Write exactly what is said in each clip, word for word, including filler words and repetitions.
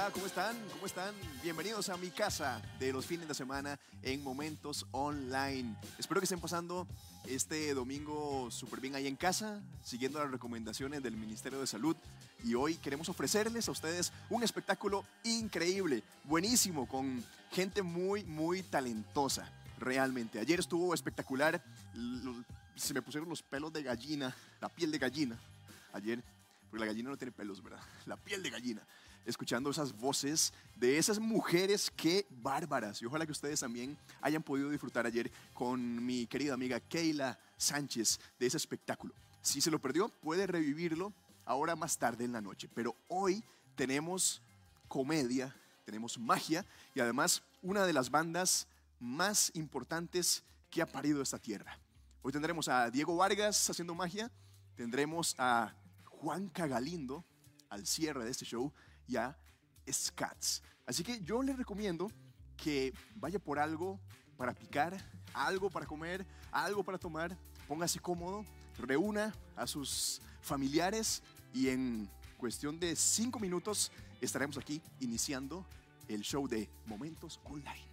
Hola, ¿cómo están? ¿Cómo están? Bienvenidos a mi casa de los fines de semana en Momentos Online. Espero que estén pasando este domingo súper bien ahí en casa, siguiendo las recomendaciones del Ministerio de Salud. Y hoy queremos ofrecerles a ustedes un espectáculo increíble, buenísimo, con gente muy, muy talentosa, realmente. Ayer estuvo espectacular, se me pusieron los pelos de gallina, la piel de gallina, ayer, porque la gallina no tiene pelos, ¿verdad? La piel de gallina. Escuchando esas voces de esas mujeres, qué bárbaras. Y ojalá que ustedes también hayan podido disfrutar ayer con mi querida amiga Keila Sánchez de ese espectáculo. Si se lo perdió, puede revivirlo ahora más tarde en la noche. Pero hoy tenemos comedia, tenemos magia y además una de las bandas más importantes que ha parido esta tierra. Hoy tendremos a Diego Vargas haciendo magia, tendremos a Juanca Galindo al cierre de este show y a Scats. Así que yo les recomiendo que vaya por algo para picar, algo para comer, algo para tomar, póngase cómodo, reúna a sus familiares y en cuestión de cinco minutos estaremos aquí iniciando el show de Momentos Online.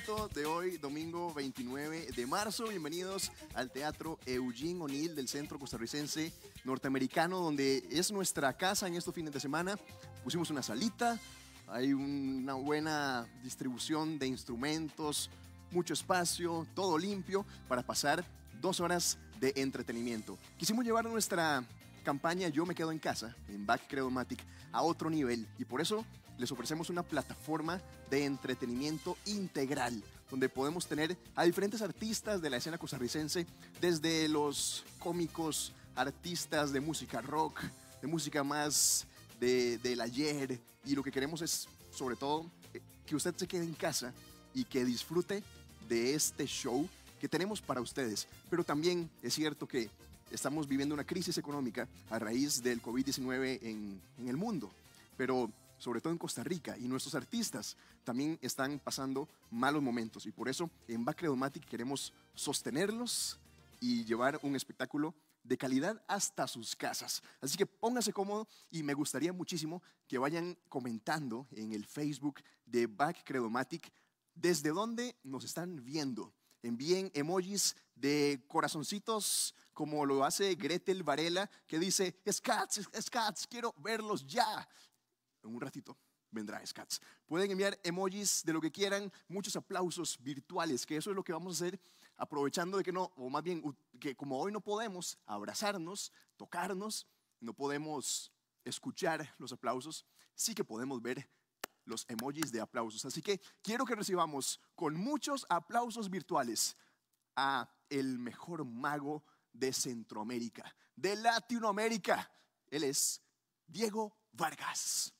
entrenamiento de hoy, domingo veintinueve de marzo. Bienvenidos al Teatro Eugene O'Neill del Centro Costarricense Norteamericano, donde es nuestra casa en estos fines de semana. Pusimos una salita, hay una buena distribución de instrumentos, mucho espacio, todo limpio para pasar dos horas de entretenimiento. Quisimos llevar nuestra campaña Yo me quedo en casa, en Back Credomatic, a otro nivel, y por eso les ofrecemos una plataforma de entretenimiento integral, donde podemos tener a diferentes artistas de la escena costarricense, desde los cómicos, artistas de música rock, de música más de, del ayer, y lo que queremos es, sobre todo, que usted se quede en casa y que disfrute de este show que tenemos para ustedes. Pero también es cierto que estamos viviendo una crisis económica a raíz del COVID diecinueve en, en el mundo, pero sobre todo en Costa Rica, y nuestros artistas también están pasando malos momentos, y por eso en Back Credomatic queremos sostenerlos y llevar un espectáculo de calidad hasta sus casas. Así que póngase cómodo, y me gustaría muchísimo que vayan comentando en el Facebook de Back Credomatic desde dónde nos están viendo. Envíen emojis de corazoncitos, como lo hace Gretel Varela, que dice: Scats, Scats, quiero verlos ya. En un ratito vendrá Scats. Pueden enviar emojis de lo que quieran, muchos aplausos virtuales, que eso es lo que vamos a hacer, aprovechando de que no, o más bien que como hoy no podemos abrazarnos, tocarnos, no podemos escuchar los aplausos, sí que podemos ver los emojis de aplausos. Así que quiero que recibamos con muchos aplausos virtuales a el mejor mago de Centroamérica, de Latinoamérica. Él es Diego Vargas.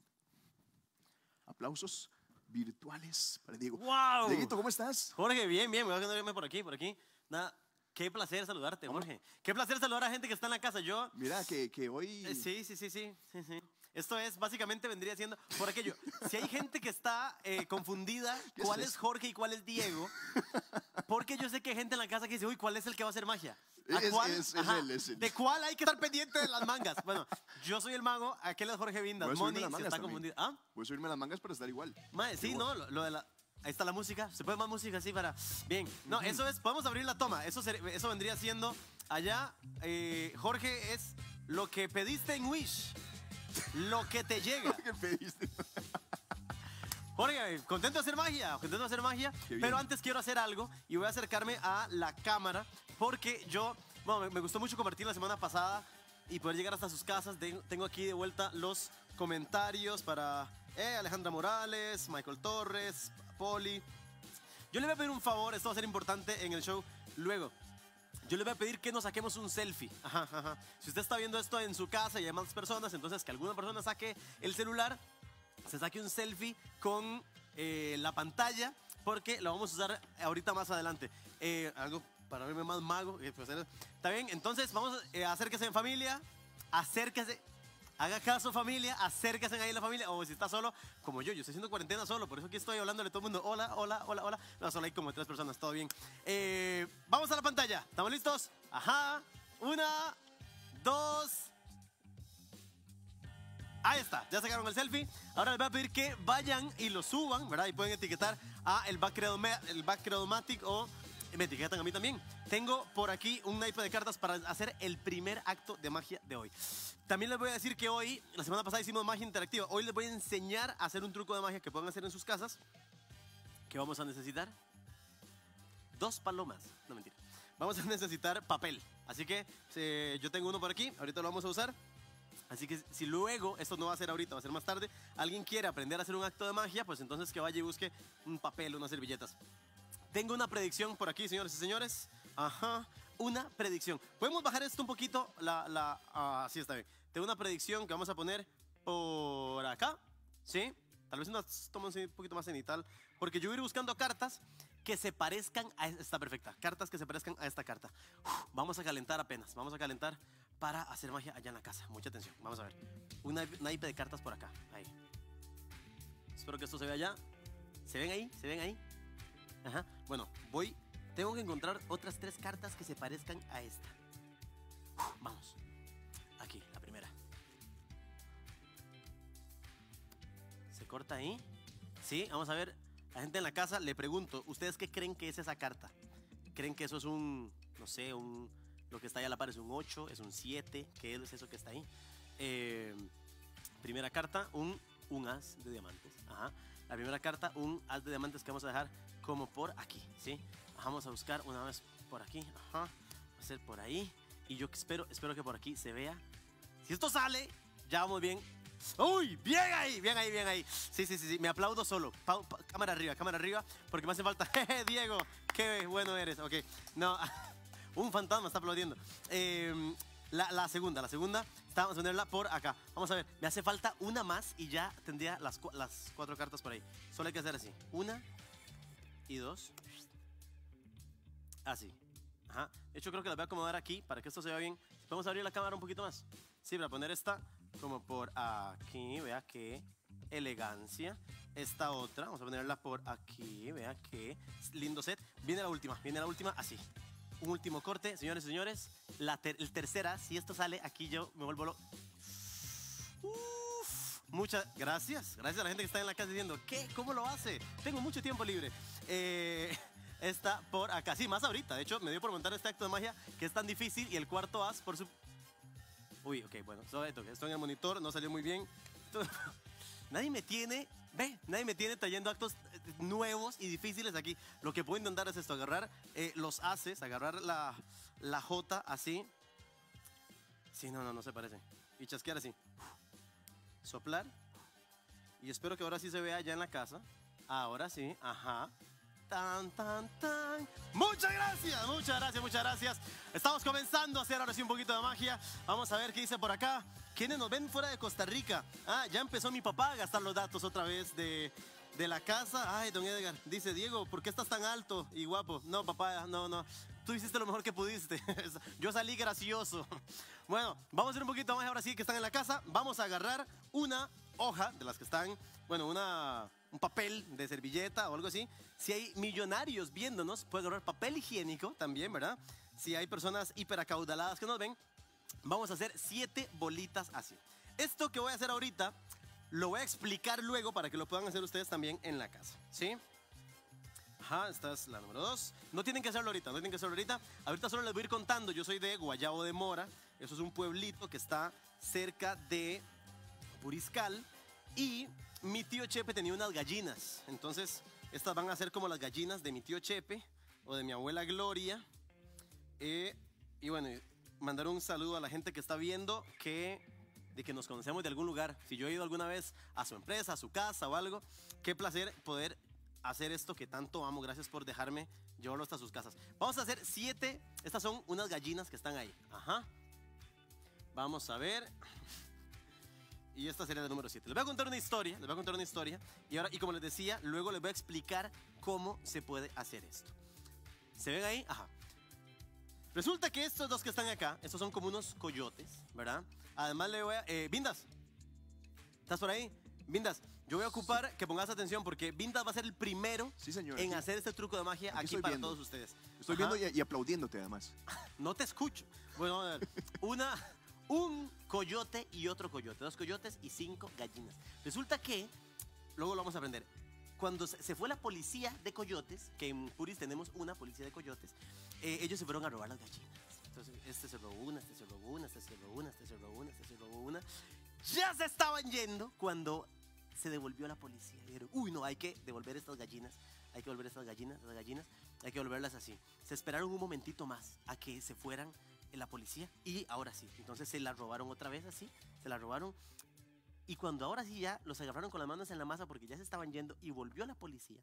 Aplausos virtuales para Diego. ¡Wow! Dieguito, ¿cómo estás? Jorge, bien, bien. Me voy a verme por aquí, por aquí. Nada, qué placer saludarte, Jorge. Qué placer saludar a gente que está en la casa. Yo... Mira, que, que hoy... Eh, sí, sí, sí, sí, sí, sí. Esto es, básicamente vendría siendo, por aquello, si hay gente que está eh, confundida, cuál es, es Jorge y cuál es Diego, porque yo sé que hay gente en la casa que dice: uy, ¿cuál es el que va a hacer magia? ¿A es, cuál? Es, es él, es él. ¿De cuál hay que estar pendiente de las mangas? Bueno, yo soy el mago, aquel es Jorge Vindas. Moni se está confundido. ¿Ah? Voy a subirme las mangas para estar igual. Mae, sí, no, lo, lo de la... Ahí está la música. ¿Se puede más música así para...? Bien. No, uh -huh. Eso es... Podemos abrir la toma. Eso, ser, eso vendría siendo... Allá, eh, Jorge es lo que pediste en Wish. Lo que te llega. Lo que pediste. Jorge, contento de hacer magia. Contento de hacer magia. Pero antes quiero hacer algo. Y voy a acercarme a la cámara. Porque yo... Bueno, me gustó mucho compartir la semana pasada y poder llegar hasta sus casas. Tengo aquí de vuelta los comentarios para eh, Alejandra Morales, Michael Torres, Poli. Yo le voy a pedir un favor, esto va a ser importante en el show luego. Yo le voy a pedir que nos saquemos un selfie. Ajá, ajá. Si usted está viendo esto en su casa y hay más personas, entonces que alguna persona saque el celular, se saque un selfie con eh, la pantalla, porque lo vamos a usar ahorita más adelante. Eh, algo para verme más mago. Eh, pues, ¿está bien? Entonces vamos a eh, acérquese en familia, acérquese. Haga caso, familia, acérquense ahí a la familia. O si está solo, como yo, yo estoy haciendo cuarentena solo, por eso aquí estoy hablándole a todo el mundo. Hola, hola, hola, hola. No, solo hay como tres personas, todo bien. Eh, vamos a la pantalla. ¿Estamos listos? Ajá. Una, dos. Ahí está, ya sacaron el selfie. Ahora les voy a pedir que vayan y lo suban, ¿verdad? Y pueden etiquetar a el Back Credomatic o me etiquetan a mí también. Tengo por aquí un naipe de cartas para hacer el primer acto de magia de hoy. También les voy a decir que hoy, la semana pasada hicimos magia interactiva. Hoy les voy a enseñar a hacer un truco de magia que pueden hacer en sus casas. ¿Qué vamos a necesitar? Dos palomas. No, mentira. Vamos a necesitar papel. Así que eh, yo tengo uno por aquí. Ahorita lo vamos a usar. Así que si luego, esto no va a ser ahorita, va a ser más tarde, alguien quiere aprender a hacer un acto de magia, pues entonces que vaya y busque un papel, unas servilletas. Tengo una predicción por aquí, señores y señores. Ajá, una predicción. ¿Podemos bajar esto un poquito? La, la, ah, sí, está bien. Tengo una predicción que vamos a poner por acá, ¿sí? Tal vez unas tomas un poquito más cenital, porque yo voy a ir buscando cartas que se parezcan a... Está perfecta. Cartas que se parezcan a esta carta. Uf, vamos a calentar apenas, vamos a calentar para hacer magia allá en la casa. Mucha atención, vamos a ver. Un naipe de cartas por acá, ahí. Espero que esto se vea allá. ¿Se ven ahí? ¿Se ven ahí? Ajá. Bueno, voy... Tengo que encontrar otras tres cartas que se parezcan a esta. Uf, vamos. Aquí, la primera. Se corta ahí. Sí, vamos a ver. la gente en la casa, le pregunto, ¿ustedes qué creen que es esa carta? ¿Creen que eso es un, no sé, un, lo que está ahí a la par es un ocho, es un siete? ¿Qué es eso que está ahí? Eh, primera carta, un, un as de diamantes. Ajá. La primera carta, un as de diamantes que vamos a dejar como por aquí, ¿sí? Vamos a buscar una vez por aquí. Ajá. Va a ser por ahí. Y yo espero, espero que por aquí se vea. Si esto sale, ya vamos bien. ¡Uy! Bien ahí, bien ahí, bien ahí. Sí, sí, sí, sí. Me aplaudo solo. Pa, pa, cámara arriba, cámara arria, porque me hace falta. Jeje, Diego, qué bueno eres. Ok. No, un fantasma está aplaudiendo. Eh, la, la segunda, la segunda, vamos a ponerla por acá. Vamos a ver, me hace falta una más y ya tendría las, las cuatro cartas por ahí. Solo hay que hacer así. Una y dos. Así. Ajá. De hecho, creo que las voy a acomodar aquí para que esto se vea bien. Vamos a abrir la cámara un poquito más. Sí, para poner esta como por aquí. Vea qué elegancia. Esta otra, vamos a ponerla por aquí. Vea qué lindo set. Viene la última, viene la última así. Un último corte, señores y señores. La ter el tercera, si esto sale, aquí yo me vuelvo lo... Uf, muchas gracias. Gracias a la gente que está en la casa diciendo, ¿qué? ¿Cómo lo hace? Tengo mucho tiempo libre. Eh... Está por acá, sí, más ahorita. De hecho, me dio por montar este acto de magia que es tan difícil y el cuarto as por su... Uy, ok, bueno, esto, esto en el monitor no salió muy bien. Esto... Nadie me tiene, ve, nadie me tiene trayendo actos nuevos y difíciles aquí. Lo que puedo intentar es esto, agarrar eh, los ases, agarrar la, la J así. Sí, no, no, no se parece. Y chasquear así. Soplar. Y espero que ahora sí se vea ya en la casa. Ahora sí, ajá. Tan, tan, tan. Muchas gracias, muchas gracias, muchas gracias. Estamos comenzando a hacer ahora sí un poquito de magia. Vamos a ver qué dice por acá. ¿Quiénes nos ven fuera de Costa Rica? Ah, ya empezó mi papá a gastar los datos otra vez de, de la casa. Ay, don Edgar, dice, Diego, ¿por qué estás tan alto y guapo? No, papá, no, no. Tú hiciste lo mejor que pudiste. Yo salí gracioso. Bueno, vamos a hacer un poquito más ahora sí que están en la casa. Vamos a agarrar una hoja de las que están, bueno, una... un papel de servilleta o algo así. Si hay millonarios viéndonos, pueden agarrar papel higiénico también, ¿verdad? Si hay personas hiperacaudaladas que nos ven, vamos a hacer siete bolitas así. Esto que voy a hacer ahorita, lo voy a explicar luego para que lo puedan hacer ustedes también en la casa, ¿sí? Ajá, esta es la número dos. No tienen que hacerlo ahorita, no tienen que hacerlo ahorita. Ahorita solo les voy a ir contando. Yo soy de Guayabo de Mora. Eso es un pueblito que está cerca de Puriscal. Y mi tío Chepe tenía unas gallinas. Entonces, estas van a ser como las gallinas de mi tío Chepe o de mi abuela Gloria. Eh, y bueno, mandar un saludo a la gente que está viendo que, de que nos conocemos de algún lugar. Si yo he ido alguna vez a su empresa, a su casa o algo, qué placer poder hacer esto que tanto amo. Gracias por dejarme llevarlo hasta sus casas. Vamos a hacer siete. Estas son unas gallinas que están ahí. Ajá. Vamos a ver. Y esta sería la número siete. Les voy a contar una historia, les voy a contar una historia. Y ahora, y como les decía, luego les voy a explicar cómo se puede hacer esto. ¿Se ven ahí? Ajá. Resulta que estos dos que están acá, estos son como unos coyotes, ¿verdad? Además le voy a... Eh, Vindas, ¿estás por ahí? Vindas, yo voy a ocupar sí. que pongas atención porque Vindas va a ser el primero sí, señor, en sí. hacer este truco de magia aquí, aquí para viendo. todos ustedes. Estoy Ajá. viendo y, y aplaudiéndote además. No te escucho. Bueno, a ver. Una... Un coyote y otro coyote, dos coyotes y cinco gallinas. Resulta que, luego lo vamos a aprender, cuando se fue la policía de coyotes, que en Puris tenemos una policía de coyotes, eh, ellos se fueron a robar las gallinas. Entonces, este se robó una, este se robó una, este se robó una, este se robó una, este se robó una. Ya se estaban yendo cuando se devolvió la policía. Dijeron, uy, no, hay que devolver estas gallinas, hay que devolver estas gallinas, estas gallinas, hay que devolverlas así. Se esperaron un momentito más a que se fueran la policía y ahora sí, entonces se la robaron otra vez así, se la robaron y cuando ahora sí ya los agarraron con las manos en la masa porque ya se estaban yendo y volvió la policía,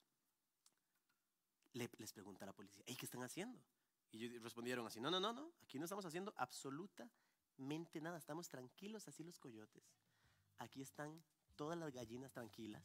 le, les pregunta a la policía, ¿y qué están haciendo? Y ellos respondieron así, no, no, no, no, aquí no estamos haciendo absolutamente nada, estamos tranquilos así los coyotes, aquí están todas las gallinas tranquilas.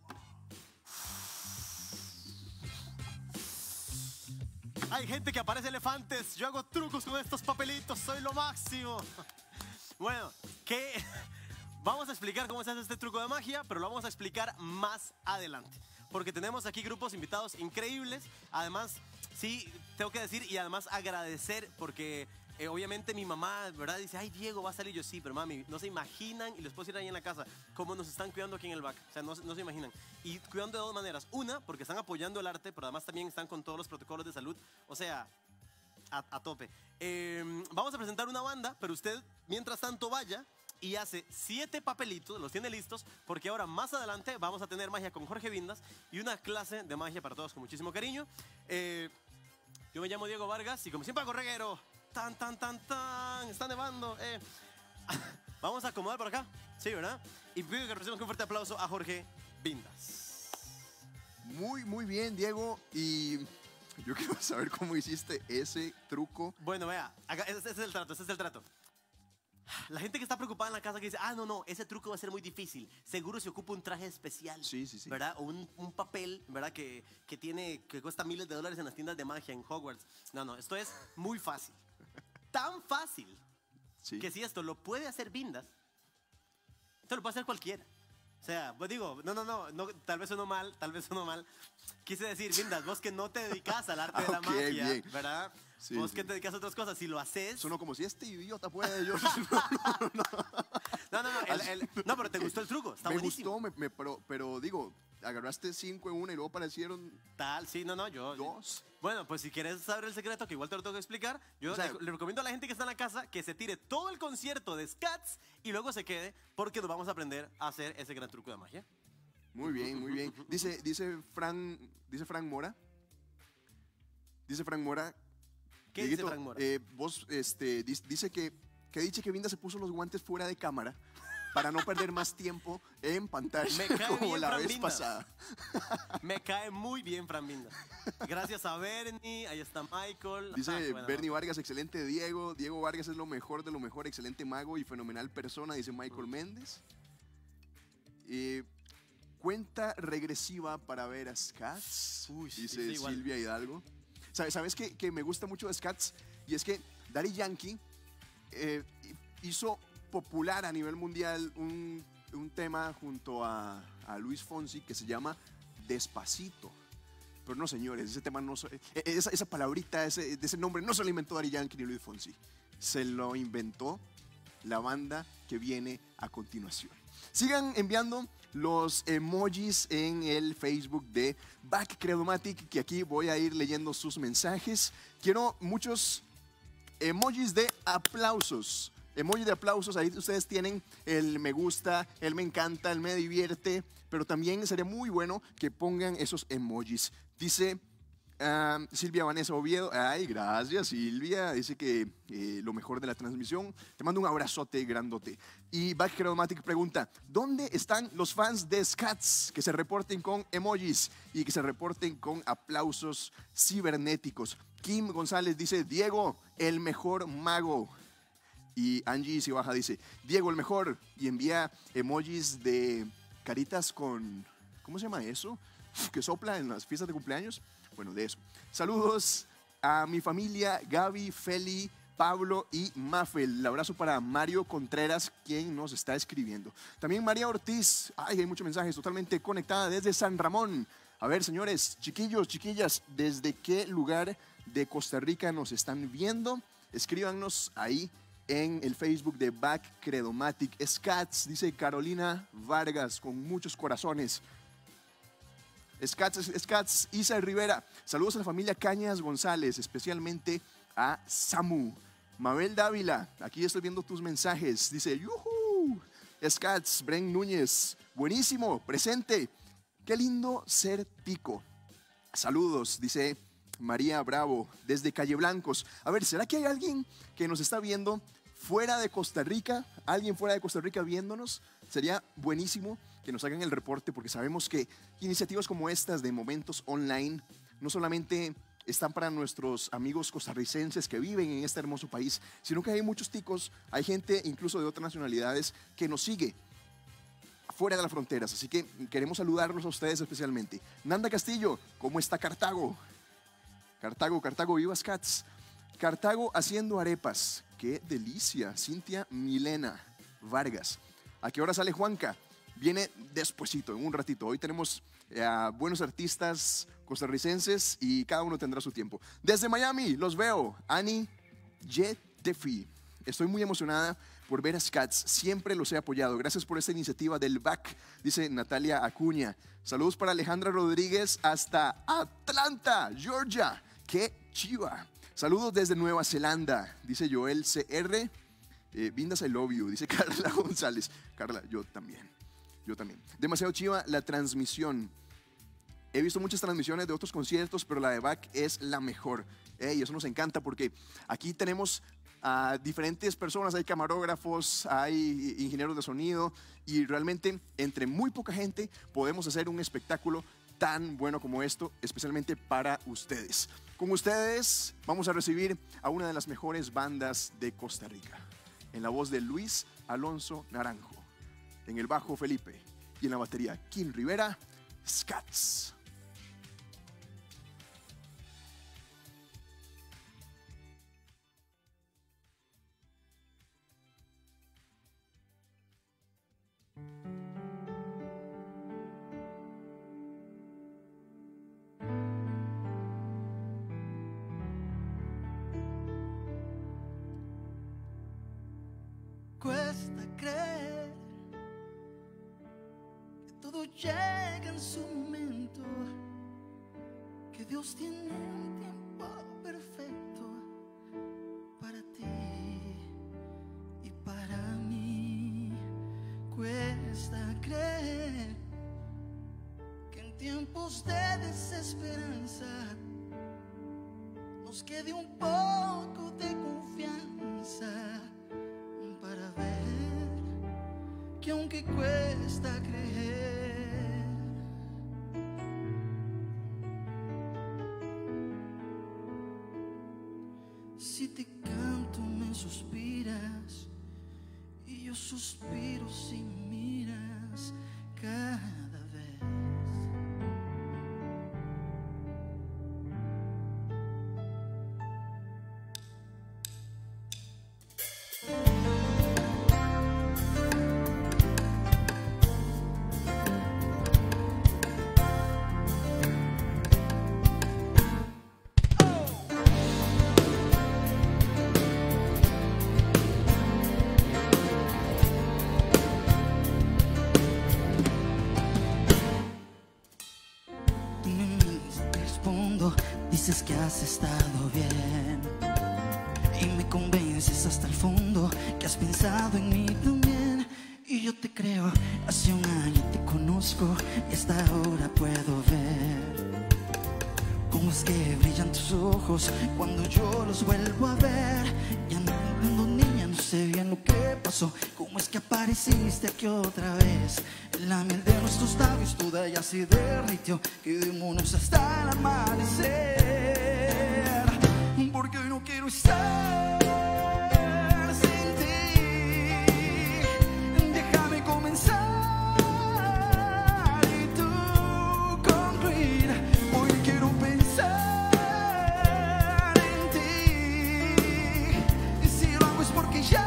Hay gente que aparece elefantes. Yo hago trucos con estos papelitos. Soy lo máximo. Bueno, que vamos a explicar cómo se hace este truco de magia, pero lo vamos a explicar más adelante. Porque tenemos aquí grupos invitados increíbles. Además, sí, tengo que decir y además agradecer porque Eh, obviamente mi mamá, ¿verdad? Dice, ay, Diego, va a salir. Yo, sí, pero mami, no se imaginan, y les puedo decir ahí en la casa, cómo nos están cuidando aquí en el back. O sea, no, no se imaginan. Y cuidando de dos maneras. Una, porque están apoyando el arte, pero además también están con todos los protocolos de salud. O sea, a, a tope. Eh, vamos a presentar una banda, pero usted, mientras tanto, vaya y hace siete papelitos, los tiene listos, porque ahora más adelante vamos a tener magia con Jorge Vindas y una clase de magia para todos con muchísimo cariño. Eh, yo me llamo Diego Vargas y como siempre hago reguero. Tan, tan, tan, tan. Está nevando. Eh. Vamos a acomodar por acá. Sí, ¿verdad? Y pido que recibamos un fuerte aplauso a Jorge Vindas. Muy, muy bien, Diego. Y yo quiero saber cómo hiciste ese truco. Bueno, vea, acá, ese, ese es el trato, ese es el trato. La gente que está preocupada en la casa que dice, ah, no, no, ese truco va a ser muy difícil. Seguro se ocupa un traje especial. Sí, sí, sí. ¿Verdad? O un, un papel, ¿verdad? Que, que tiene, que cuesta miles de dólares en las tiendas de magia, en Hogwarts. No, no, esto es muy fácil. Tan fácil Sí. que si esto lo puede hacer Vindas, esto lo puede hacer cualquiera. O sea, pues digo, no, no, no, no, tal vez uno mal, tal vez uno mal. Quise decir, Vindas, vos que no te dedicas al arte de la Okay, magia, bien. ¿verdad? Sí, vos sí. que te dedicas a otras cosas, si lo haces... Sonó como si este idiota puede. Yo, No, no, no, el- el- no, pero te gustó el truco, está me buenísimo. gustó, me, me- pero, pero digo, agarraste cinco en una y luego aparecieron Tal, sí, no, no, yo... dos. Bueno, pues si quieres saber el secreto, que igual te lo tengo que explicar, yo O sea, le, le recomiendo a la gente que está en la casa que se tire todo el concierto de Scats y luego se quede, porque nos vamos a aprender a hacer ese gran truco de magia. Muy bien, muy bien. Dice, dice Fran, dice Frank Mora. Dice Frank Mora. ¿Qué Dieguito, dice Frank Mora? eh, vos, este, dis- dice que, que dice que Vinda se puso los guantes fuera de cámara para no perder más tiempo en pantalla Me cae como bien, la Fran vez Vindas. pasada. Me cae muy bien Fran Vinda. Gracias a Bernie, ahí está Michael. Dice Ah, qué buena Bernie Vargas, excelente Diego. Diego Vargas es lo mejor de lo mejor, excelente mago y fenomenal persona, dice Michael Méndez. Eh, cuenta regresiva para ver a Scats, Uy, dice dice igual. Silvia Hidalgo. ¿Sabes, sabes que, que me gusta mucho de Scats? Y es que Daddy Yankee eh, hizo popular a nivel mundial un, un tema junto a, a Luis Fonsi que se llama Despacito. Pero no, señores, ese tema no... so- eh, Esa, esa palabrita, ese, ese nombre no se lo inventó Daddy Yankee ni Luis Fonsi. Se lo inventó la banda que viene a continuación. Sigan enviando los emojis en el Facebook de Back Credomatic, que aquí voy a ir leyendo sus mensajes. Quiero muchos emojis de aplausos. Emoji de aplausos, ahí ustedes tienen el me gusta, el me encanta, el me divierte, pero también sería muy bueno que pongan esos emojis. Dice uh, Silvia Vanessa Oviedo, ay, gracias Silvia, dice que eh, lo mejor de la transmisión. Te mando un abrazote grandote. Y Back Credomatic pregunta, ¿dónde están los fans de Scats? Que se reporten con emojis y que se reporten con aplausos cibernéticos. Kim González dice, Diego, el mejor mago. Y Angie Cibaja dice, Diego el mejor, y envía emojis de caritas con, ¿cómo se llama eso? Que sopla en las fiestas de cumpleaños. Bueno, de eso. Saludos a mi familia, Gaby, Feli, Pablo y Mafel. El abrazo para Mario Contreras, quien nos está escribiendo. También María Ortiz, ay, hay muchos mensajes, totalmente conectada desde San Ramón. A ver, señores, chiquillos, chiquillas, ¿desde qué lugar de Costa Rica nos están viendo? Escríbanos ahí en el Facebook de Back Credomatic. Scats, dice Carolina Vargas, con muchos corazones. Scats, Scats, Isa Rivera. Saludos a la familia Cañas González, especialmente a Samu. Mabel Dávila, aquí estoy viendo tus mensajes. Dice, yuhu. Scats, Bren Núñez, buenísimo, presente. Qué lindo ser tico. Saludos, dice María Bravo, desde Calle Blancos. A ver, ¿será que hay alguien que nos está viendo fuera de Costa Rica? ¿Alguien fuera de Costa Rica viéndonos? Sería buenísimo que nos hagan el reporte, porque sabemos que iniciativas como estas de Momentos Online no solamente están para nuestros amigos costarricenses que viven en este hermoso país, sino que hay muchos ticos, hay gente incluso de otras nacionalidades que nos sigue fuera de las fronteras, así que queremos saludarlos a ustedes especialmente. Nanda Castillo, ¿cómo está Cartago? Cartago, Cartago, viva Scats. Cartago haciendo arepas, qué delicia. Cintia Milena Vargas. ¿A qué hora sale Juanca? Viene despuesito, en un ratito. Hoy tenemos eh, buenos artistas costarricenses y cada uno tendrá su tiempo. Desde Miami, los veo. Ani Jet Tefi. Estoy muy emocionada por ver a Scats. Siempre los he apoyado. Gracias por esta iniciativa del B A C, dice Natalia Acuña. Saludos para Alejandra Rodríguez hasta Atlanta, Georgia. ¡Qué chiva! Saludos desde Nueva Zelanda, dice Joel C R. Eh, Vindas, I love you, dice Carla González. Carla, yo también. Yo también. Demasiado chiva la transmisión. He visto muchas transmisiones de otros conciertos, pero la de B A C es la mejor. Eh, y eso nos encanta porque aquí tenemos a diferentes personas, hay camarógrafos, hay ingenieros de sonido y realmente entre muy poca gente podemos hacer un espectáculo tan bueno como esto, especialmente para ustedes. Con ustedes vamos a recibir a una de las mejores bandas de Costa Rica, en la voz de Luis Alonso Naranjo, en el bajo Felipe y en la batería Kim Rivera, Scats. Cuesta creer que todo llega en su momento, que Dios tiene un tiempo perfecto para ti y para mí. Cuesta creer que en tiempos de desesperanza nos quede un poco de confianza para ver que aunque cuesta creer, si te canto me suspiras y yo suspiro si miras cada vez. Dices que has estado bien y me convences hasta el fondo que has pensado en mí también. Y yo te creo, hace un año te conozco y hasta ahora puedo ver cómo es que brillan tus ojos cuando yo los vuelvo a ver. Ya no entiendo, niña, no sé bien lo que pasó. Cómo es que apareciste aquí otra vez. La miel de nuestros labios toda ya se derritió. Quedémonos hasta el amanecer, porque hoy no quiero estar sin ti. Déjame comenzar y tú concluir. Hoy quiero pensar en ti, y si lo hago es porque ya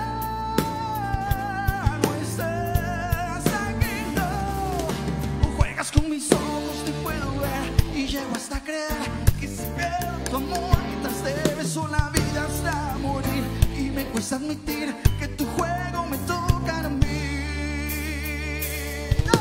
no estás aquí. No, juegas con mis ojos, te puedo ver y llego hasta creer que si pierdo tu amor mientras te beso la vida hasta morir. Y me cuesta admitir que tu juego me toca a mí. No.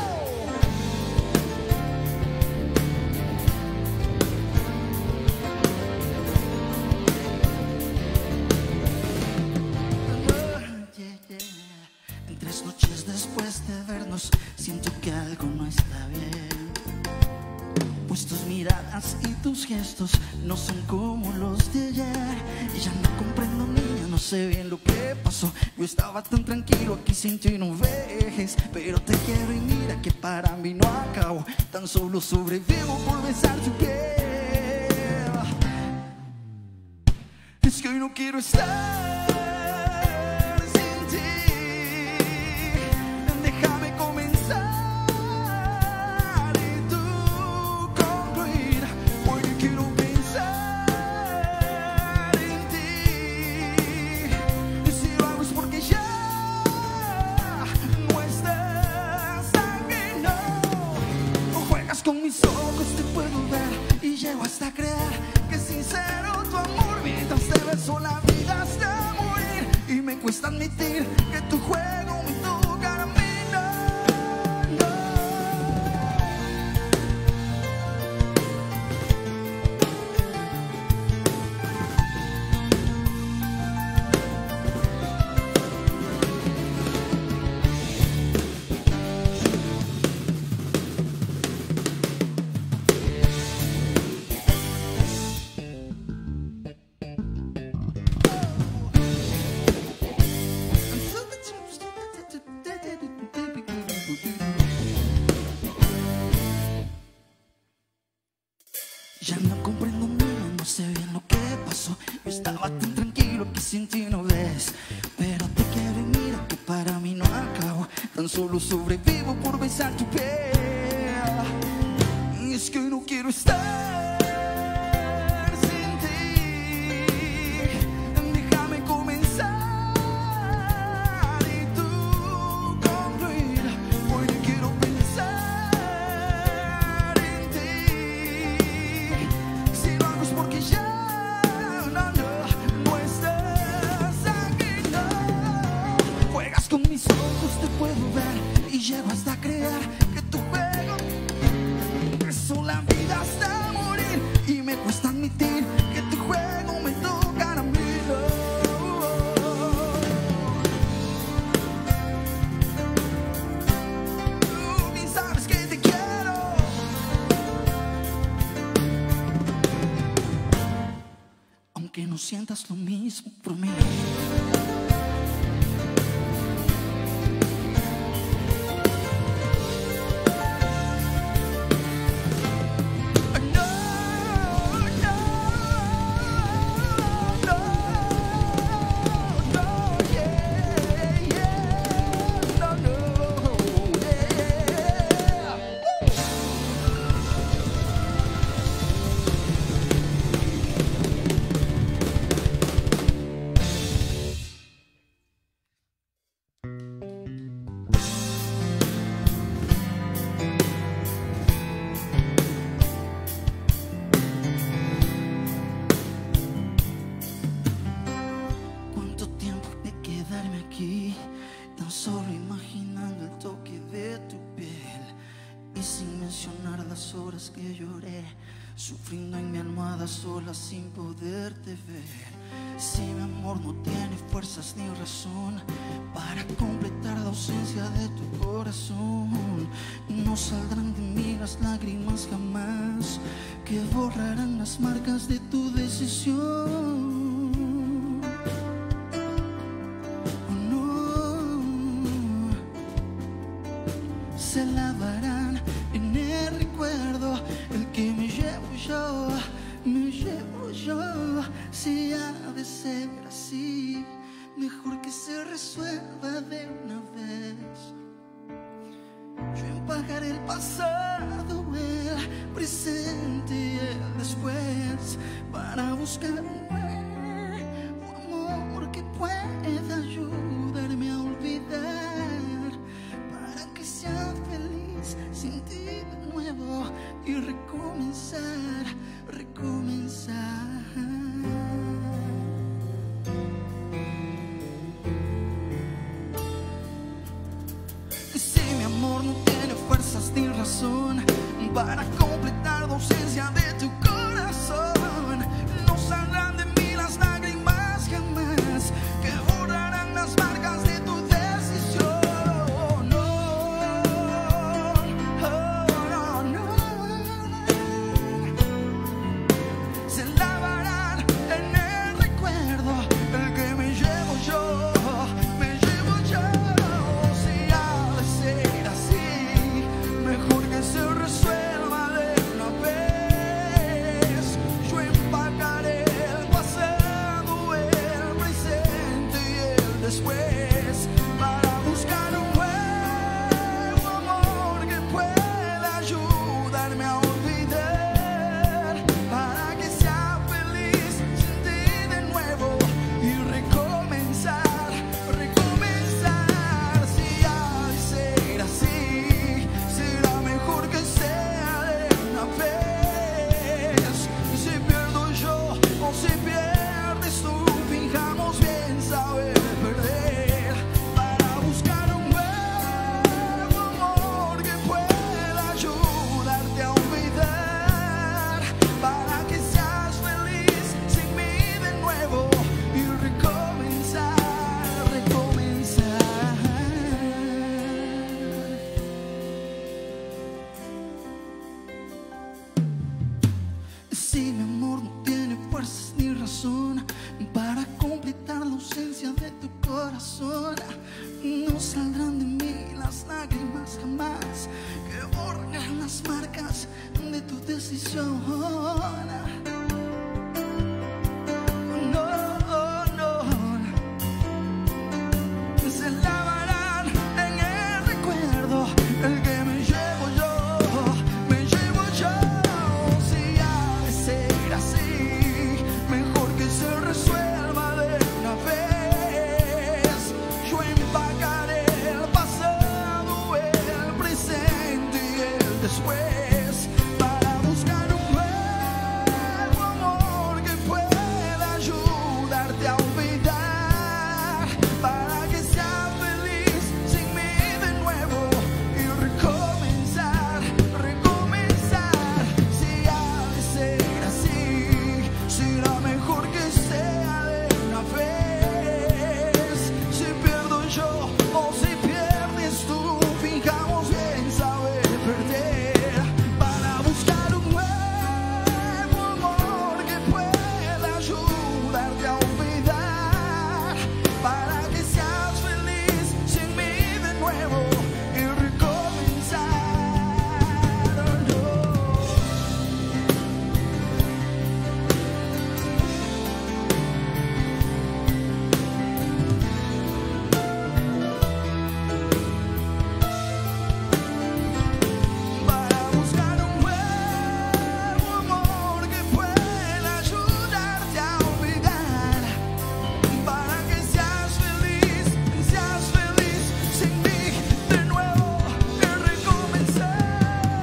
Yeah, yeah. En tres noches después de vernos siento que algo no está bien, pues tus miradas y tus gestos no son como los de ayer. Y ya no comprendo, niña, no sé bien lo que pasó. Yo estaba tan tranquilo aquí sin ti, no vejes, pero te quiero y mira que para mí no acabo. Tan solo sobrevivo por besar tu piel. Es que hoy no quiero estar sin ti. Déjame comenzar y tú concluir. Hoy quiero pensar en ti, y si lo hago es porque ya no estás aquí. No, juegas con mis ojos, te puedo ver y llego hasta creer que es sincero tu amor mientras te beso la vida hasta morir. cuesta admitir que tu juego me toca a mí. Ya no comprendo nada, no sé bien lo que pasó. Yo estaba tan tranquilo que sin ti no ves. Pero te quiero y mira que para mí no acabo. Tan solo sobrevivo por besar tu piel. Y es que no quiero estar sin ti. Déjame comenzar y tú concluir. Hoy no quiero pensar en ti. Si lo hago es porque ya no, no, no estás aquí, no. Juegas con mis ojos, te puedo ver y llego hasta creer que tu juego es la vida hasta morir. Y me cuesta admitir que tu juego me toca a mí, no. Tú bien sabes que te quiero, aunque no sientas lo mismo por mí. ¿Cuánto tiempo de quedarme aquí, tan solo imaginando el toque de tu piel? Y sin mencionar las horas que lloré, sufriendo en mi almohada sola sin poderte ver. Si mi amor no tiene fuerzas ni razón para completar la ausencia de tu corazón, no saldrán de mí las lágrimas jamás que borrarán las marcas de tu decisión. Se lavarán en el recuerdo el que me llevo yo, me llevo yo. Si ha de ser así, mejor que se resuelva de una vez. Yo empacaré el pasado, el presente y el después, para buscar un nuevo amor que pueda ayudarme a olvidar, para que sea feliz sin ti de nuevo y recomenzar, recomenzar. Si mi amor no tiene fuerzas ni razón para completar la ausencia de tu corazón, no saldrán de mí las lágrimas jamás que borrarán las marcas de tu decisión. No, oh, no, no. Se lavarán en el recuerdo el que me llevo yo, me llevo yo. Si ha de ser así, mejor que se resuelva de una vez. Yo empacaré el después, para buscar un nuevo amor que pueda ayudarte a olvidar, para que seas feliz sin mí de nuevo y recomenzar, recomenzar. Si ha de ser así, será mejor que sea de una vez. Si pierdo yo o si pierdes tú, fijamos bien saber perder, para buscar un nuevo amor que pueda ayudarte a olvidar, para que seas feliz sin mí de nuevo y recomenzar. No. Para buscar un nuevo amor que pueda ayudarte a olvidar, para que seas feliz, seas feliz sin mí de nuevo y recomenzar.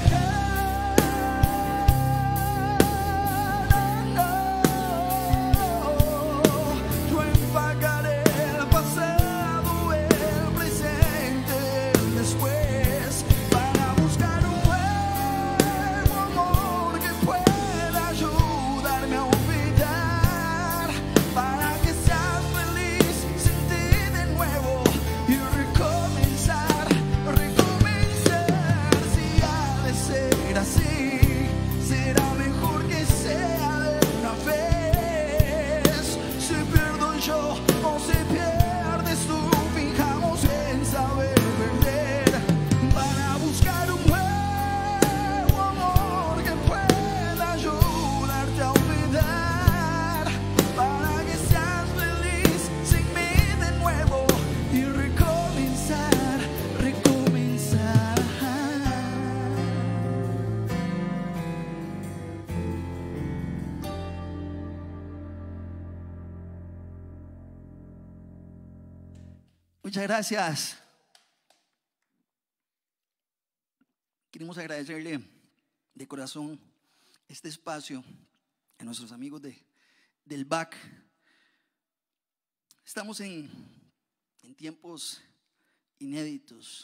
Yo empacaré el pasado, el presente, el después, para buscar un nuevo amor que pueda ayudarme a olvidar, para que seas feliz sin ti de nuevo y recomenzar, recomenzar. Si ha de ser así, será mejor que sea de una vez. Si pierdo yo o si pierdes tú, fijamos en saber perder, para buscar un nuevo amor que pueda ayudarte a olvidar, para que seas feliz sin mí de nuevo y recomenzar, recomenzar. Muchas gracias. Queremos agradecerle de corazón este espacio a nuestros amigos de, del B A C. Estamos en, en tiempos inéditos,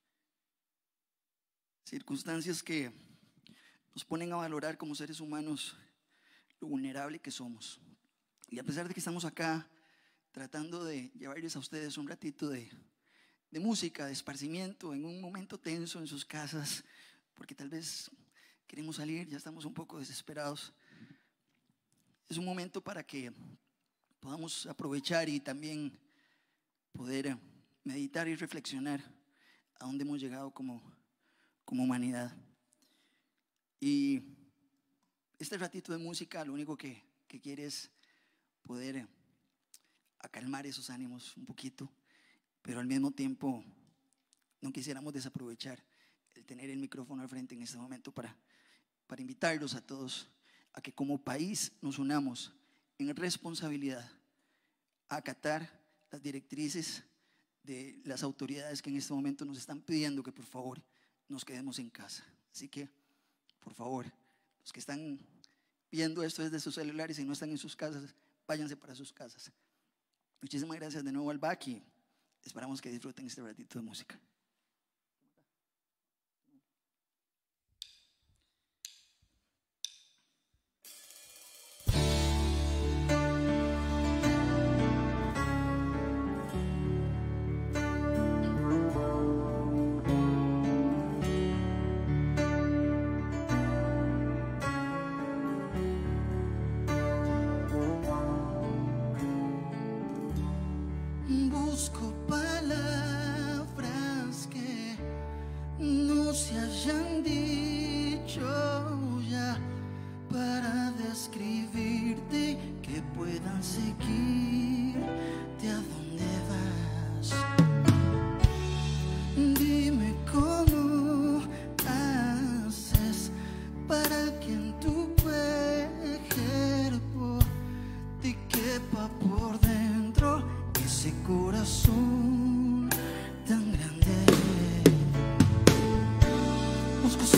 circunstancias que nos ponen a valorar como seres humanos lo vulnerable que somos. Y a pesar de que estamos acá tratando de llevarles a ustedes un ratito de, de música, de esparcimiento, en un momento tenso en sus casas, porque tal vez queremos salir, ya estamos un poco desesperados, es un momento para que podamos aprovechar y también poder meditar y reflexionar a dónde hemos llegado como, como humanidad. Y este ratito de música lo único que, que quiere es poder acalmar esos ánimos un poquito, pero al mismo tiempo no quisiéramos desaprovechar el tener el micrófono al frente en este momento para, para invitarlos a todos a que como país nos unamos en responsabilidad a acatar las directrices de las autoridades que en este momento nos están pidiendo que por favor nos quedemos en casa. Así que, por favor, los que están viendo esto desde sus celulares y no están en sus casas, váyanse para sus casas. Muchísimas gracias de nuevo al B A C y esperamos que disfruten este ratito de música. Busco palabras que no se hayan dicho ya para describirte, que puedan seguirte a donde vas. Dime cómo haces para que en tu cuerpo te quepa por dentro ese corazón tan grande. Busco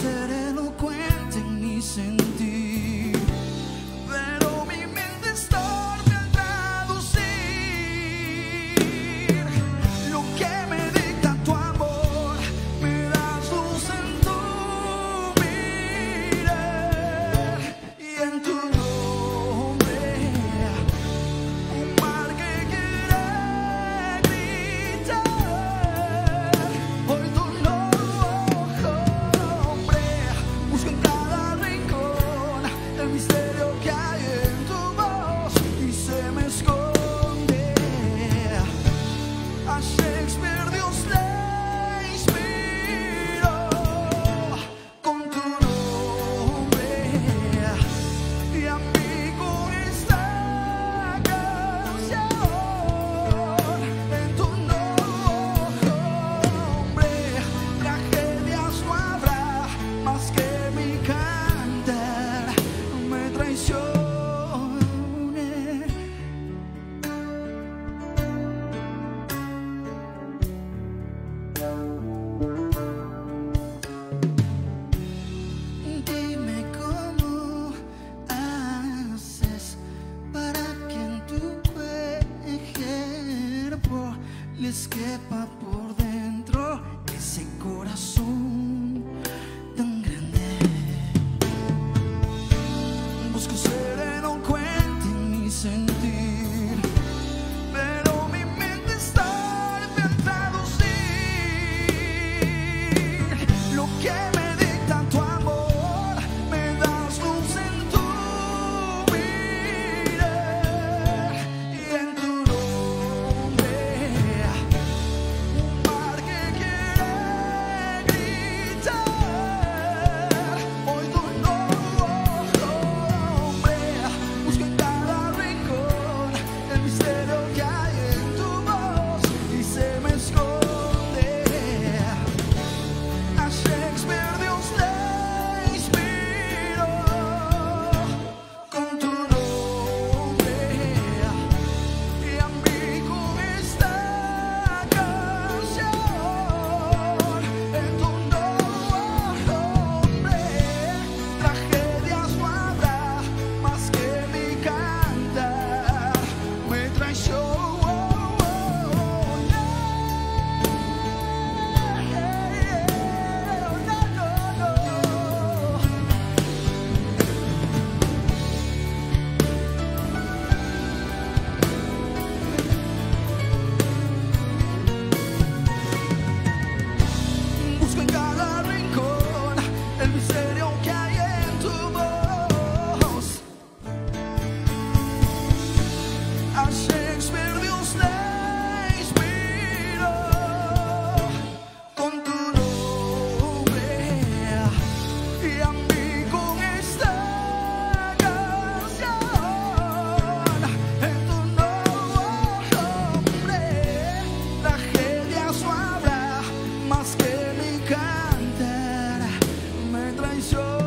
más que le cantar me traicioné.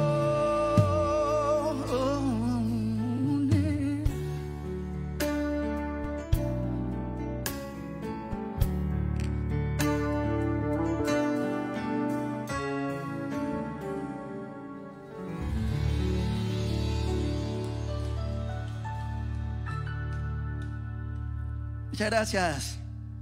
Muchas gracias.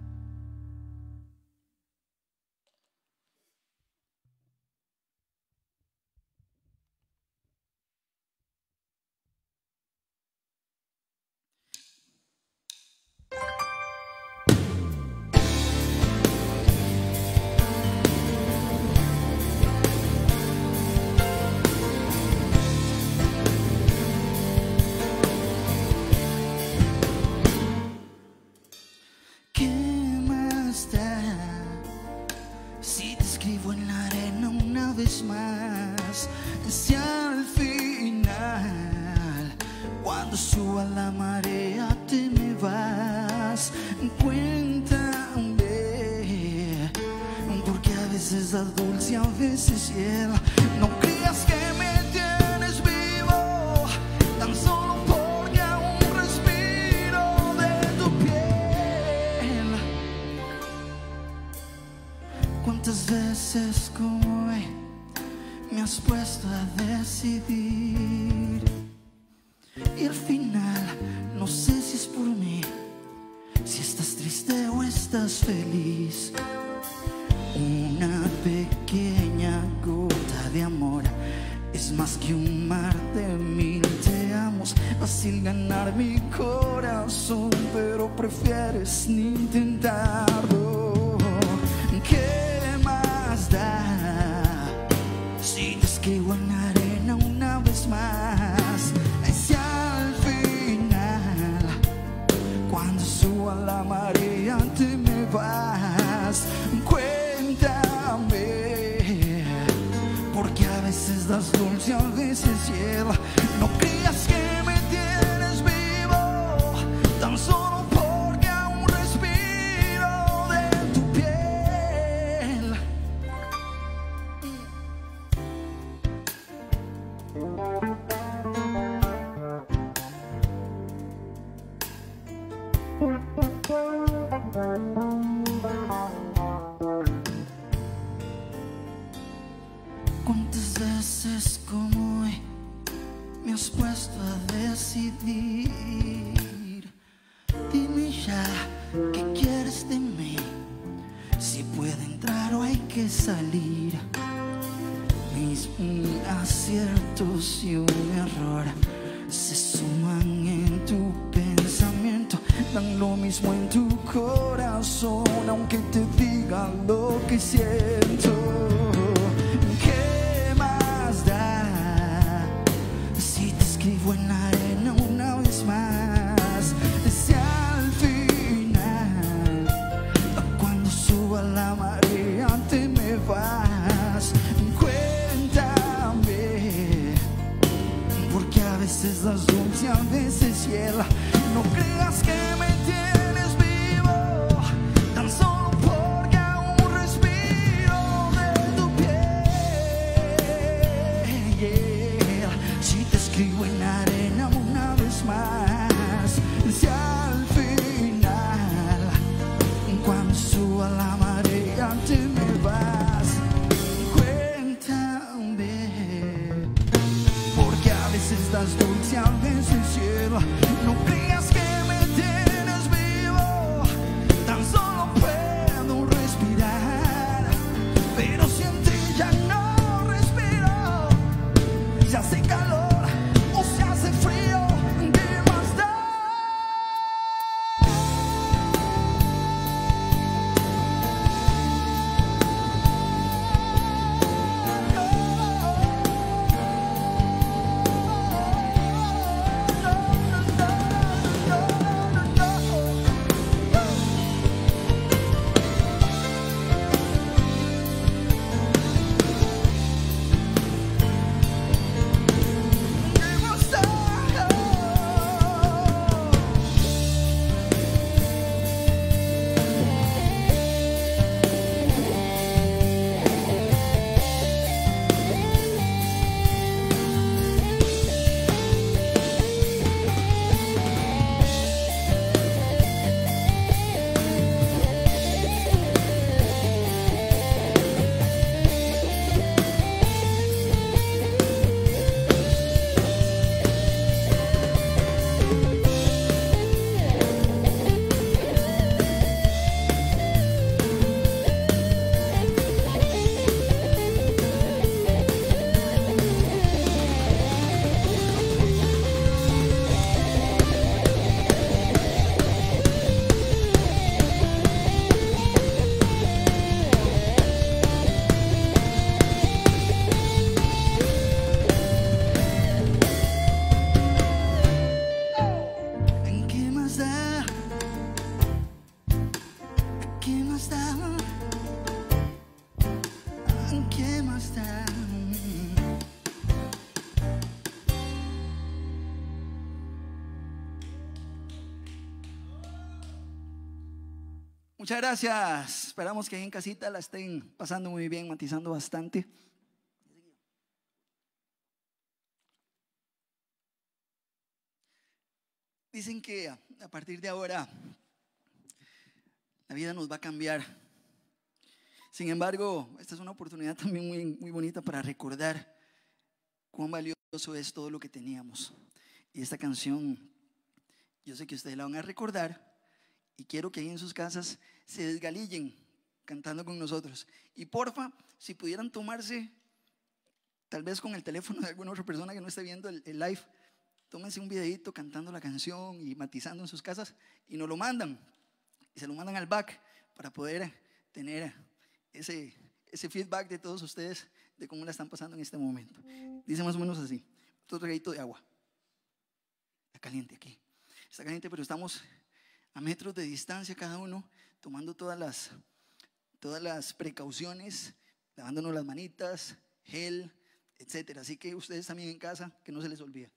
¿Qué más da si te escribo en la arena una vez más? Si al final, cuando suba la marea, te me vas. Cuéntame, porque a veces da dulce, a veces hiela. No creas que me tienes vivo, tan solo porque aún respiro de tu piel. ¿Cuántas veces como hoy me has puesto a decidir? Y al final no sé si es por mí, si estás triste o estás feliz. Una pequeña gota de amor es más que un mar de mil te amos. Fácil ganar mi corazón, pero prefieres ni intentarlo. ¿Qué más da si te escribo en la arena una vez más? Si al final, cuando suba la marea, te me vas. Cuéntame, porque a veces das dulce, a veces hiela. No creas que me tienes vivo, tan solo porque aún respiro de tu piel. ¿Cuántas veces como hoy me has puesto a decidir? Dime ya, ¿qué quieres de mí? Si puede entrar o hay que salir. Mis aciertos y un error se suman en tu pensamiento, dan lo mismo en tu corazón, aunque te diga lo que siento. ¿Qué más da si te escribo en la arena una vez más? Si al final, cuando suba la marea, te me vas. Cuéntame, porque a veces das dulce, a veces hiela. No creas que me tienes vivo, tan solo porque aún respiro basta. Muchas gracias. Esperamos que ahí en casita la estén pasando muy bien, matizando bastante. Dicen que a partir de ahora la vida nos va a cambiar. Sin embargo, esta es una oportunidad también muy, muy bonita para recordar cuán valioso es todo lo que teníamos. Y esta canción, yo sé que ustedes la van a recordar y quiero que ahí en sus casas se desgalillen cantando con nosotros. Y porfa, si pudieran tomarse, tal vez con el teléfono de alguna otra persona que no esté viendo el, el live, tómense un videito cantando la canción y matizando en sus casas y nos lo mandan. Y se lo mandan al back para poder tener ese, ese feedback de todos ustedes de cómo la están pasando en este momento. Dice más o menos así: otro traguito de agua. Está caliente aquí. Está caliente, pero estamos a metros de distancia cada uno, tomando todas las, todas las precauciones, lavándonos las manitas, gel, etcétera. Así que ustedes también en casa, que no se les olvide.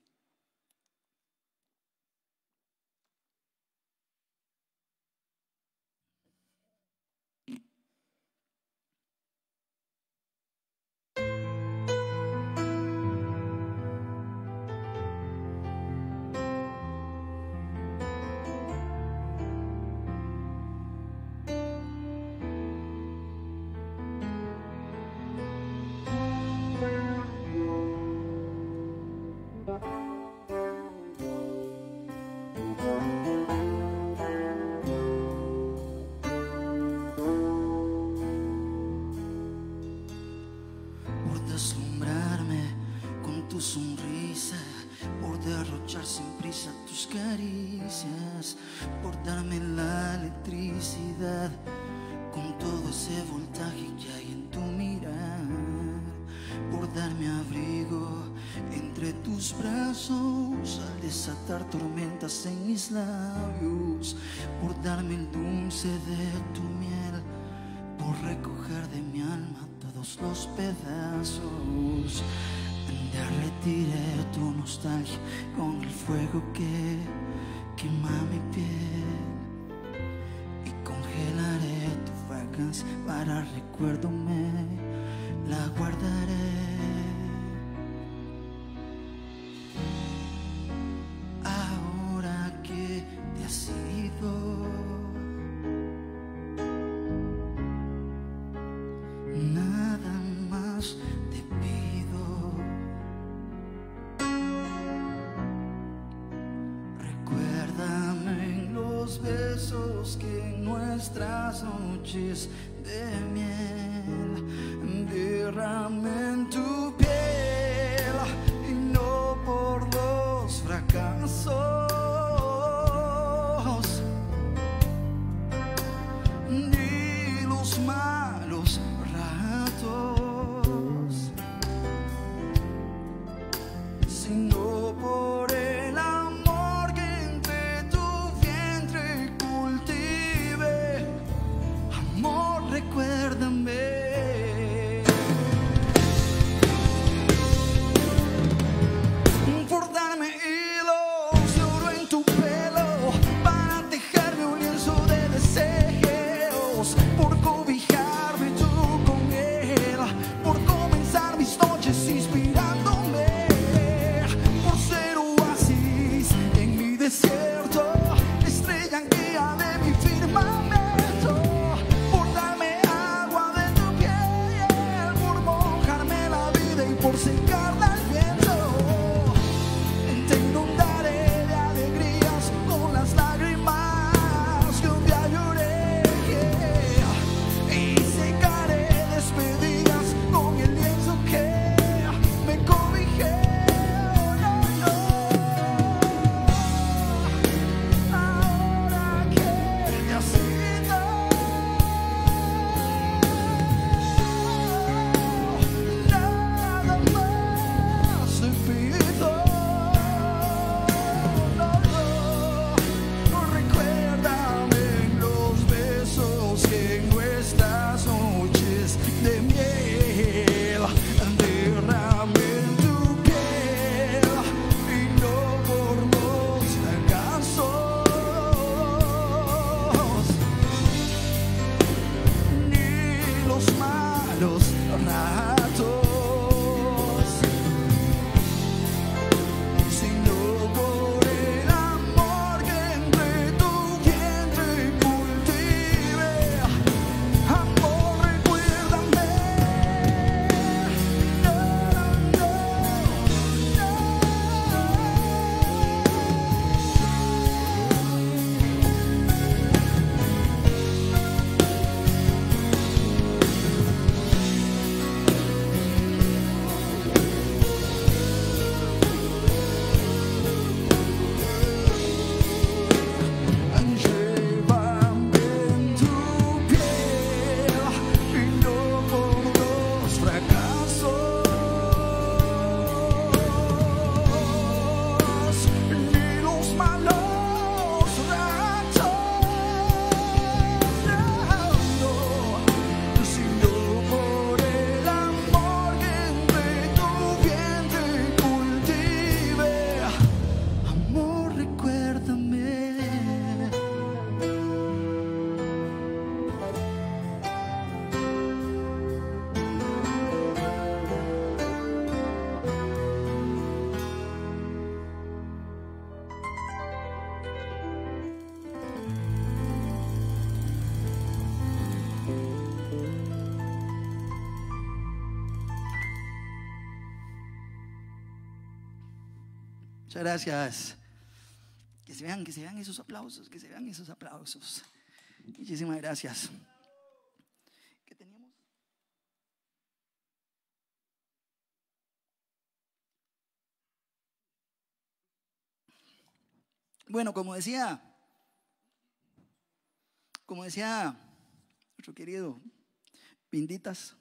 Sonrisa, por derrochar sin prisa tus caricias, por darme la electricidad con todo ese voltaje que hay en tu mirar, por darme abrigo entre tus brazos al desatar tormentas en mis labios, por darme el dulce de tu miel, por recoger de mi alma todos los pedazos. Derretiré tu nostalgia con el fuego que quema mi piel y congelaré tu fragancia para recuerdo, me la guardaré. Ahora que te has ido, nada más te pido. Besos que en nuestras noches de miel derramé en tu piel, y no por los fracasos ni los malos ratos, sino por el amor que entre tu vientre cultive. Amor, recuérdame. Por darme hilos de oro en tu pelo para tejerme un lienzo de deseos, por cobijarme tú con él, por comenzar mis noches inspirándome, por ser oasis en mi desierto, estrella guía de mi firmamento, por darme agua de tu piel, por mojarme la vida y por secarla al viento. Te inundaré de alegrías con las lágrimas que un día lloré, y secaré despedidas con el lienzo que me cobijé. Oh, no, no. Ahora que te has ido, nada más Muchas gracias. Que se vean, que se vean esos aplausos, que se vean esos aplausos. Muchísimas gracias. ¿Qué teníamos? Bueno, como decía, como decía nuestro querido Pinditas,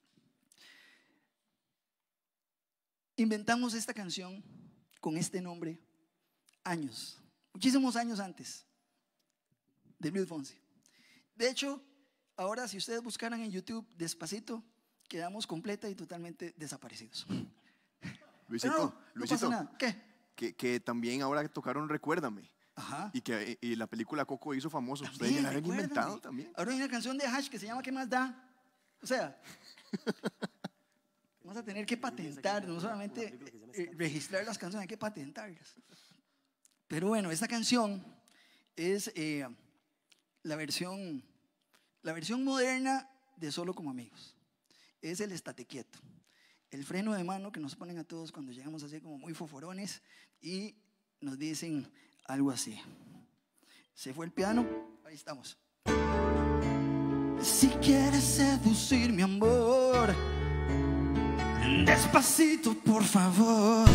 inventamos esta canción con este nombre años, muchísimos años antes de Luis Fonsi. De hecho, ahora si ustedes buscaran en YouTube Despacito, quedamos completa y totalmente desaparecidos. Luisito, Pero no, no Luisito, pasa nada. ¿Qué? Que, que también ahora que tocaron Recuérdame. Ajá. Y que y la película Coco hizo famoso. Ustedes También, ya la habían recuérdame. inventado también. Ahora hay una canción de Hash que se llama ¿Qué más da? O sea, vamos a tener que patentar, no solamente eh, registrar las canciones, hay que patentarlas. Pero bueno, esta canción es eh, la versión, la versión moderna de Solo como Amigos. Es el estate quieto, el freno de mano que nos ponen a todos cuando llegamos así como muy foforones y nos dicen algo así. Se fue el piano, ahí estamos. Si quieres seducir mi amor, despacito por favor.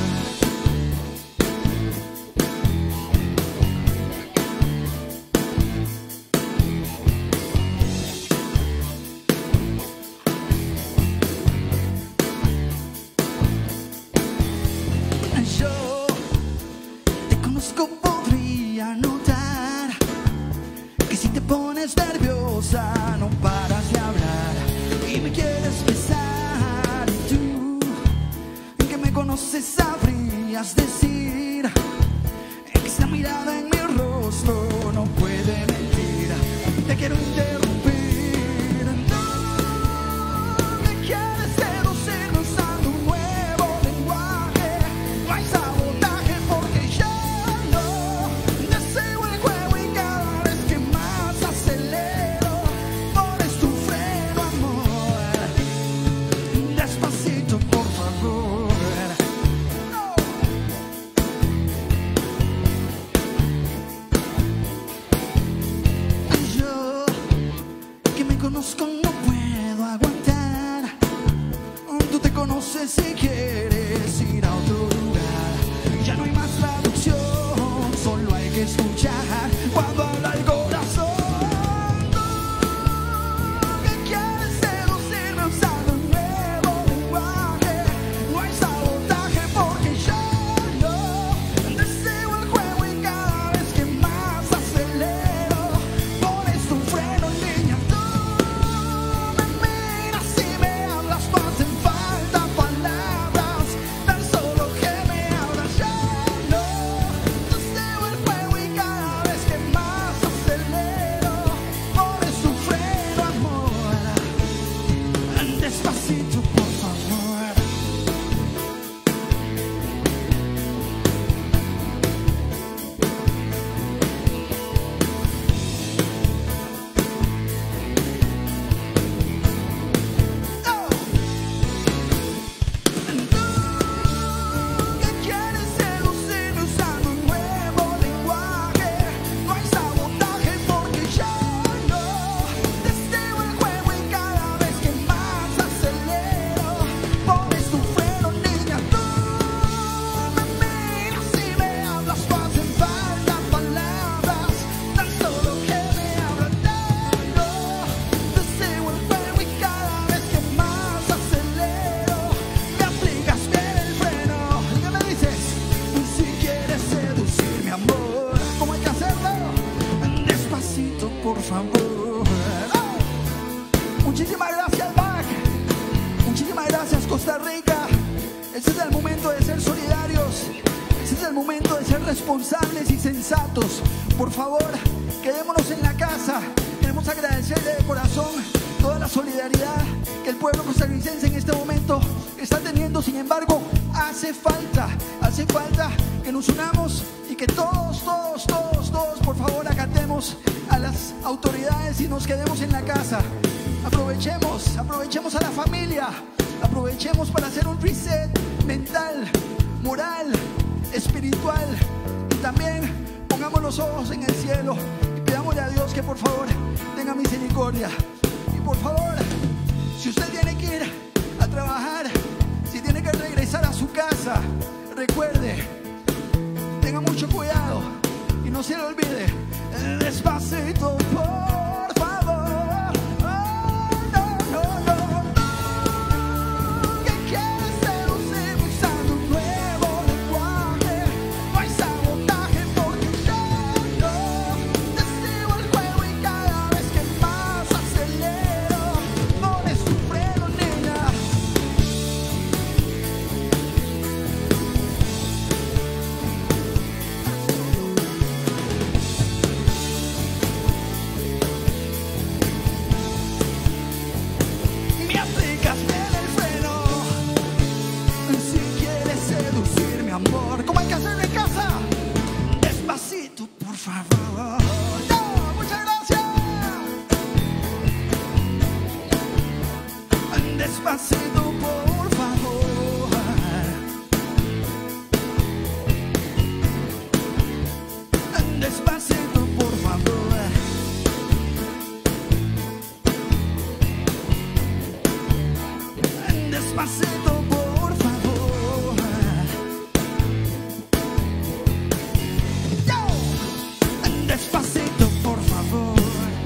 Yo te conozco, podría notar que si te pones nerviosa no paras de hablar y me quieres besar. Y tú, que me conoces, sabrías decir que esa mirada en mi rostro no puede mentir. Te quiero interrumpir. No me quieres seducir usando un nuevo lenguaje. No hay sabotaje porque ya no deseo el juego y cada vez que más acelero pones tu freno, amor. Despacito, por favor. No. Yo, que me conozco, no puedo aguantar. Tú te conoces si quieres ir a otro lugar. Ya no hay más traducción, solo hay que escuchar cuando habla el corazón. Tú que quieres seducirme usando un nuevo lenguaje. No hay sabotaje porque ya no deseo el juego y cada vez que más acelero pones tu freno, niña. Tú me miras y me hablas, no hacen falta palabras, tan solo que me hablas. Ya no deseo el juego y cada vez que más acelero pones tu freno, amor. Despacito, por favor. Oh. Tú que quieres seducirme usando un nuevo lenguaje. No hay sabotaje porque ya no deseo el juego y cada vez que más acelero pones tu freno, niña. Tú me miras y me hablas, no hacen falta palabras, tan solo que me hablas. No deseo el juego y cada vez que más acelero me aplicas bien el freno. ¿Y qué me dices? Si quieres seducir mi amor, ¿cómo hay que hacerlo? Despacito, por favor. ¡Oh! Muchísimas gracias, Mac. Muchísimas gracias, Costa Rica. Este es el momento de ser solidarios. Este es el momento de ser responsables y sensatos. Por favor, quedémonos en la casa. Queremos agradecerle de corazón toda la solidaridad que el pueblo costarricense en este momento está teniendo. Sin embargo, hace falta, hace falta que nos unamos y que todos, todos, todos, todos, por favor, acatemos a las autoridades y nos quedemos en la casa. Aprovechemos, aprovechemos a la familia, aprovechemos para hacer un reset mental, moral, espiritual. Y también pongamos los ojos en el cielo y pidámosle a Dios que por favor tenga misericordia. Y por favor, si usted tiene que ir a trabajar, si tiene que regresar a su casa, recuerde, tenga mucho cuidado y no se le olvide, despacito, por favor. Oh, no, no, no, no. Que quieres seducirme usando un nuevo lenguaje. No hay sabotaje porque yo no te sigo el juego y cada vez que más acelero, pones tu freno, nena. Me aplicas bien el freno. Si quieres seducirme, amor, como hay que hacer en casa, despacito, por favor. ¡No! ¡Muchas gracias! Despacito, por favor. Despacito, por favor. Despacito, por favor. Yo. Despacito, por favor.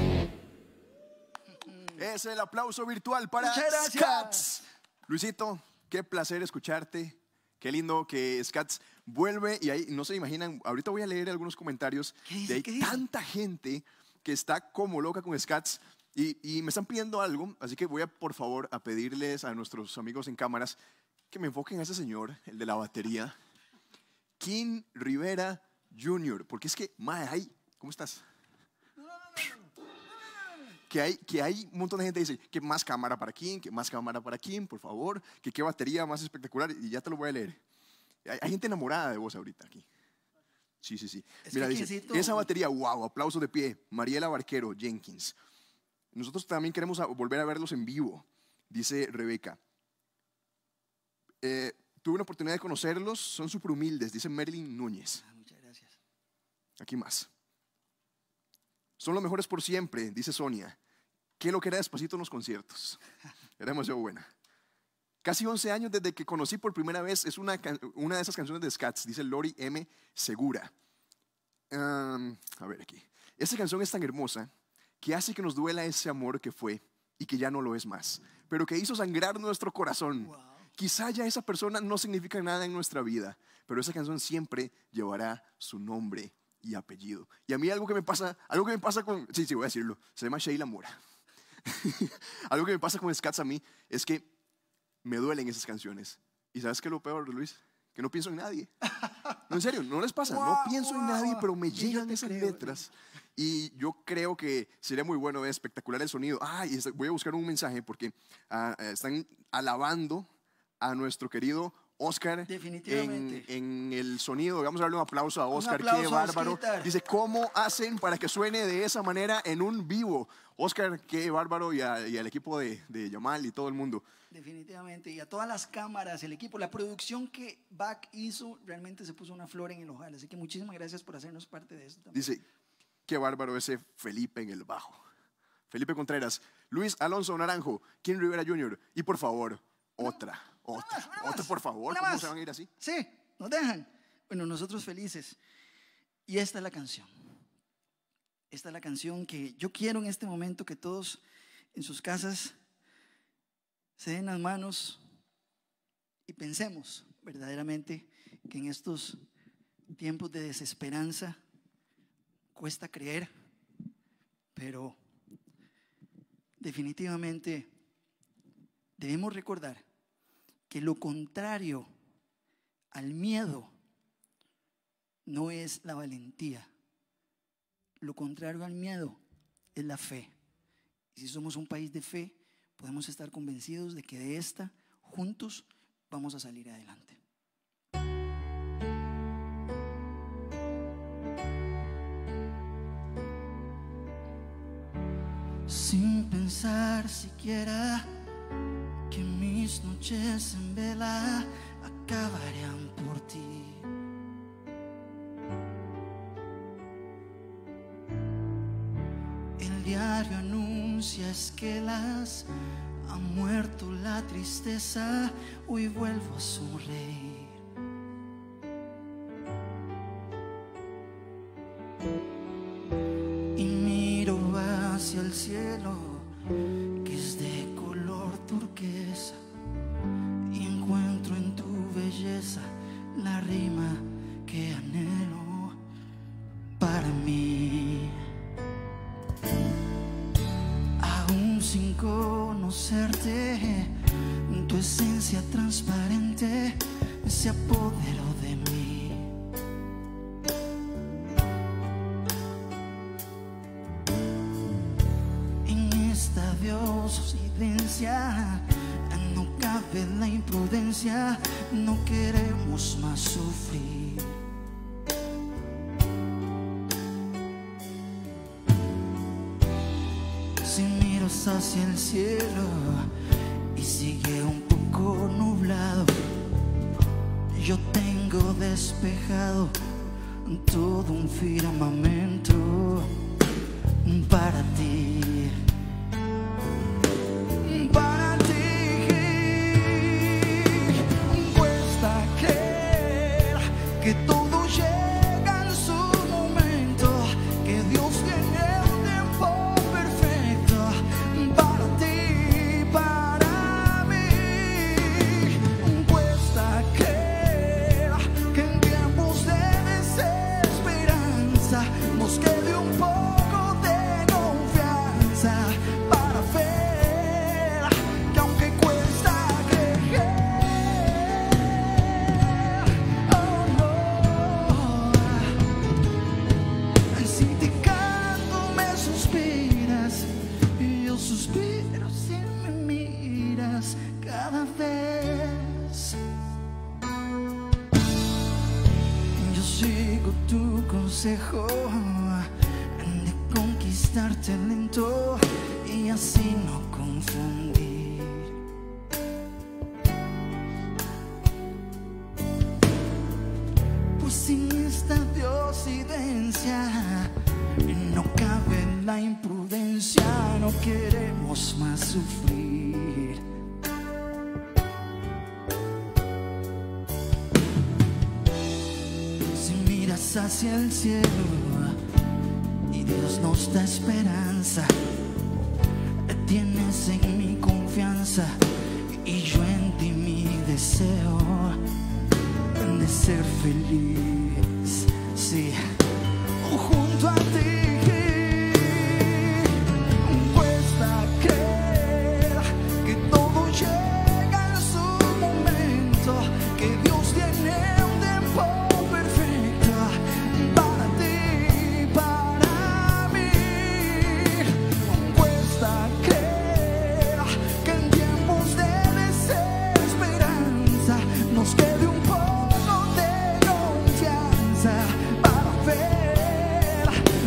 Es el aplauso virtual para Muchas gracias. Scats. Luisito, qué placer escucharte. Qué lindo que Scats vuelve. Y ahí no se imaginan, ahorita voy a leer algunos comentarios. ¿Qué dice? De ahí ¿Qué dice? tanta gente que está como loca con Scats. Y, y me están pidiendo algo, así que voy a por favor a pedirles a nuestros amigos en cámaras que me enfoquen a ese señor, el de la batería, King Rivera junior Porque es que, mae, hay, ¿cómo estás? Que hay, que hay un montón de gente que dice que más cámara para King, que más cámara para King, por favor, que qué batería más espectacular, y ya te lo voy a leer. Hay, hay gente enamorada de vos ahorita aquí. Sí, sí, sí. Es Mira, que dice, Kincito- esa batería, wow, aplauso de pie. Mariela Barquero, Jenkins. Nosotros también queremos a- volver a verlos en vivo, dice Rebeca. Eh, tuve una oportunidad de conocerlos, son súper humildes, dice Merlin Núñez. Ah, muchas gracias. Aquí más. Son los mejores por siempre, dice Sonia. Qué lo que era Despacito en los conciertos. Era demasiado buena. Casi once años desde que conocí por primera vez, es una, can- una de esas canciones de Scats, dice Lori M. Segura. Um, a ver aquí. Esta canción es tan hermosa que hace que nos duela ese amor que fue y que ya no lo es más, pero que hizo sangrar nuestro corazón. Wow. Quizá ya esa persona no significa nada en nuestra vida, pero esa canción siempre llevará su nombre y apellido. Y a mí algo que me pasa, algo que me pasa con, sí, sí, voy a decirlo, se llama Sheila Mora. Algo que me pasa con Scats a mí es que me duelen esas canciones. ¿Y sabes qué es lo peor, Luis? Que no pienso en nadie. No, en serio, no les pasa. No Wow, pienso en wow. nadie, pero me Sí, yo llegan te esas creo. letras. Y yo creo que sería muy bueno, es espectacular el sonido. Ah, y es- voy a buscar un mensaje porque ah, están alabando a nuestro querido Oscar en, Definitivamente. en el sonido. Vamos a darle un aplauso a Oscar, aplauso qué a bárbaro. Osquitar. Dice, ¿cómo hacen para que suene de esa manera en un vivo? Oscar, qué bárbaro, y, a- y al equipo de, de Yamal y todo el mundo. Definitivamente. Y a todas las cámaras, el equipo, la producción que Back hizo, realmente se puso una flor en el ojal. Así que muchísimas gracias por hacernos parte de eso también. Dice, qué bárbaro ese Felipe en el bajo. Felipe Contreras, Luis Alonso Naranjo, King Rivera junior Y por favor, otra, otra, más, una otra más, por favor. una ¿Cómo más. se van a ir así? Sí, nos dejan. Bueno, nosotros felices. Y esta es la canción. Esta es la canción que yo quiero en este momento que todos en sus casas se den las manos y pensemos verdaderamente que en estos tiempos de desesperanza cuesta creer, pero definitivamente debemos recordar que lo contrario al miedo no es la valentía. Lo contrario al miedo es la fe. Y si somos un país de fe, podemos estar convencidos de que de esta, juntos, vamos a salir adelante. Sin pensar siquiera que mis noches en vela acabarían por ti. diario anuncias que las ha muerto la tristeza, hoy vuelvo a sonreír. Y miro hacia el cielo, que es de color turquesa, y encuentro en tu belleza la rima que anhelo para mí. Aún sin conocerte, tu esencia transparente se apoderó de mí. En esta diosidencia no cabe la imprudencia, no queremos más sufrir. Si miras hacia el cielo y sigue un poco nublado, yo tengo despejado todo un firmamento para ti. Para ti cuesta creer que todo llega en su momento, que Dios tiene un tiempo perfecto para ti, para mí. Cuesta creer que en tiempos de desesperanza nos quede un poco de confianza para ver que aunque cuesta creer, oh no, si te canto me suspiras y yo suspiro si me miras cada vez. Yo sigo tu consejo de conquistarte lento y así no confundir. Pues sin esta diosidencia no cabe la imprudencia, no queremos más sufrir. Si miras hacia el cielo y Dios nos da esperanza, tienes en mi confianza y yo en ti mi deseo de ser feliz, sí, junto a ti. Cuesta creer que todo llega en su momento, que Dios tiene un tiempo perfecto para ti, para mí. Cuesta creer que en tiempos de desesperanza nos quede un poco de confianza para ver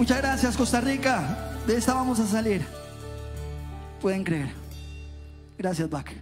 Muchas gracias, Costa Rica. De esta vamos a salir. Pueden creer. Gracias, Back.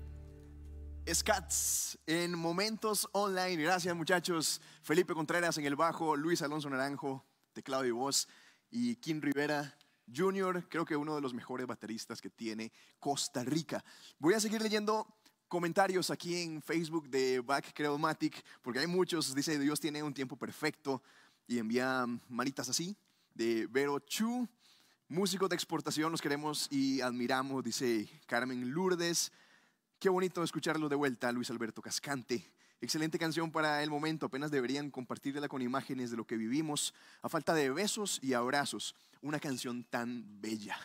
Scats en Momentos Online. Gracias, muchachos. Felipe Contreras en el bajo, Luis Alonso Naranjo, teclado y voz, y Kim Rivera junior, creo que uno de los mejores bateristas que tiene Costa Rica. Voy a seguir leyendo comentarios aquí en Facebook de Back Credomatic, porque hay muchos. Dice: Dios tiene un tiempo perfecto, y envía manitas así. De Vero Chu: músicos de exportación, los queremos y admiramos, dice Carmen Lourdes. Qué bonito escucharlo de vuelta. Luis Alberto Cascante: excelente canción para el momento, apenas deberían compartirla con imágenes de lo que vivimos, a falta de besos y abrazos, una canción tan bella.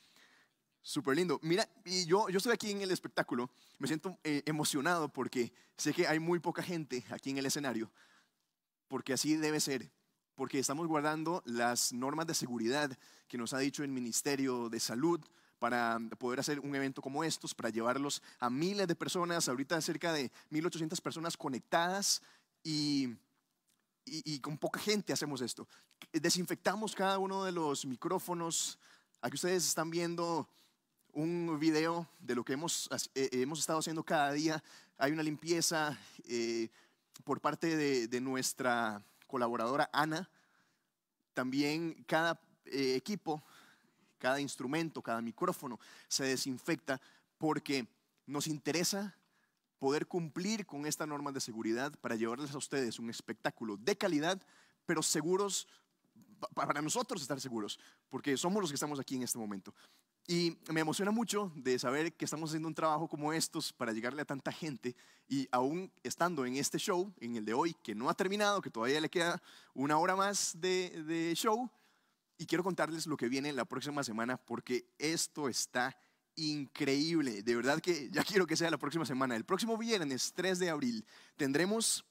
Súper lindo. Mira, y yo, yo estoy aquí en el espectáculo, me siento eh, emocionado porque sé que hay muy poca gente aquí en el escenario, porque así debe ser, porque estamos guardando las normas de seguridad que nos ha dicho el Ministerio de Salud para poder hacer un evento como estos, para llevarlos a miles de personas. Ahorita cerca de mil ochocientas personas conectadas y, y, y con poca gente hacemos esto. Desinfectamos cada uno de los micrófonos. Aquí ustedes están viendo un video de lo que hemos, eh, hemos estado haciendo cada día. Hay una limpieza eh, por parte de, de nuestra colaboradora Ana. También cada eh, equipo, cada instrumento, cada micrófono se desinfecta porque nos interesa poder cumplir con estas normas de seguridad para llevarles a ustedes un espectáculo de calidad, pero seguros, para nosotros estar seguros, porque somos los que estamos aquí en este momento. Y me emociona mucho de saber que estamos haciendo un trabajo como estos para llegarle a tanta gente, y aún estando en este show, en el de hoy, que no ha terminado, que todavía le queda una hora más de, de show, y quiero contarles lo que viene la próxima semana, porque esto está increíble. De verdad que ya quiero que sea la próxima semana. El próximo viernes tres de abril tendremos,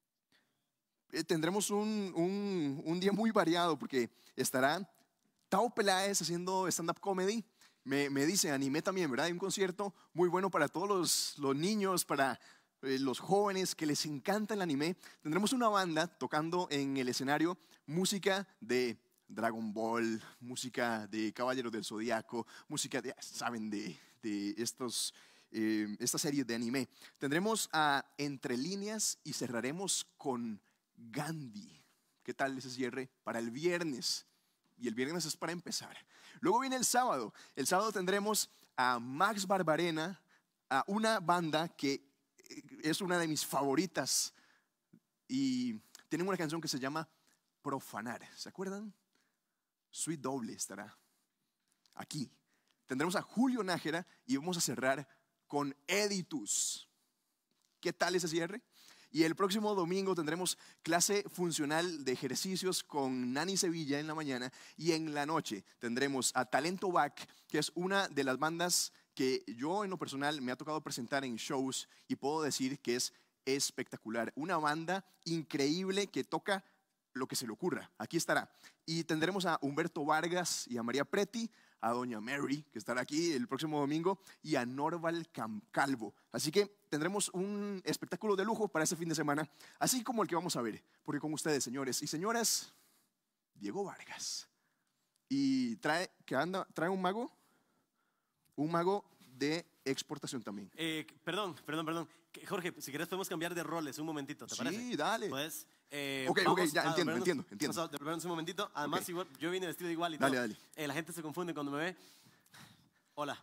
eh, tendremos un, un, un día muy variado, porque estará Tao Peláez haciendo stand-up comedy. Me, me dice, animé también, ¿verdad? Hay un concierto muy bueno para todos los, los niños, para eh, los jóvenes que les encanta el anime. Tendremos una banda tocando en el escenario música de Dragon Ball, música de Caballeros del Zodiaco, música de, saben, de, de estos, eh, esta serie de anime. Tendremos a Entre Líneas y cerraremos con Gandhi. ¿Qué tal ese cierre para el viernes? Y el viernes es para empezar. Luego viene el sábado. El sábado tendremos a Max Barbarena, a una banda que es una de mis favoritas, y tienen una canción que se llama Profanar. ¿Se acuerdan? Sweet Doble estará aquí. Tendremos a Julio Nájera y vamos a cerrar con Editus. ¿Qué tal ese cierre? Y el próximo domingo tendremos clase funcional de ejercicios con Nani Sevilla en la mañana, y en la noche tendremos a Talento Back, que es una de las bandas que yo en lo personal me ha tocado presentar en shows y puedo decir que es espectacular. Una banda increíble que toca lo que se le ocurra. Aquí estará. Y tendremos a Humberto Vargas y a María Preti, a Doña Mary, que estará aquí el próximo domingo, y a Norval Calvo. Así que tendremos un espectáculo de lujo para este fin de semana, así como el que vamos a ver, porque con ustedes, señores y señoras, Diego Vargas. Y trae, ¿qué anda? ¿Trae un mago? Un mago de exportación también. Eh, perdón, perdón, perdón. Jorge, si quieres podemos cambiar de roles un momentito, ¿te sí, parece? Sí, dale. Pues, eh, ok, ok, ya entiendo, entiendo, entiendo. Vamos a devolvernos un momentito. Además, Okay. igual, yo vine vestido igual y dale, todo. Dale. Eh, la gente se confunde cuando me ve. Hola,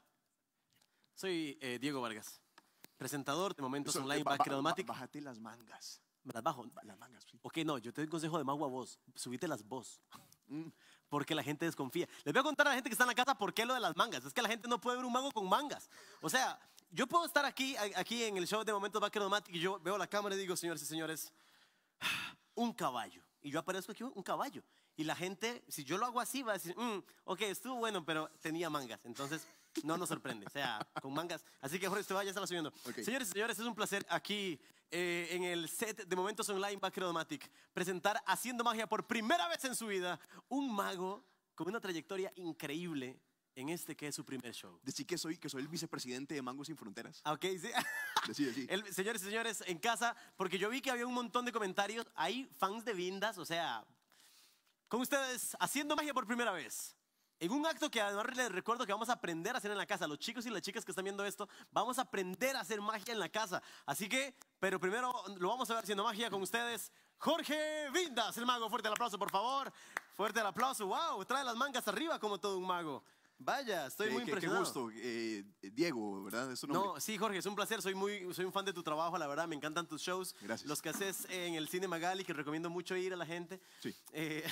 soy eh, Diego Vargas, presentador de Momentos Eso, Online eh, ba- Back ba- Credomatic. Bájate las mangas. ¿Me las bajo? Las mangas, sí. Ok, no, yo te doy un consejo de mago a vos. Subite las vos. Mm. Porque la gente desconfía. Les voy a contar a la gente que está en la casa por qué lo de las mangas. Es que la gente no puede ver un mago con mangas. O sea, yo puedo estar aquí, aquí en el show de Momentos Back Credomatic, y yo veo la cámara y digo, señores y señores, un caballo. Y yo aparezco aquí, un caballo. Y la gente, si yo lo hago así, va a decir, mm, ok, estuvo bueno, pero tenía mangas. Entonces, no nos sorprende. O sea, con mangas. Así que, Jorge, usted vaya, ya está subiendo. Okay. Señores y señores, es un placer aquí eh, en el set de Momentos Online Back Credomatic presentar haciendo magia por primera vez en su vida un mago con una trayectoria increíble en este que es su primer show. Decí que soy, que soy el vicepresidente de Mangos Sin Fronteras. Ah, ok, sí. Decí, decí. El, señores y señores, en casa, porque yo vi que había un montón de comentarios. Hay fans de Vindas, o sea, Con ustedes, haciendo magia por primera vez. En un acto que además les recuerdo que vamos a aprender a hacer en la casa. Los chicos y las chicas que están viendo esto, vamos a aprender a hacer magia en la casa. Así que, pero primero lo vamos a ver haciendo magia con ustedes. Jorge Vindas, el mago. Fuerte el aplauso, por favor. Fuerte el aplauso. ¡Wow! Trae las mangas arriba como todo un mago. Vaya, estoy Qué- muy qué- impresionado. Qué gusto. Eh, Diego, ¿verdad? Es tu nombre. No, sí, Jorge, es un placer. Soy muy, soy un fan de tu trabajo, la verdad. Me encantan tus shows. Gracias. Los que haces en el Cine Magali, que recomiendo mucho ir a la gente. Sí. Eh,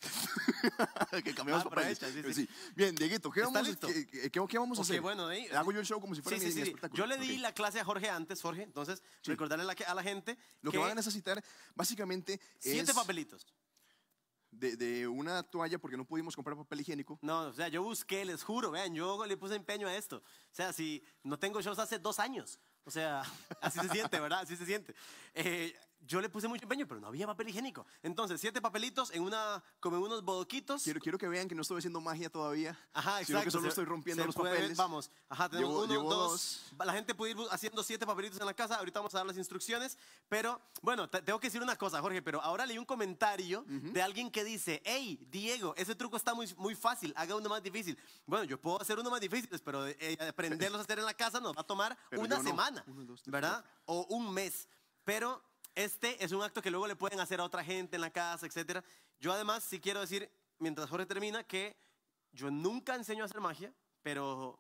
que cambiamos Ah, papeles. aprovecha, sí, Sí, sí. Bien, Dieguito, ¿qué ¿Está vamos, listo? qué, qué- qué- qué vamos a Ok, hacer? bueno, de ahí- Hago yo el show como si fuera sí, mi, sí, mi sí. espectáculo. Yo le di Ok. la clase a Jorge antes, Jorge. Entonces, Sí. recordarle a la, a la gente Lo que van a necesitar, básicamente, siete es papelitos. de, de una toalla, porque no pudimos comprar papel higiénico. No, o sea, yo busqué, les juro, vean, yo le puse empeño a esto. O sea, si no tengo shows hace dos años. O sea, así se siente, ¿verdad? Así se siente. Eh, yo le puse mucho empeño, pero no había papel higiénico. Entonces, siete papelitos en una, como en unos bodoquitos. Quiero, quiero que vean que no estoy haciendo magia todavía, Ajá, sino exacto. que solo se- estoy rompiendo se los puede ver, papeles. Vamos, ajá, tenemos Llevo- uno, llevo dos. La gente puede ir bu- haciendo siete papelitos en la casa. Ahorita vamos a dar las instrucciones. Pero, bueno, te- tengo que decir una cosa, Jorge. Pero ahora leí un comentario de alguien que dice: hey, Diego, ese truco está muy, muy fácil. Haga uno más difícil. Bueno, yo puedo hacer uno más difícil, pero eh, aprenderlos a hacer en la casa nos va a tomar Pero una yo no. semana, Uno, dos, tres, ¿verdad? O un mes. Pero este es un acto que luego le pueden hacer a otra gente en la casa, etcétera. Yo además sí quiero decir, mientras Jorge termina, que yo nunca enseño a hacer magia, pero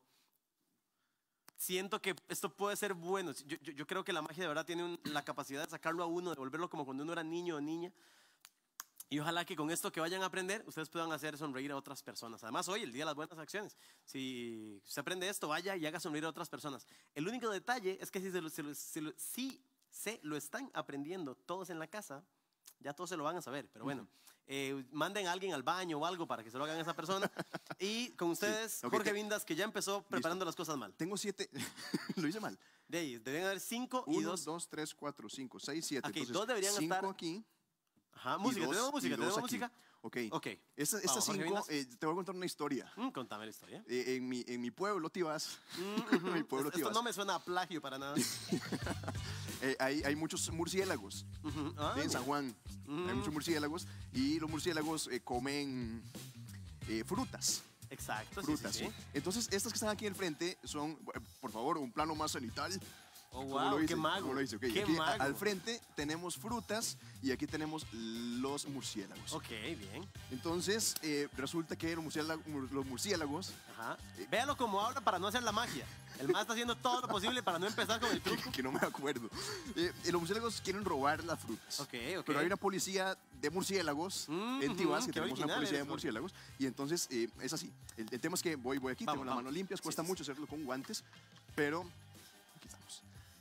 siento que esto puede ser bueno. Yo, yo- yo creo que la magia de verdad tiene un- la capacidad de sacarlo a uno, de volverlo como cuando uno era niño o niña. Y ojalá que con esto que vayan a aprender, ustedes puedan hacer sonreír a otras personas. Además, hoy, el Día de las Buenas Acciones. Si usted aprende esto, vaya y haga sonreír a otras personas. El único detalle es que si se lo, se lo- se lo- si se lo están aprendiendo todos en la casa, ya todos se lo van a saber. Pero bueno, eh, manden a alguien al baño o algo para que se lo hagan a esa persona. Y con ustedes, Ok, Jorge te- Vindas, que ya empezó preparando las cosas mal. Tengo siete, lo hice mal. De ahí, deben haber cinco y Uno, dos. dos, tres, cuatro, cinco, seis, siete. Ok, Entonces, dos deberían cinco estar- aquí. Ajá, y música, dos- tenemos música, y dos tenemos aquí. música. Ok. Ok. Estas Vamos, estas Jorge cinco, Vindas. eh, te voy a contar una historia. Mm, contame la historia. Eh, en, mi, en mi pueblo, Tibás, Mm, ujú. mi pueblo, Esto Tibás, no me suena a plagio para nada. eh, hay, hay muchos murciélagos. Ujú. Ah, en mira. San Juan hay muchos murciélagos y los murciélagos eh, comen eh, frutas. Exacto, sí, frutas. sí, sí. Entonces, estas que están aquí al frente son, eh, por favor, un plano más cenital. Oh, ¿Cómo wow, lo hice? qué mago. ¿Cómo lo hice? Ok, Qué aquí, a- mago. al frente tenemos frutas y aquí tenemos los murciélagos. Ok, bien. Entonces, eh, resulta que los murciélagos, los murciélagos Ajá. Véalo como habla para no hacer la magia. El más está haciendo todo lo posible para no empezar con el truco. que no me acuerdo. Eh, los murciélagos quieren robar las frutas. Ok, ok. Pero hay una policía de murciélagos Mm, en Tibás, que qué tenemos una original policía de eres, Jorge. murciélagos. Y entonces eh, es así. El, el tema es que voy, voy aquí, Vamos, tengo las vamos. manos limpias, Sí, cuesta sí, sí. mucho hacerlo con guantes, pero aquí estamos.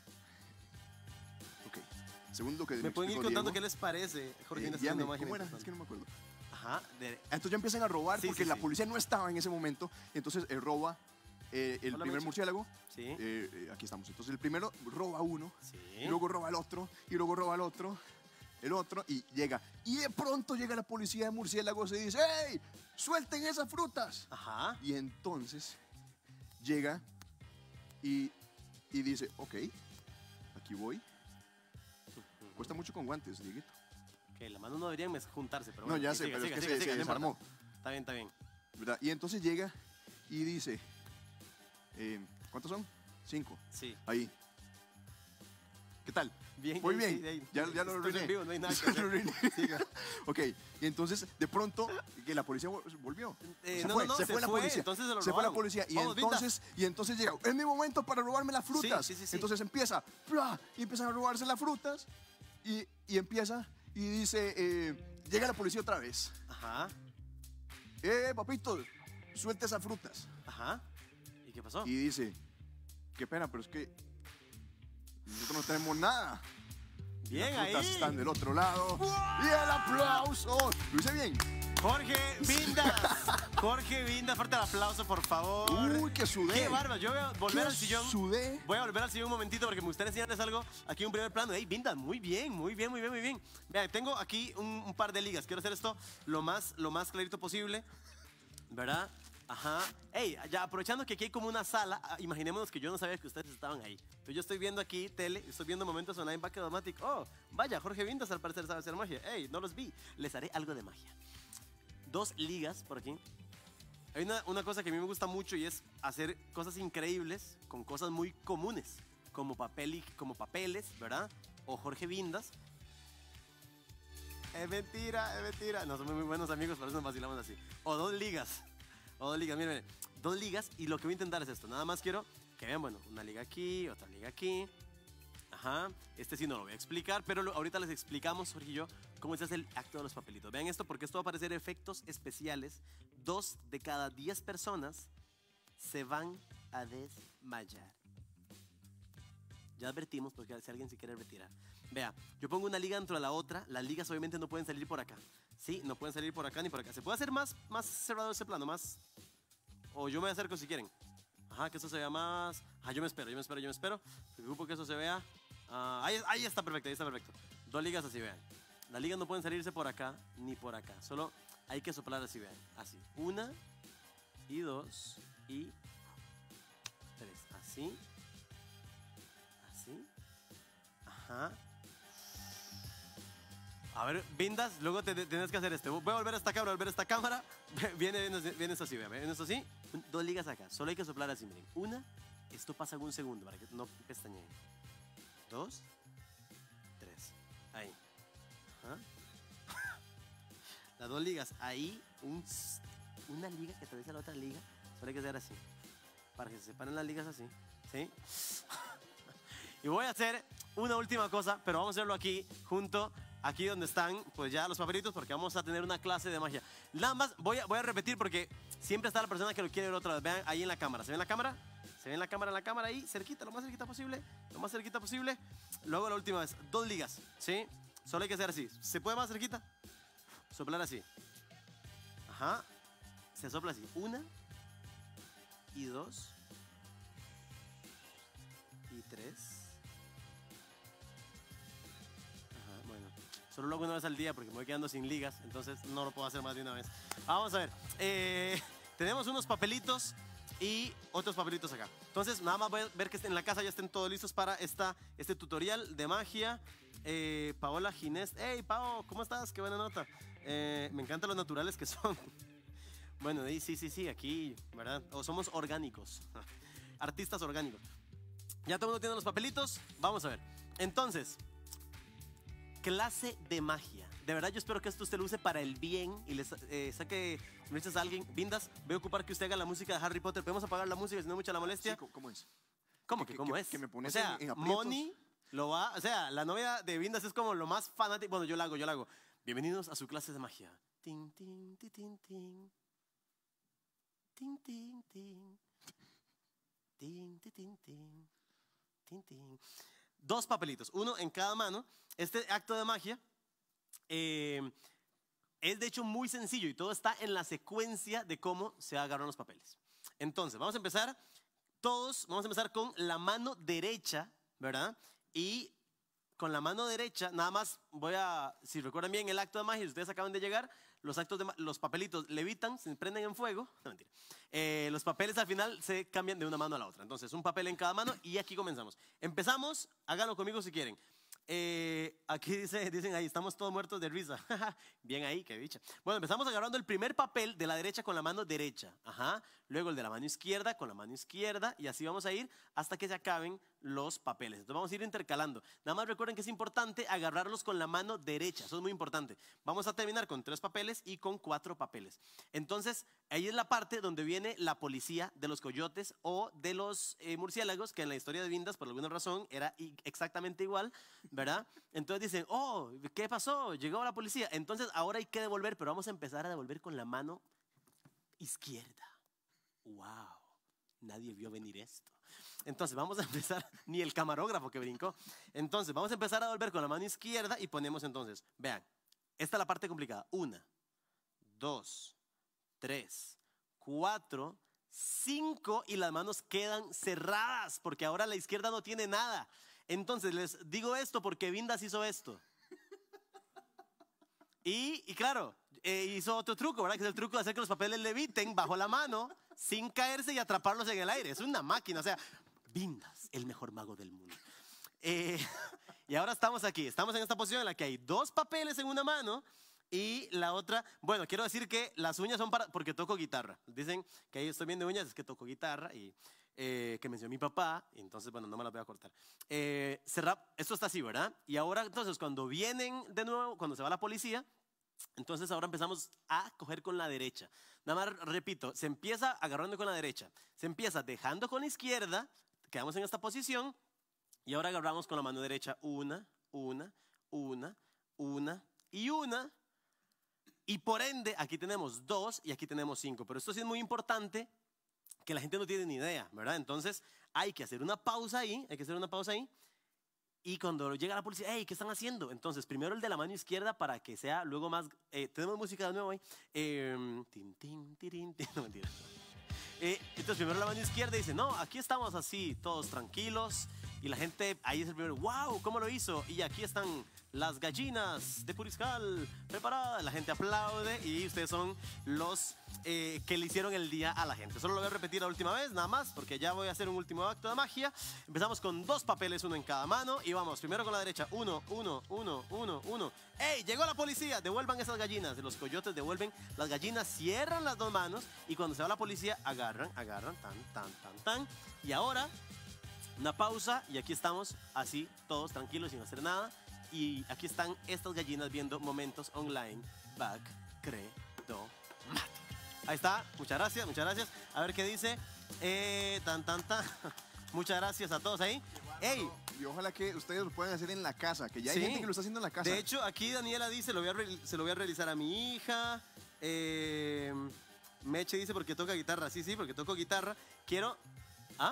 Ok. Según lo que Me pueden ir explicó contando Diego, qué les parece, Jorge eh, Vindas ya haciendo me- magia. ¿Cómo era? mientras Es que no me acuerdo. tanto. Ajá. de- Entonces ya empiezan a robar Sí, porque sí, la sí. policía no estaba en ese momento. Entonces eh, roba eh, el Hola, primer Meche. murciélago. Sí. Eh, eh, aquí estamos. Entonces el primero roba uno. Sí. Y luego roba el otro, y luego roba el otro, el otro, y llega. Y de pronto llega la policía de murciélagos y dice, ¡hey! ¡Suelten esas frutas! Ajá. Y entonces llega y, y dice, ok, aquí voy. Cuesta mucho con guantes, Dieguito. Ok, las manos no deberían mes- juntarse, pero No, bueno. ya sí, sé, siga, pero es siga, que siga, se- siga, se no importa. desarmó. Está bien, está bien. ¿Verdad? Y entonces llega y dice, eh, ¿cuántos son? Cinco. Sí. Ahí. ¿Qué tal? Bien, Muy ahí, bien. sí, de ahí. Ya, ya lo Esto es arruiné. en vivo, no hay nada que Ya lo hacer. arruiné. Siga. Ok, y entonces de pronto que la policía vol- volvió. Eh, se no, fue, no, no, se se fue la fue, policía. entonces se lo se fue la robaron. policía y Vamos, Vinda. entonces y entonces llega, es mi momento para robarme las frutas. Sí, sí, sí, sí. Entonces empieza, ¡plá! Y empiezan a robarse las frutas y, y empieza y dice, eh, llega la policía otra vez. Ajá. Eh, papito, suelta esas frutas. Ajá. ¿Y qué pasó? Y dice, qué pena, pero es que nosotros no tenemos nada. Bien Las frutas ahí. están del otro lado. Y el aplauso. Lo hice bien. Jorge Vindas. Jorge Vindas, fuerte el aplauso, por favor. Uy, que sudé. Qué bárbaro. Yo voy a volver ¿Qué al sillón. sudé? Voy a volver al sillón un momentito porque me gustaría enseñarles algo aquí en un primer plano. Hey, Vindas, muy bien, muy bien, muy bien, muy bien. Vean, tengo aquí un, un par de ligas. Quiero hacer esto lo más, lo más clarito posible. ¿Verdad? Ajá. Hey, ya aprovechando que aquí hay como una sala, ah, imaginémonos que yo no sabía que ustedes estaban ahí. Entonces yo estoy viendo aquí tele, estoy viendo momentos online Backromatic. Oh, vaya, Jorge Vindas al parecer sabe hacer magia. Hey, no los vi. Les haré algo de magia. dos ligas por aquí. Hay una, una cosa que a mí me gusta mucho y es hacer cosas increíbles con cosas muy comunes, como, papel y, como papeles, ¿verdad? O Jorge Vindas. Es mentira, es mentira. No, somos muy buenos amigos, por eso nos vacilamos así. O dos ligas. O dos ligas, miren, miren. Dos ligas y lo que voy a intentar es esto. Nada más quiero que vean, bueno, una liga aquí, otra liga aquí. Ajá. Este sí no lo voy a explicar, pero lo, ahorita les explicamos, Jorge y yo, cómo se hace el acto de los papelitos. Vean esto porque esto va a aparecer efectos especiales. Dos de cada diez personas se van a desmayar. Ya advertimos, porque si alguien se quiere retirar. Vea, yo pongo una liga dentro de la otra. Las ligas obviamente no pueden salir por acá. Sí, no pueden salir por acá ni por acá. ¿Se puede hacer más, más cerrado ese plano? Más... O yo me acerco si quieren. Ajá, que eso se vea más... Ajá, yo me espero, yo me espero, yo me espero. Me preocupo que eso se vea... Uh, ahí, ahí está perfecto, ahí está perfecto. Dos ligas así, vean. Las ligas no pueden salirse por acá ni por acá. Solo hay que soplar así, vean. Así. Una y dos y tres. Así. Así. Ajá. A ver, Vindas, luego te, te, tienes que hacer este. Voy a volver a esta cámara, volver a esta cámara. Viene, viene, viene esto así, vean. Viene esto así. Dos ligas acá. Solo hay que soplar así, miren. Una. Esto pasa en un segundo para que no pestañeen. Dos. Tres. Ahí. Ajá. Las dos ligas. Ahí. Un, una liga que atraviesa la otra liga. Solo hay que hacer así. Para que se separen las ligas así. ¿Sí? Y voy a hacer una última cosa, pero vamos a hacerlo aquí, junto, aquí donde están, pues ya los papelitos, porque vamos a tener una clase de magia. Nada más, voy a, voy a repetir porque siempre está la persona que lo quiere ver otra vez. Vean ahí en la cámara. ¿Se ve en la cámara? Se ve en la cámara, en la cámara ahí, cerquita, lo más cerquita posible. Lo más cerquita posible. Luego la última vez, dos ligas, ¿sí? Solo hay que hacer así. ¿Se puede más cerquita? Soplar así. Ajá. Se sopla así. Una. Y dos. Y tres. Bueno, solo lo hago una vez al día porque me voy quedando sin ligas, entonces no lo puedo hacer más de una vez. Vamos a ver, eh, tenemos unos papelitos y otros papelitos acá. Entonces nada más voy a ver que en la casa ya estén todos listos para esta, este tutorial de magia. eh, Paola Ginés, hey Pao, ¿cómo estás? Qué buena nota. eh, Me encantan los naturales que son. Bueno, sí, sí, sí, aquí, ¿verdad? O somos orgánicos, artistas orgánicos. Ya todo el mundo tiene los papelitos, vamos a ver. Entonces, clase de magia. De verdad yo espero que esto usted lo use para el bien y le eh, saque sonrisas a alguien. Vindas, voy a ocupar que usted haga la música de Harry Potter. ¿Podemos apagar la música si no mucha la molestia? Sí, ¿cómo es? ¿Cómo que, que cómo que, es? Que me pones o sea, en, en aprietos. Moni lo va... O sea, la novia de Vindas es como lo más fanático. Bueno, yo la hago, yo la hago. Bienvenidos a su clase de magia. Tin, tin, tin, tin, tin. Tin, tin, tin. Tin, tin, tin, tin. Tin, tin. Dos papelitos, uno en cada mano. Este acto de magia eh, es de hecho muy sencillo y todo está en la secuencia de cómo se agarran los papeles. Entonces, vamos a empezar todos, vamos a empezar con la mano derecha, ¿verdad? Y con la mano derecha, nada más voy a, si recuerdan bien el acto de magia, ustedes acaban de llegar, los, actos de, los papelitos levitan, se prenden en fuego, no mentira. Eh, los papeles al final se cambian de una mano a la otra. Entonces, un papel en cada mano y aquí comenzamos. Empezamos, háganlo conmigo si quieren. Eh, aquí dice, dicen ahí, estamos todos muertos de risa. Bien ahí, qué bicha. Bueno, empezamos agarrando el primer papel de la derecha con la mano derecha. Ajá. Luego el de la mano izquierda con la mano izquierda y así vamos a ir hasta que se acaben los papeles. Entonces vamos a ir intercalando. Nada más recuerden que es importante agarrarlos con la mano derecha. Eso es muy importante. Vamos a terminar con tres papeles y con cuatro papeles. Entonces, ahí es la parte donde viene la policía de los coyotes o de los eh, murciélagos, que en la historia de Vindas, por alguna razón, era exactamente igual, ¿verdad? Entonces dicen, oh, ¿qué pasó? Llegó la policía. Entonces ahora hay que devolver, pero vamos a empezar a devolver con la mano izquierda. ¡Wow! Nadie vio venir esto. Entonces vamos a empezar, ni el camarógrafo que brincó. Entonces vamos a empezar a devolver con la mano izquierda y ponemos entonces, vean, esta es la parte complicada. Una, dos, tres, cuatro, cinco y las manos quedan cerradas porque ahora la izquierda no tiene nada. Entonces les digo esto porque Vindas hizo esto. Y, y claro, eh, hizo otro truco, ¿verdad? Que es el truco de hacer que los papeles leviten bajo la mano sin caerse y atraparlos en el aire. Es una máquina, o sea, Vindas, el mejor mago del mundo. Eh, y ahora estamos aquí, estamos en esta posición en la que hay dos papeles en una mano Y la otra, bueno, quiero decir que las uñas son para, porque toco guitarra. Dicen que ahí estoy bien de uñas, es que toco guitarra y eh, que me enseñó mi papá, y entonces, bueno, no me las voy a cortar. Eh, cerrar, esto está así, ¿verdad? Y ahora, entonces, cuando vienen de nuevo, cuando se va la policía, entonces ahora empezamos a coger con la derecha. Nada más, repito, se empieza agarrando con la derecha, se empieza dejando con la izquierda, quedamos en esta posición, y ahora agarramos con la mano derecha, una, una, una, una y una. Y por ende, aquí tenemos dos y aquí tenemos cinco. Pero esto sí es muy importante, que la gente no tiene ni idea, ¿verdad? Entonces, hay que hacer una pausa ahí, hay que hacer una pausa ahí. Y cuando llega la policía, hey, ¿qué están haciendo? Entonces, primero el de la mano izquierda para que sea luego más... Eh, tenemos música de nuevo ahí. Eh, tin, tin, tirin, tin, no, mentira. Eh, entonces, primero la mano izquierda dice, no, aquí estamos así, todos tranquilos. Y la gente, ahí es el primero, wow, ¿cómo lo hizo? Y aquí están las gallinas de Puriscal preparadas. La gente aplaude y ustedes son los eh, que le hicieron el día a la gente. Solo lo voy a repetir la última vez, nada más, porque ya voy a hacer un último acto de magia. Empezamos con dos papeles, uno en cada mano. Y vamos, primero con la derecha, uno, uno, uno, uno, uno. ¡Ey! Llegó la policía, devuelvan esas gallinas. Los coyotes devuelven las gallinas, cierran las dos manos. Y cuando se va la policía, agarran, agarran, tan, tan, tan, tan. Y ahora... una pausa y aquí estamos así, todos tranquilos sin hacer nada. Y aquí están estas gallinas viendo Momentos Online Back Credo Matic. Ahí está, muchas gracias, muchas gracias. A ver qué dice. Eh, tan, tan, tan. Muchas gracias a todos ahí. Ey. Y ojalá que ustedes lo puedan hacer en la casa, que ya hay Sí. gente que lo está haciendo en la casa. De hecho, aquí Daniela dice, lo voy a re- se lo voy a realizar a mi hija. Eh, Meche dice, porque toca guitarra. Sí, sí, porque toco guitarra. Quiero... ¿Ah?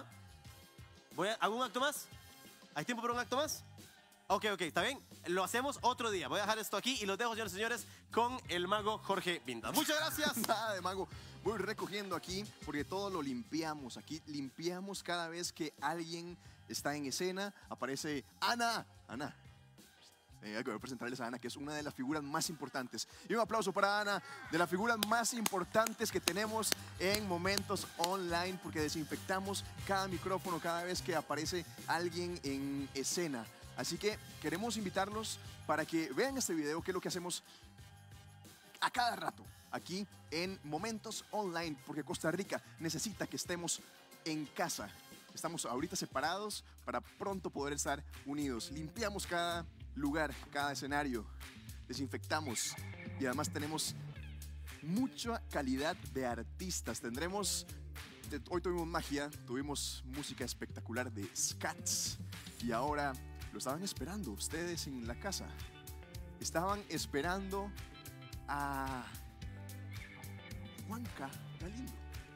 Voy a, ¿Hago un acto más? ¿Hay tiempo para un acto más? Ok, ok, está bien. Lo hacemos otro día. Voy a dejar esto aquí y los dejo, señores y señores, con el mago Jorge Vindas. Muchas gracias. Nada de mago. Voy recogiendo aquí porque todo lo limpiamos. Aquí limpiamos cada vez que alguien está en escena. Aparece Ana. Ana. Eh, hay que presentarles a Ana, que es una de las figuras más importantes. Y un aplauso para Ana, de las figuras más importantes que tenemos en Momentos Online, porque desinfectamos cada micrófono cada vez que aparece alguien en escena. Así que queremos invitarlos para que vean este video, que es lo que hacemos a cada rato aquí en Momentos Online, porque Costa Rica necesita que estemos en casa. Estamos ahorita separados para pronto poder estar unidos. Limpiamos cada lugar, cada escenario, desinfectamos y además tenemos mucha calidad de artistas. Tendremos, hoy tuvimos magia, tuvimos música espectacular de Scats y ahora lo estaban esperando ustedes en la casa. Estaban esperando a Juanca Galindo.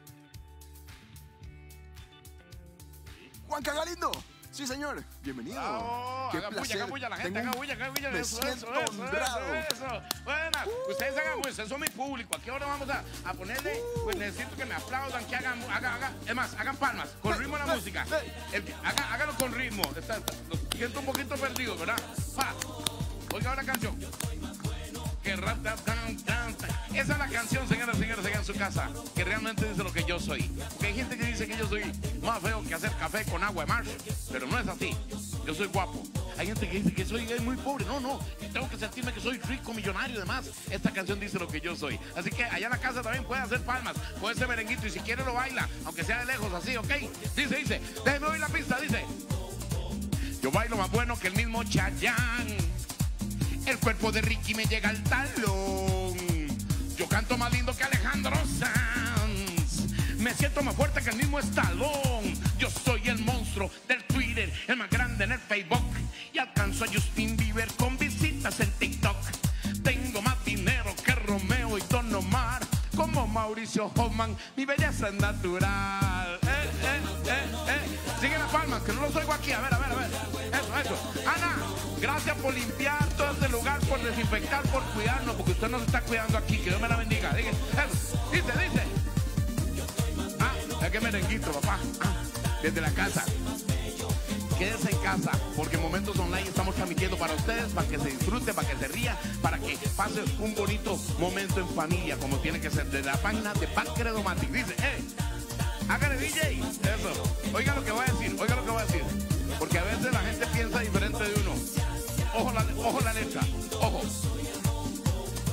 Juanca Galindo. Sí, señor. Bienvenido. Bravo. Qué Haga bulla, placer. haga bulla, la gente Tengo haga un- bulla, haga bulla. Me Eso, siento eso, eso, honrado. eso, eso. Buena, ustedes hagan bulla, ustedes son mi público. Aquí ahora vamos a, a ponerle, pues necesito que me aplaudan, que hagan, hagan, hagan, es más, hagan palmas, con ritmo a la música. El- haga- háganlo con ritmo. Está, está- lo siento un poquito perdido, ¿verdad? Pa. Oiga la canción. Que rata, tan, tan, tan. Esa es la canción, señoras y señores, allá en su casa, que realmente dice lo que yo soy. Porque hay gente que dice que yo soy más feo que hacer café con agua de mar, pero no es así. Yo soy guapo. Hay gente que dice que soy muy pobre. No, no. Yo tengo que sentirme que soy rico, millonario, además. Esta canción dice lo que yo soy. Así que allá en la casa también puede hacer palmas, puede ser merenguito y si quiere lo baila, aunque sea de lejos, así, ¿ok? Dice, dice. Déjeme oír la pista, dice. Yo bailo más bueno que el mismo Chayanne. El cuerpo de Ricky me llega al talón. Yo canto más lindo que Alejandro Sanz. Me siento más fuerte que el mismo Stallone. Yo soy el monstruo del Twitter, el más grande en el Facebook. Y alcanzo a Justin Bieber con visitas en TikTok. Tengo más dinero que Romeo y Don Omar. Como Mauricio Hoffman, mi belleza es natural. Eh, eh, eh, eh. Sigue las palmas, que no los oigo aquí. A ver, a ver, a ver. Eso, eso. Ana, gracias por limpiar todo este lugar, por desinfectar, por cuidarnos, porque usted nos está cuidando aquí. Que Dios me la bendiga. Dice, eso. Dice, dice. Ah, es que merenguito, papá. Ah, desde la casa. Quédense en casa, porque en Momentos Online estamos transmitiendo para ustedes, para que se disfruten, para que se rían, para que pasen un bonito momento en familia, como tiene que ser, desde la página de Back Credo Matic. Dice, eh, hágale D J. Eso. Oiga lo que voy a decir, oiga lo que voy a decir. Porque a veces la gente piensa diferente de uno. Ojo la, ojo la letra, ojo.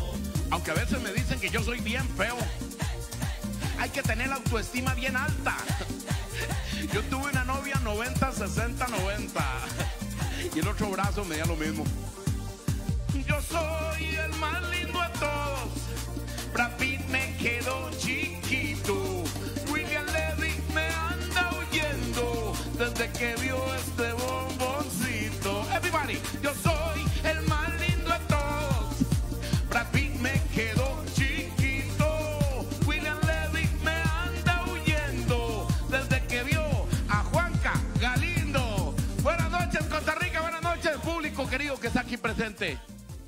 Aunque a veces me dicen que yo soy bien feo. Hay que tener la autoestima bien alta. Yo tuve una novia noventa, sesenta, noventa. Y el otro brazo me da lo mismo. Yo soy el más lindo de todos. Brad Pitt me quedó chiquito. William Levy me anda huyendo desde que vio este bomboncito. Everybody, yo soy el más lindo de todos. Brad Pitt me quedó chiquito. William Levy me anda huyendo desde que vio a Juanca Galindo. Buenas noches, Costa Rica. Buenas noches, público querido que está aquí presente.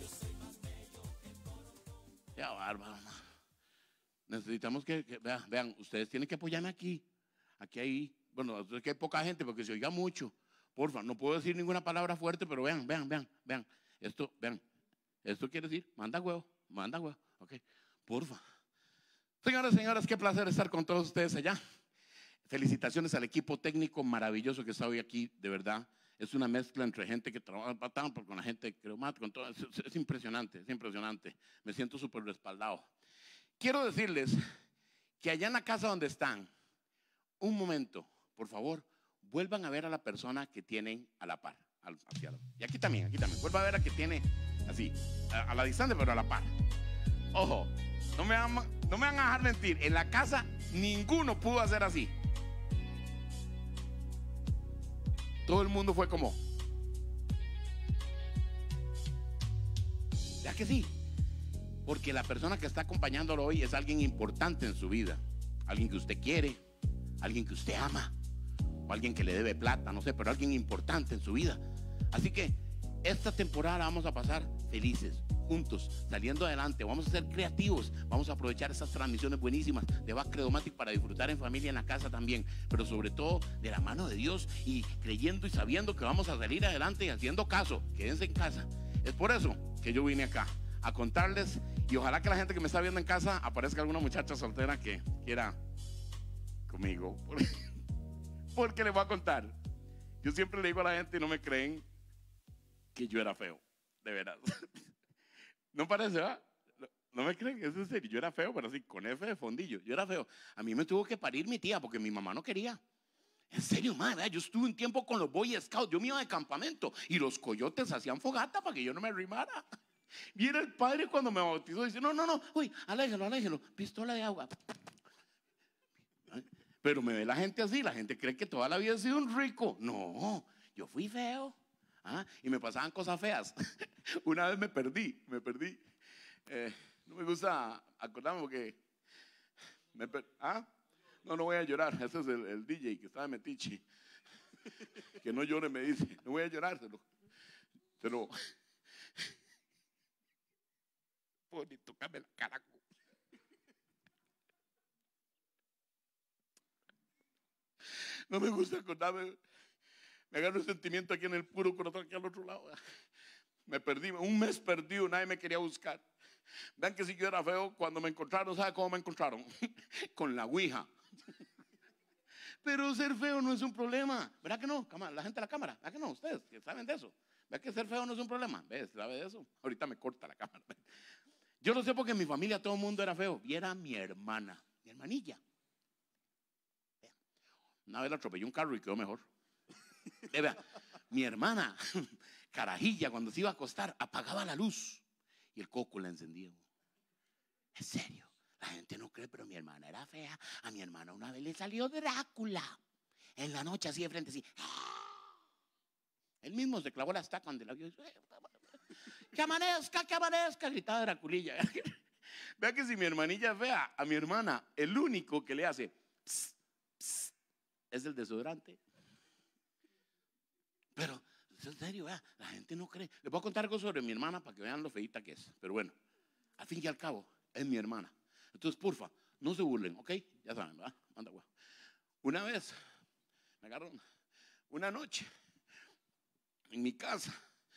Ya, bárbaro. Necesitamos que, que vean, vean, ustedes tienen que apoyarme aquí. Aquí hay, bueno, es que hay poca gente porque se oiga mucho. Porfa, no puedo decir ninguna palabra fuerte, pero vean, vean, vean, vean. Esto, vean, esto quiere decir, manda huevo, manda huevo, ok. Porfa. Señoras y señores, qué placer estar con todos ustedes allá. Felicitaciones al equipo técnico maravilloso que está hoy aquí, de verdad. Es una mezcla entre gente que trabaja con la gente que creumática, con todo. Es, es impresionante, es impresionante. Me siento súper respaldado. Quiero decirles que allá en la casa donde están, un momento, por favor, vuelvan a ver a la persona que tienen a la par. Al, hacia la, y aquí también, aquí también. Vuelvan a ver a que tiene así, a, a la distancia, pero a la par. Ojo, no me, van, no me van a dejar mentir. En la casa ninguno pudo hacer así. Todo el mundo fue como. ¿Ya que sí? Porque la persona que está acompañándolo hoy es alguien importante en su vida. Alguien que usted quiere, alguien que usted ama, o alguien que le debe plata, no sé, pero alguien importante en su vida. Así que esta temporada vamos a pasar felices, juntos, saliendo adelante. Vamos a ser creativos, vamos a aprovechar esas transmisiones buenísimas de Back Credomatic para disfrutar en familia en la casa también, pero sobre todo de la mano de Dios y creyendo y sabiendo que vamos a salir adelante y haciendo caso. Quédense en casa. Es por eso que yo vine acá a contarles, y ojalá que la gente que me está viendo en casa aparezca alguna muchacha soltera que quiera conmigo, porque, porque les voy a contar. Yo siempre le digo a la gente y no me creen que yo era feo, de verdad. No parece, ¿verdad? No, no me creen, es en serio. Yo era feo, pero así con F de fondillo. Yo era feo. A mí me tuvo que parir mi tía porque mi mamá no quería. En serio, madre, yo estuve un tiempo con los Boy Scouts. Yo me iba de campamento y los coyotes hacían fogata para que yo no me arrimara. Y era el padre cuando me bautizó, dice, no, no, no, uy, aléjelo, aléjelo, pistola de agua. Pero me ve la gente así, la gente cree que toda la vida he sido un rico. No, yo fui feo. ¿Ah? Y me pasaban cosas feas. Una vez me perdí, me perdí. Eh, no me gusta acordarme porque me per ¿Ah? No, no voy a llorar. Ese es el, el D J que está de metiche. Que no llore, me dice. No voy a llorar, se lo, se lo Pone, tócame la cara. No me gusta acordarme. Me agarro un sentimiento aquí en el puro corazón, aquí al otro lado. Me perdí, un mes perdido, nadie me quería buscar. Vean que si yo era feo, cuando me encontraron, ¿sabe cómo me encontraron? Con la ouija. Pero ser feo no es un problema, ¿verdad que no? La gente de la cámara, ¿verdad que no? Ustedes que saben de eso. ¿Verdad que ser feo no es un problema? ¿Ves? ¿Sabe de eso? Ahorita me corta la cámara. Yo lo sé porque en mi familia todo el mundo era feo. Y era mi hermana, mi hermanilla. Una vez la atropelló un carro y quedó mejor. Vea, mi hermana, carajilla, cuando se iba a acostar, apagaba la luz y el coco la encendía. En serio, la gente no cree, pero mi hermana era fea. A mi hermana una vez le salió Drácula. En la noche, así de frente, así. Él mismo se clavó la estaca donde la vio. Que amanezca, que amanezca, gritaba Draculilla. Vea que si mi hermanilla es fea, a mi hermana, el único que le hace pss, pss, es el desodorante. Pero, en serio, vea, la gente no cree. Les voy a contar algo sobre mi hermana para que vean lo feita que es. Pero bueno, al fin y al cabo, es mi hermana. Entonces, porfa, no se burlen, ¿ok? Ya saben, ¿verdad? Manda, güey. Una vez, me agarraron una noche en mi casa.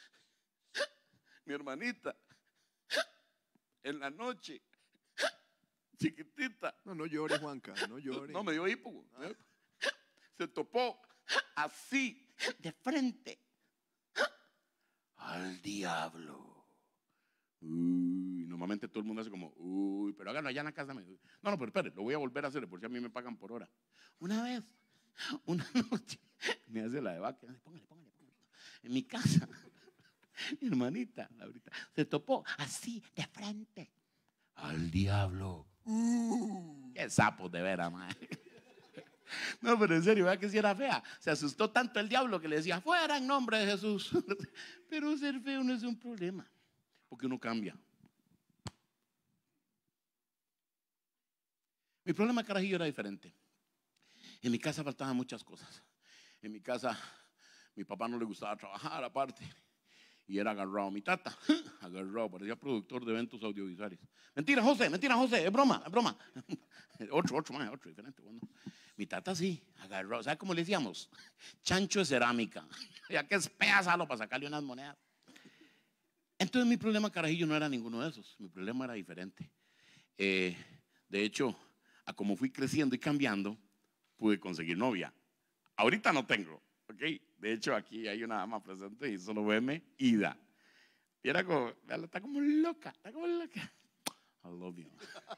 Mi hermanita, en la noche, chiquitita. No, no llore, Juanca, no llore. No, me dio hipo. Ah. Se topó así, de frente, al diablo. Uy, no normalmente todo el mundo hace como, uy, pero háganlo allá en la casa. No, no, pero espere, lo voy a volver a hacer por si a mí me pagan por hora. Una vez, una noche, me hace la de vaca, póngale, póngale, póngale. En mi casa, mi hermanita, Laurita, se topó así, de frente, al diablo. Uh, qué sapo de veras, madre. No, pero en serio, ¿verdad que si era fea? Se asustó tanto el diablo que le decía, fuera en nombre de Jesús. Pero ser feo no es un problema, porque uno cambia. Mi problema, carajillo, era diferente. En mi casa faltaban muchas cosas. En mi casa, mi papá no le gustaba trabajar aparte. Y era agarrado. Mi tata, agarrado, parecía productor de eventos audiovisuales. Mentira, José, mentira, José, es broma, es broma. Otro, otro, más, otro, diferente. Bueno, mi tata sí, agarrado. ¿Sabes cómo le decíamos? Chancho de cerámica. Ya que es pedazalo para sacarle unas monedas. Entonces mi problema, carajillo, no era ninguno de esos. Mi problema era diferente. Eh, de hecho, a como fui creciendo y cambiando, pude conseguir novia. Ahorita no tengo, ¿ok? De hecho, aquí hay una dama presente y solo veme ida. Y era como, está como loca, está como loca. I love you.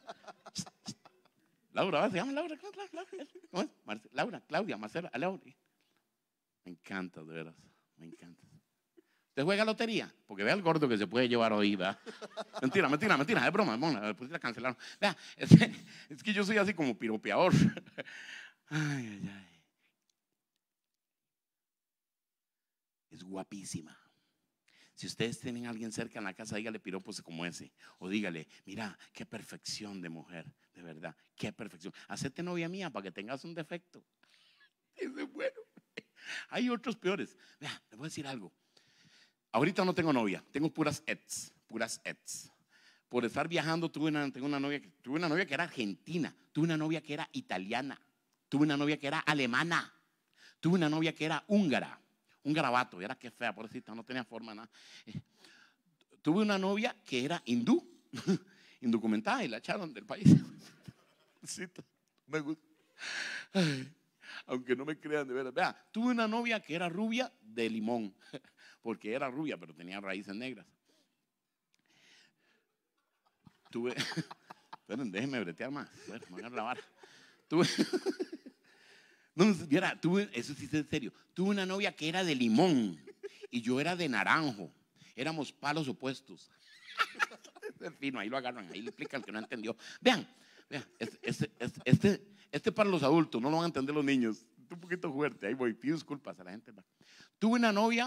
Laura, ¿se llama Laura? ¿Cómo es? Marce, Laura, Claudia, Marcela, Laura. Me encanta, de veras, me encanta. ¿Usted juega lotería? Porque vea el gordo que se puede llevar hoy, ¿verdad? Mentira, mentira, mentira, es broma, bueno, después la cancelaron. Vea, es, es que yo soy así como piropeador. Ay, ay, ay. Es guapísima. Si ustedes tienen a alguien cerca en la casa, dígale piropos como ese. O dígale, mira, qué perfección de mujer, de verdad, qué perfección. Hacete novia mía para que tengas un defecto. Eso es bueno. Hay otros peores. Vea, le voy a decir algo. Ahorita no tengo novia, tengo puras ex, puras ex. Por estar viajando tuve una, tengo una novia, tuve una novia que era argentina, tuve una novia que era italiana, tuve una novia que era alemana, tuve una novia que era húngara, un garabato, era que fea, pobrecita, no tenía forma nada. Eh, tuve una novia que era hindú, indocumentada y la echaron del país. Sí, me gusta. Ay, aunque no me crean de verdad. Vea, tuve una novia que era rubia de limón. Porque era rubia, pero tenía raíces negras. Tuve, esperen, déjenme bretear más. Bueno, me van a grabar. Tuve, no, mira, tuve, eso sí es en serio. Tuve una novia que era de limón y yo era de naranjo. Éramos palos opuestos. Es fino, ahí lo agarran, ahí le explican que no entendió. Vean, vean, este, este, este, este, este para los adultos, no lo van a entender los niños. Un poquito fuerte, ahí voy, pido disculpas a la gente. Tuve una novia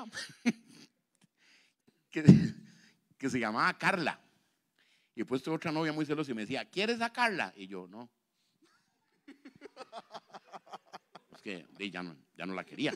que, que se llamaba Carla. Y después tuve otra novia muy celosa y me decía, ¿quieres a Carla? Y yo, no. Es que ya no, ya no la quería.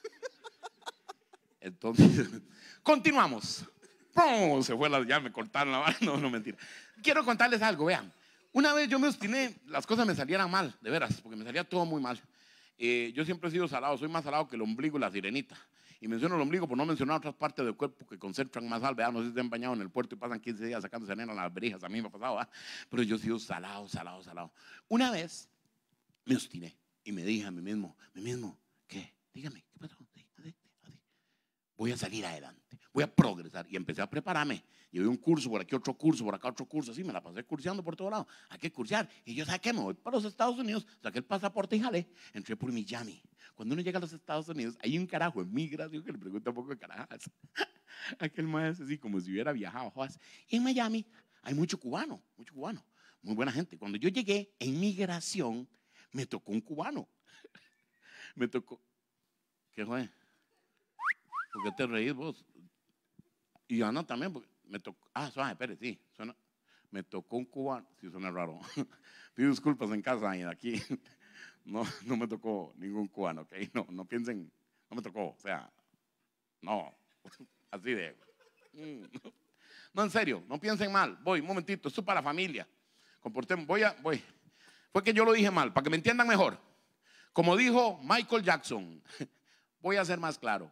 Entonces, continuamos. ¡Pum! Se fue la, ya me cortaron la mano. No, no, mentira. Quiero contarles algo, vean. Una vez yo me obstiné, las cosas me salieran mal, de veras, porque me salía todo muy mal. Eh, yo siempre he sido salado, soy más salado que el ombligo y la sirenita. Y menciono el ombligo por no mencionar otras partes del cuerpo que concentran más sal. ¿Verdad? No sé si se han bañado en el puerto y pasan quince días sacándose arena en las berijas. A mí me ha pasado, ¿verdad? Pero yo he sido salado, salado, salado. Una vez me obstiné y me dije a mí mismo, mí mismo, ¿qué? Dígame, ¿qué pasó? Sí, así, así. Voy a salir adelante, voy a progresar. Y empecé a prepararme. Llevé un curso, por aquí otro curso, por acá otro curso. Así me la pasé curseando por todos lados. Hay que cursear. Y yo, ¿sabes qué? Me voy para los Estados Unidos, saqué el pasaporte y jalé. Entré por Miami. Cuando uno llega a los Estados Unidos, hay un carajo en migración que le pregunta un poco de carajas. Aquel maestro así como si hubiera viajado. Y en Miami hay mucho cubano, mucho cubano, muy buena gente. Cuando yo llegué en migración, me tocó un cubano. Me tocó. ¿Qué fue? ¿Por qué te reís vos? Y Ana también, porque me tocó. Ah, suave, espere, sí. Suena, me tocó un cubano. Sí, suena raro. Pido disculpas en casa y aquí. No, no me tocó ningún cubano, ¿ok? No, no piensen, no me tocó, o sea, no, así de. No, en serio, no piensen mal. Voy, un momentito, esto es para la familia. Comportemos, voy a, voy. Fue que yo lo dije mal, para que me entiendan mejor. Como dijo Michael Jackson, voy a ser más claro.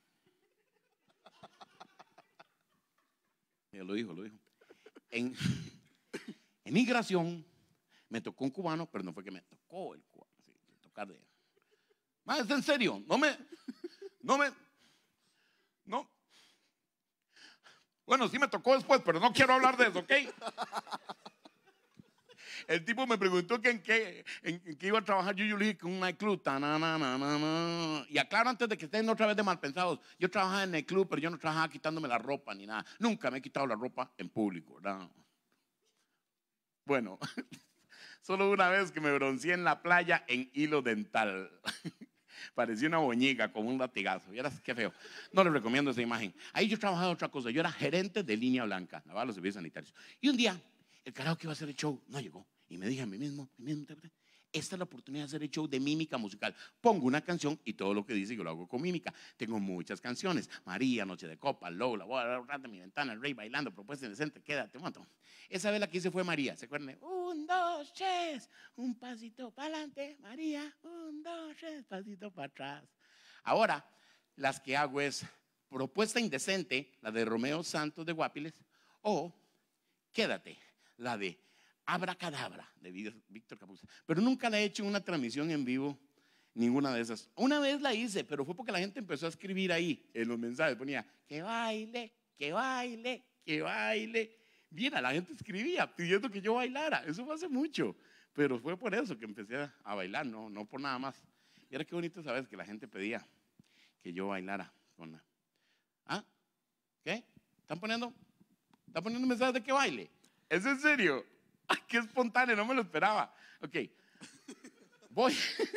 Ya lo dijo, lo dijo. En, en migración me tocó un cubano, pero no fue que me tocó el cubano. De... Más, es en serio, no me, no me, no. Bueno, sí me tocó después, pero no quiero hablar de eso, ¿ok? El tipo me preguntó que en qué, en, en qué iba a trabajar. Yo, yo le dije que un nightclub. Ta, na, na, na, na, na. Y aclaro antes de que estén otra vez de mal pensados. Yo trabajaba en el club, pero yo no trabajaba quitándome la ropa ni nada. Nunca me he quitado la ropa en público, ¿verdad? Bueno, solo una vez que me bronceé en la playa en hilo dental. Parecía una boñiga con un latigazo. Y era qué feo. No les recomiendo esa imagen. Ahí yo trabajaba otra cosa. Yo era gerente de línea blanca, lavaba los servicios sanitarios. Y un día, el carajo que iba a hacer el show no llegó. Y me dije a mí mismo, esta es la oportunidad de hacer el show de mímica musical. Pongo una canción y todo lo que dice yo lo hago con mímica. Tengo muchas canciones. María, Noche de Copa, Lola, voy a hablar de mi ventana, el rey bailando, propuesta indecente, quédate un montón. Esa vez la que hice fue María, ¿se acuerdan? Un, dos, tres, un pasito para adelante, María, un, dos, tres, pasito para atrás. Ahora, las que hago es propuesta indecente, la de Romeo Santos de Guapiles, o quédate, la de Abracadabra de Víctor Capuzzi. Pero nunca la he hecho en una transmisión en vivo, ninguna de esas. Una vez la hice, pero fue porque la gente empezó a escribir ahí en los mensajes. Ponía, que baile, que baile, que baile. Mira, la gente escribía pidiendo que yo bailara. Eso fue hace mucho. Pero fue por eso que empecé a bailar, no, no por nada más. Y era qué bonito saber que la gente pedía que yo bailara con la... ¿Ah? ¿Qué? ¿Están poniendo? ¿Están poniendo mensajes de que baile? ¿Es en serio? ¡Ay, qué espontáneo! No me lo esperaba. Ok. Voy.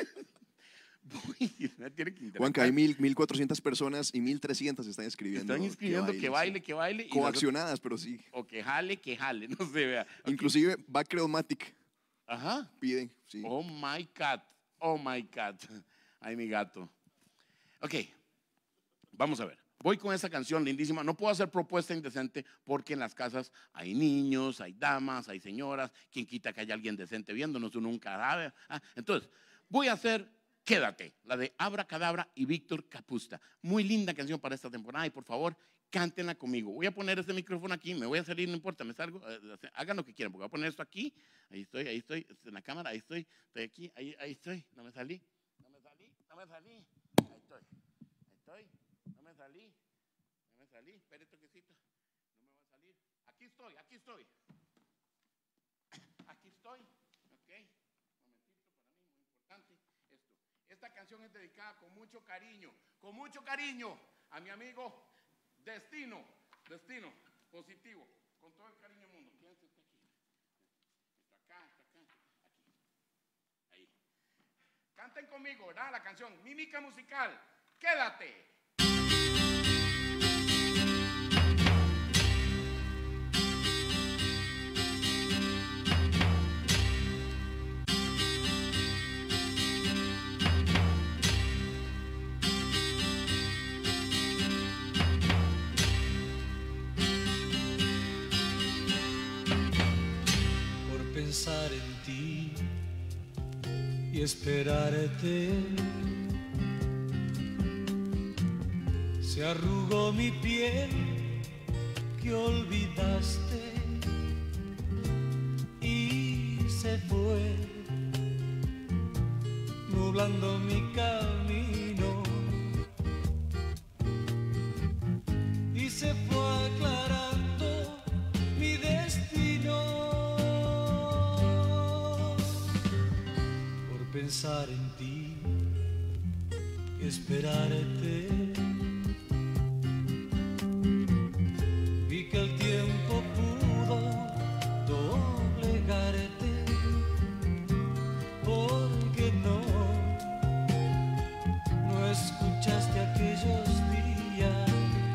Voy. Me tiene que Juanca, hay mil, mil cuatrocientas personas y mil trescientas están escribiendo. Están escribiendo que baile, que baile. Que baile coaccionadas, pero sí. O que jale, que jale. No sé, vea. Okay. Inclusive Backredomatic. Ajá. Piden, sí. Oh my cat. Oh my cat. Ay, mi gato. Ok. Vamos a ver. Voy con esa canción lindísima. No puedo hacer propuesta indecente porque en las casas hay niños, hay damas, hay señoras. ¿Quién quita que haya alguien decente viéndonos? Uno nunca sabe. Ah, entonces, voy a hacer Quédate, la de Abracadabra y Víctor Capuzzi. Muy linda canción para esta temporada y por favor, cántenla conmigo. Voy a poner este micrófono aquí, me voy a salir, no importa, me salgo. Hagan lo que quieran, porque voy a poner esto aquí. Ahí estoy, ahí estoy, en la cámara, ahí estoy. Estoy aquí, ahí, ahí estoy. No me salí, no me salí, no me salí. Ahí estoy, ahí estoy. No me salí, no me salí, espere toquecito, no me va a salir. Aquí estoy, aquí estoy. Aquí estoy, ok. Momentito para mí, muy importante. Esto. Esta canción es dedicada con mucho cariño, con mucho cariño a mi amigo Destino, Destino, positivo, con todo el cariño del mundo. Quédense usted aquí. Está acá, está acá, aquí. Ahí. Canten conmigo, ¿verdad? La canción Mímica Musical. Quédate. Pensar en ti y esperarte, se arrugó mi piel que olvidaste y se fue nublando mi camino y se fue aclarando mi destino. Pensar en ti y esperarte, vi que el tiempo pudo doblegarte, porque no, no escuchaste aquellos días,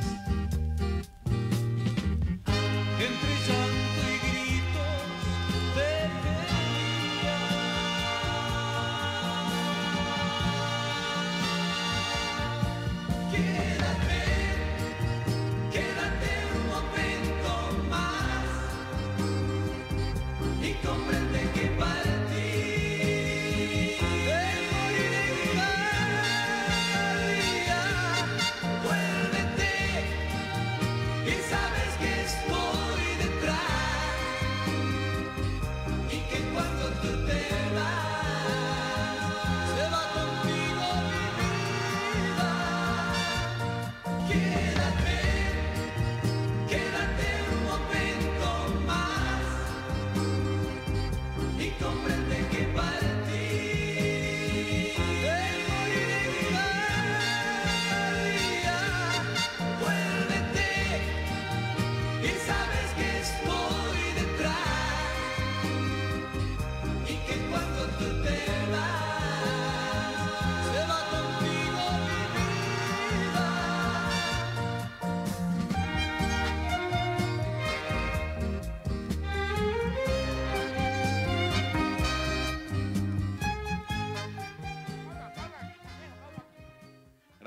entre llanto y gritos te pedía. Yeah.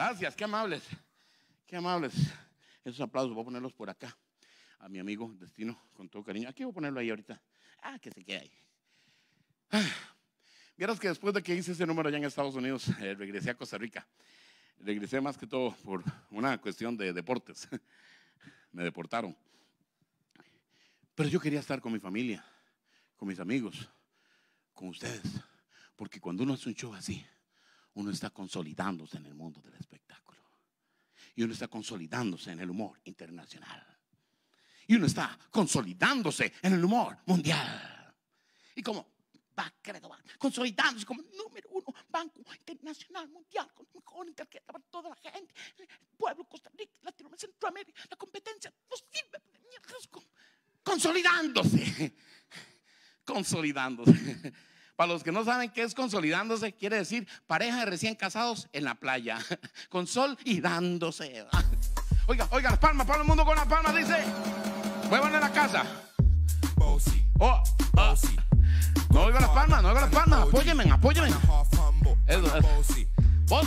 Gracias, qué amables. Qué amables. Esos aplausos voy a ponerlos por acá. A mi amigo Destino, con todo cariño. Aquí voy a ponerlo ahí ahorita. Ah, que se quede ahí. Ah. Vieras que después de que hice ese número allá en Estados Unidos, eh, regresé a Costa Rica. Regresé más que todo por una cuestión de deportes. Me deportaron. Pero yo quería estar con mi familia, con mis amigos, con ustedes. Porque cuando uno hace un show así, uno está consolidándose en el mundo del espectáculo. Y uno está consolidándose en el humor internacional. Y uno está consolidándose en el humor mundial. Y como va, credo, va consolidándose como número uno, banco internacional mundial, con mejor internet para toda la gente. El pueblo, Costa Rica, Latinoamérica, Centroamérica, la competencia no sirve de mierda. Consolidándose. Consolidándose. Para los que no saben qué es consolidándose, quiere decir pareja de recién casados en la playa, con sol y dándose. Oiga, oiga, las palmas, para el mundo con las palmas, dice. Muevan en la casa. Oh, oh. No oigo las palmas, no oigo las palmas. Apóyenme, apóyenme. Eso, eso. ¿Vos?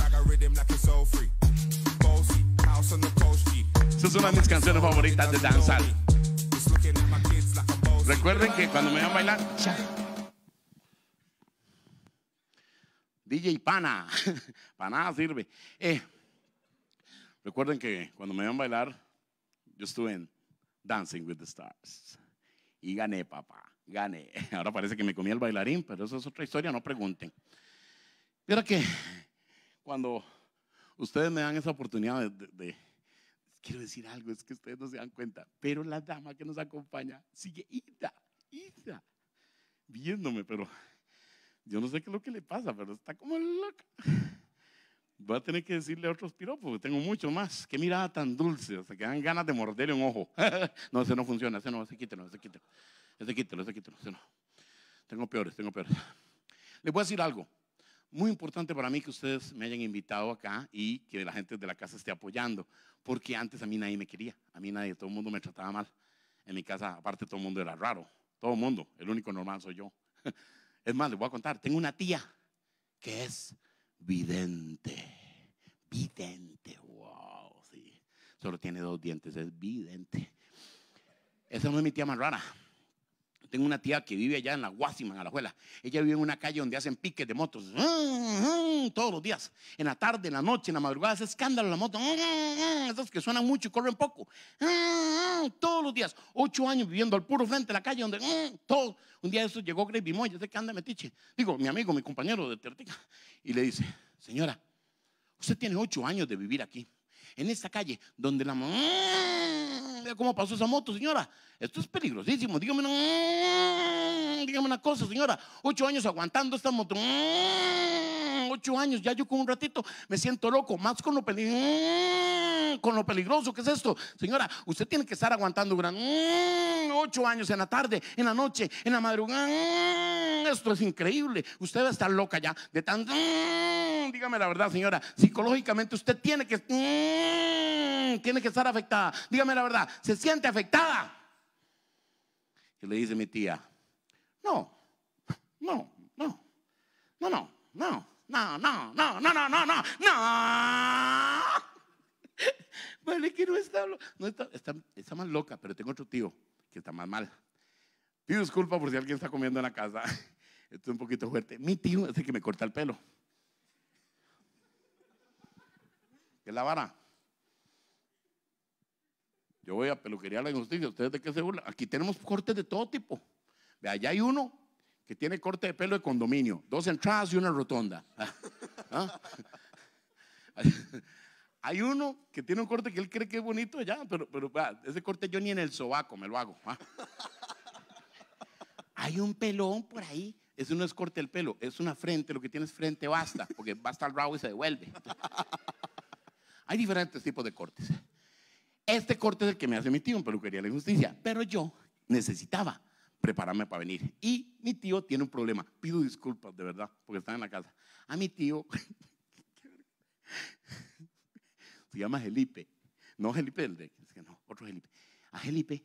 Esa es una de mis canciones favoritas de danzar. Recuerden que cuando me van a bailar, cha. D J Pana, para nada sirve. Eh, recuerden que cuando me van a bailar, yo estuve en Dancing with the Stars y gané, papá, gané. Ahora parece que me comí el bailarín, pero eso es otra historia, no pregunten. Pero que cuando ustedes me dan esa oportunidad de, de, de quiero decir algo, es que ustedes no se dan cuenta, pero la dama que nos acompaña sigue ida, ida, viéndome, pero yo no sé qué es lo que le pasa, pero está como loca. Voy a tener que decirle otros piropos, porque tengo mucho más. Qué mirada tan dulce, o sea, que dan ganas de morderle un ojo. No, ese no funciona, ese no, ese quítelo, ese quítelo. Ese quítelo, ese quítelo, ese no. Tengo peores, tengo peores. Les voy a decir algo. Muy importante para mí que ustedes me hayan invitado acá y que la gente de la casa esté apoyando, porque antes a mí nadie me quería, a mí nadie, todo el mundo me trataba mal. En mi casa, aparte, todo el mundo era raro, todo el mundo, el único normal soy yo. Es más, les voy a contar, tengo una tía que es vidente, vidente, wow, sí. Solo tiene dos dientes, es vidente. Esa no es mi tía más rara. Tengo una tía que vive allá en la Guasima, en Alajuela. Ella vive en una calle donde hacen piques de motos todos los días. En la tarde, en la noche, en la madrugada, hace escándalo la moto. Esas que suenan mucho y corren poco. Todos los días. Ocho años viviendo al puro frente de la calle donde todo. Un día de eso llegó Gravy Moy, ese que anda metiche. Digo, mi amigo, mi compañero de Tertica. Y le dice, señora, usted tiene ocho años de vivir aquí. En esta calle donde la... Vea cómo pasó esa moto, señora. Esto es peligrosísimo. Dígame una, dígame una cosa, señora. Ocho años aguantando esta moto. Ocho años, ya yo con un ratito me siento loco. Más con lo, peli con lo peligroso que es esto. Señora, usted tiene que estar aguantando gran... ocho años en la tarde, en la noche, en la madrugada. Esto es increíble. Usted va a estar loca ya de tan... Dígame la verdad, señora. Psicológicamente usted tiene que... tiene que estar afectada. Dígame la verdad, ¿se siente afectada? Y le dice mi tía, no, no, no, no, no, no, no, no, no, no, no, no, no, no. Vale, que no está, no está, está, está más loca, pero tengo otro tío que está más mal. Pido disculpas por si alguien está comiendo en la casa. Esto es un poquito fuerte. Mi tío es el que me corta el pelo. ¿Qué es la vara? Yo voy a peluquería La Injusticia. ¿Ustedes de qué se burlan? Aquí tenemos cortes de todo tipo. De allá hay uno que tiene corte de pelo de condominio, dos entradas y una rotonda. ¿Ah? Hay uno que tiene un corte que él cree que es bonito allá, pero, pero ese corte yo ni en el sobaco me lo hago. ¿Ah? Hay un pelón por ahí. Ese no es corte del pelo, es una frente. Lo que tienes frente basta, porque basta el rabo y se devuelve. Hay diferentes tipos de cortes. Este corte es el que me hace mi tío en Peluquería La Injusticia, pero yo necesitaba prepararme para venir. Y mi tío tiene un problema. Pido disculpas, de verdad, porque está en la casa. A mi tío se llama Felipe. No Felipe el de, es que no, otro Felipe. A Felipe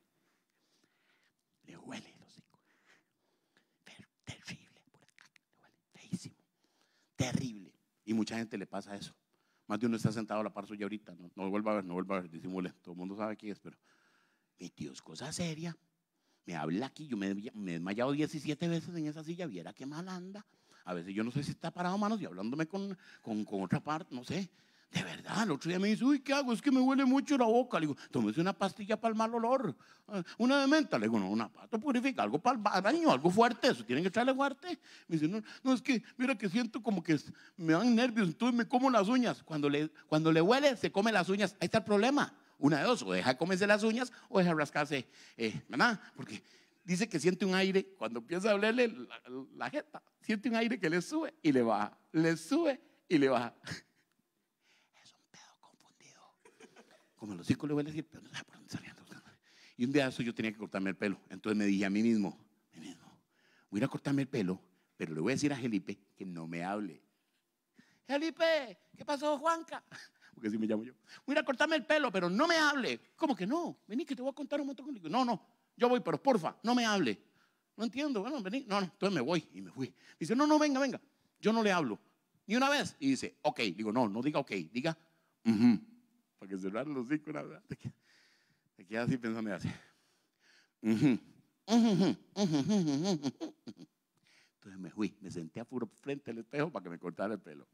le huele el hocico. Pero terrible, por acá, le huele feísimo. Terrible. Y mucha gente le pasa eso. Más de uno está sentado a la par suya ahorita. No, no vuelva a ver, no vuelva a ver, disimule. Todo el mundo sabe quién es, pero mi tío es cosa seria. Me habla aquí, yo me, me he desmayado diecisiete veces en esa silla, viera qué mal anda. A veces yo no sé si está parado manos y hablándome con, con, con otra parte, no sé. De verdad, el otro día me dice, uy, ¿qué hago? Es que me huele mucho la boca. Le digo, tómese una pastilla para el mal olor. Una de menta. Le digo, no, una pasta purifica, algo para el baño, algo fuerte, eso tienen que echarle fuerte. Me dice, no, no, es que, mira que siento como que me dan nervios, entonces me como las uñas. Cuando le, cuando le huele, se come las uñas. Ahí está el problema. Una de dos, o deja de comerse las uñas o deja de rascarse, eh, ¿verdad? Porque dice que siente un aire, cuando empieza a olerle la, la jeta, siente un aire que le sube y le baja, le sube y le baja. Es un pedo confundido. Como los hocico le voy a decir, pero no sabe por dónde saliendo. Y un día de eso yo tenía que cortarme el pelo. Entonces me dije a mí mismo, a mí mismo, voy a ir a cortarme el pelo, pero le voy a decir a Felipe que no me hable. Felipe, ¿qué pasó, Juanca? Porque así me llamo yo. Voy a ir a cortarme el pelo, pero no me hable. ¿Cómo que no? Vení que te voy a contar un montón. No, no, yo voy, pero porfa, no me hable. No entiendo, bueno, vení. No, no, entonces me voy y me fui. Me dice, no, no, venga, venga. Yo no le hablo. Ni una vez. Y dice, ok. Digo, no, no diga ok, diga, uh-huh. Para que cerrar los hocico, la verdad. Te quedas así pensando y hace, uh-huh. Uh-huh. Uh-huh. Entonces me fui, me senté a puro frente al espejo para que me cortara el pelo.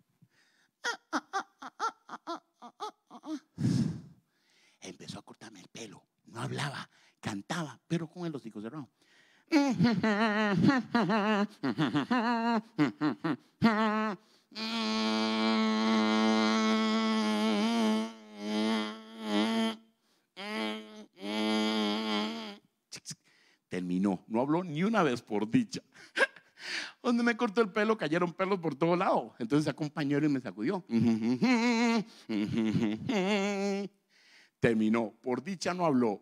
Empezó a cortarme el pelo, no hablaba, cantaba, pero con el hocico cerrado. Terminó, no habló ni una vez por dicha. Donde me cortó el pelo, cayeron pelos por todos lados. Entonces sacó un pañuelo y me sacudió. Terminó, por dicha no habló.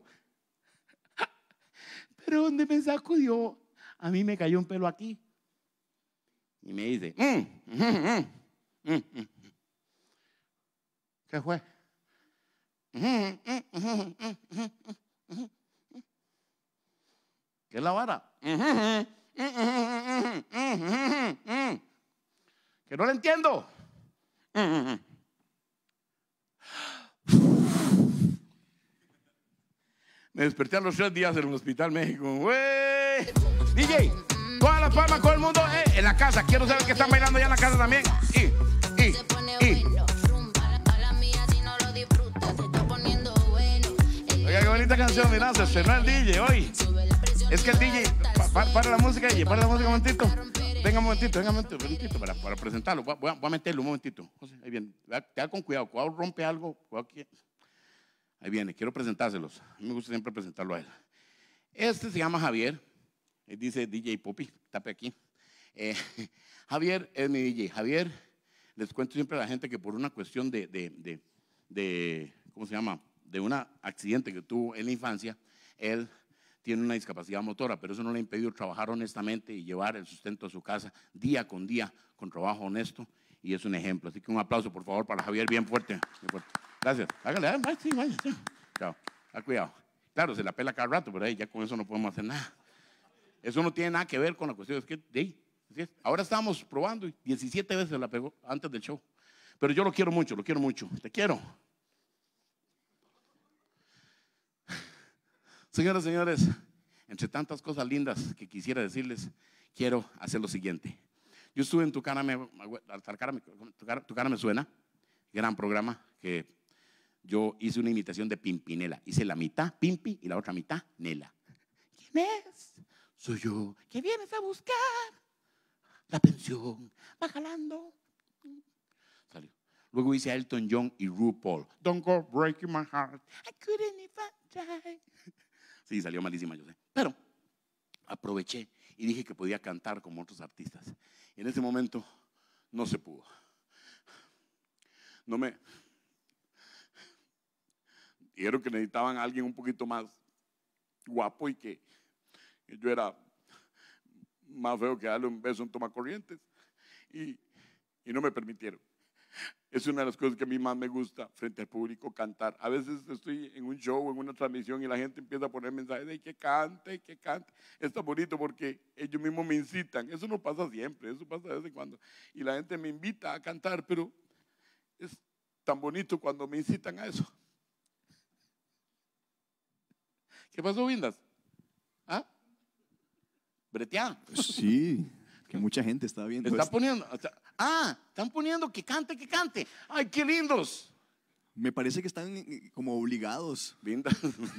Pero donde me sacudió, a mí me cayó un pelo aquí. Y me dice, mm, mm, mm, mm. ¿Qué fue? ¿Qué es la vara? Que no lo entiendo. Me desperté a los tres días en el Hospital México. ¡Wey! D J, todas las palmas con el mundo eh, en la casa. Quiero saber que están bailando ya en la casa también. Y, y, y. Oiga, qué bonita canción, mira, se estrenó el D J hoy. Es que el D J, pa, pa, para la música, y para la música un momentito. Venga un momentito, venga un momentito, un momentito para, para presentarlo. Voy a, voy a meterlo un momentito. Ahí viene, te da con cuidado, cuidado rompe algo. Cuidado que... Ahí viene, quiero presentárselos. A mí me gusta siempre presentarlo a él. Este se llama Javier. Él dice D J Poppy, tape aquí. Eh, Javier es mi D J. Javier, les cuento siempre a la gente que por una cuestión de, de, de, de ¿cómo se llama? De un accidente que tuvo en la infancia, él tiene una discapacidad motora, pero eso no le ha impedido trabajar honestamente y llevar el sustento a su casa día con día con trabajo honesto, y es un ejemplo. Así que un aplauso, por favor, para Javier, bien fuerte. Bien fuerte. Gracias. Hágale, ah, sí, vaya, sí. Chao. Ah, cuidado. Claro, se la pela cada rato, pero ahí ya con eso no podemos hacer nada. Eso no tiene nada que ver con la cuestión. Es que, de ahí, así es. Ahora estábamos probando y diecisiete veces la pegó antes del show. Pero yo lo quiero mucho, lo quiero mucho. Te quiero. Señoras y señores, entre tantas cosas lindas que quisiera decirles, quiero hacer lo siguiente. Yo estuve en Tu Cara Me, tu cara, tu cara, tu cara me Suena, gran programa que yo hice una imitación de Pimpinela. Hice la mitad Pimpi y la otra mitad Nela. ¿Quién es? Soy yo. ¿Qué vienes a buscar? La pensión. Va jalando. Salió. Luego hice a Elton John y RuPaul. Don't go breaking my heart. I couldn't even try. Sí, salió malísima, yo sé. Pero aproveché y dije que podía cantar como otros artistas. Y en ese momento no se pudo. No me... Dijeron que necesitaban a alguien un poquito más guapo y que yo era más feo que darle un beso en Tomacorrientes. Y, y no me permitieron. Es una de las cosas que a mí más me gusta frente al público, cantar. A veces estoy en un show, en una transmisión y la gente empieza a poner mensajes de que cante, que cante. Está bonito porque ellos mismos me incitan. Eso no pasa siempre, eso pasa de vez en cuando. Y la gente me invita a cantar, pero es tan bonito cuando me incitan a eso. ¿Qué pasó, Vindas? ¿Ah? ¿Breteada? Pues sí, que mucha gente está viendo Está esto. poniendo, ah, están poniendo que cante, que cante. Ay, qué lindos. Me parece que están eh, como obligados. Vinda.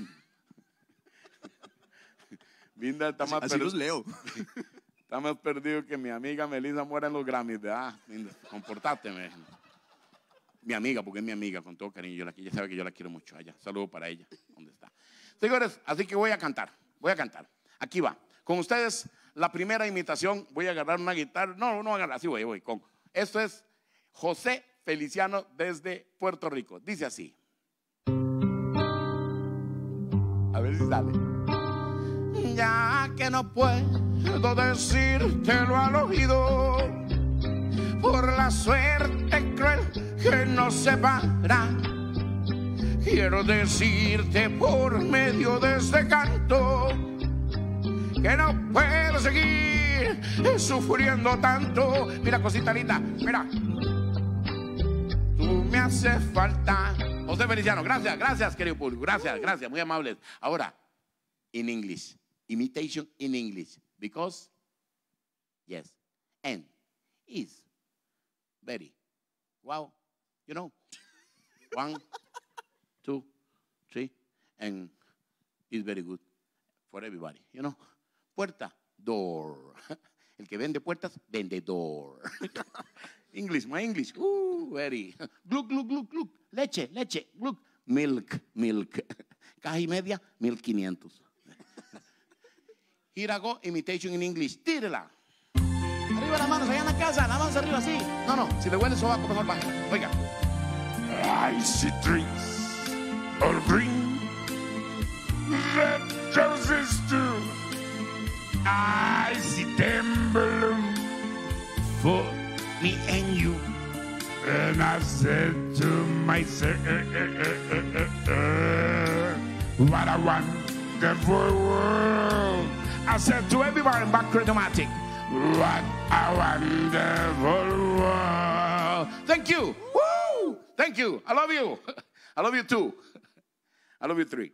Vinda está más, Así per- los leo. está más perdido que mi amiga Melissa Mora en los Grammys, ¿verdad? Vinda, comportate, me. Mi amiga, porque es mi amiga, con todo cariño. Yo la, ella sabe que yo la quiero mucho. Allá, saludo para ella. ¿Dónde está? Señores, así que voy a cantar. Voy a cantar. Aquí va. Con ustedes, la primera imitación. Voy a agarrar una guitarra. No, no agarrar. Así voy, voy. Con. Esto es José Feliciano desde Puerto Rico. Dice así. A ver si sale. Ya que no puedo decírtelo al oído, por la suerte cruel que nos separa, quiero decirte por medio de este canto que no puedo seguir sufriendo tanto. Mira, cosita linda, mira. Tú me haces falta. José Feliciano, gracias, gracias, querido público. Gracias, gracias, muy amables. Ahora, in English. Imitation in English. Because, yes, and is very, wow, you know. One, two, three, and is very good for everybody, you know. Puerta, door. El que vende puertas, vendedor. English, my English. Uh, very. Gluk, gluk, gluk, gluk. Leche, leche, gluk. Milk, milk. Caja y media, mil quinientos. Here I go, imitation in English. Tírela. Arriba las manos, allá en la casa, las manos arriba, así. No, no, si le huele sobaco, mejor baja. Oiga. I see trees all green, red roses too. I see them bloom for me and you. And I said to myself, what a wonderful world. I said to everybody in back Credomatic, what a wonderful world. Thank you. Woo! Thank you. I love you. I love you too. I love you three.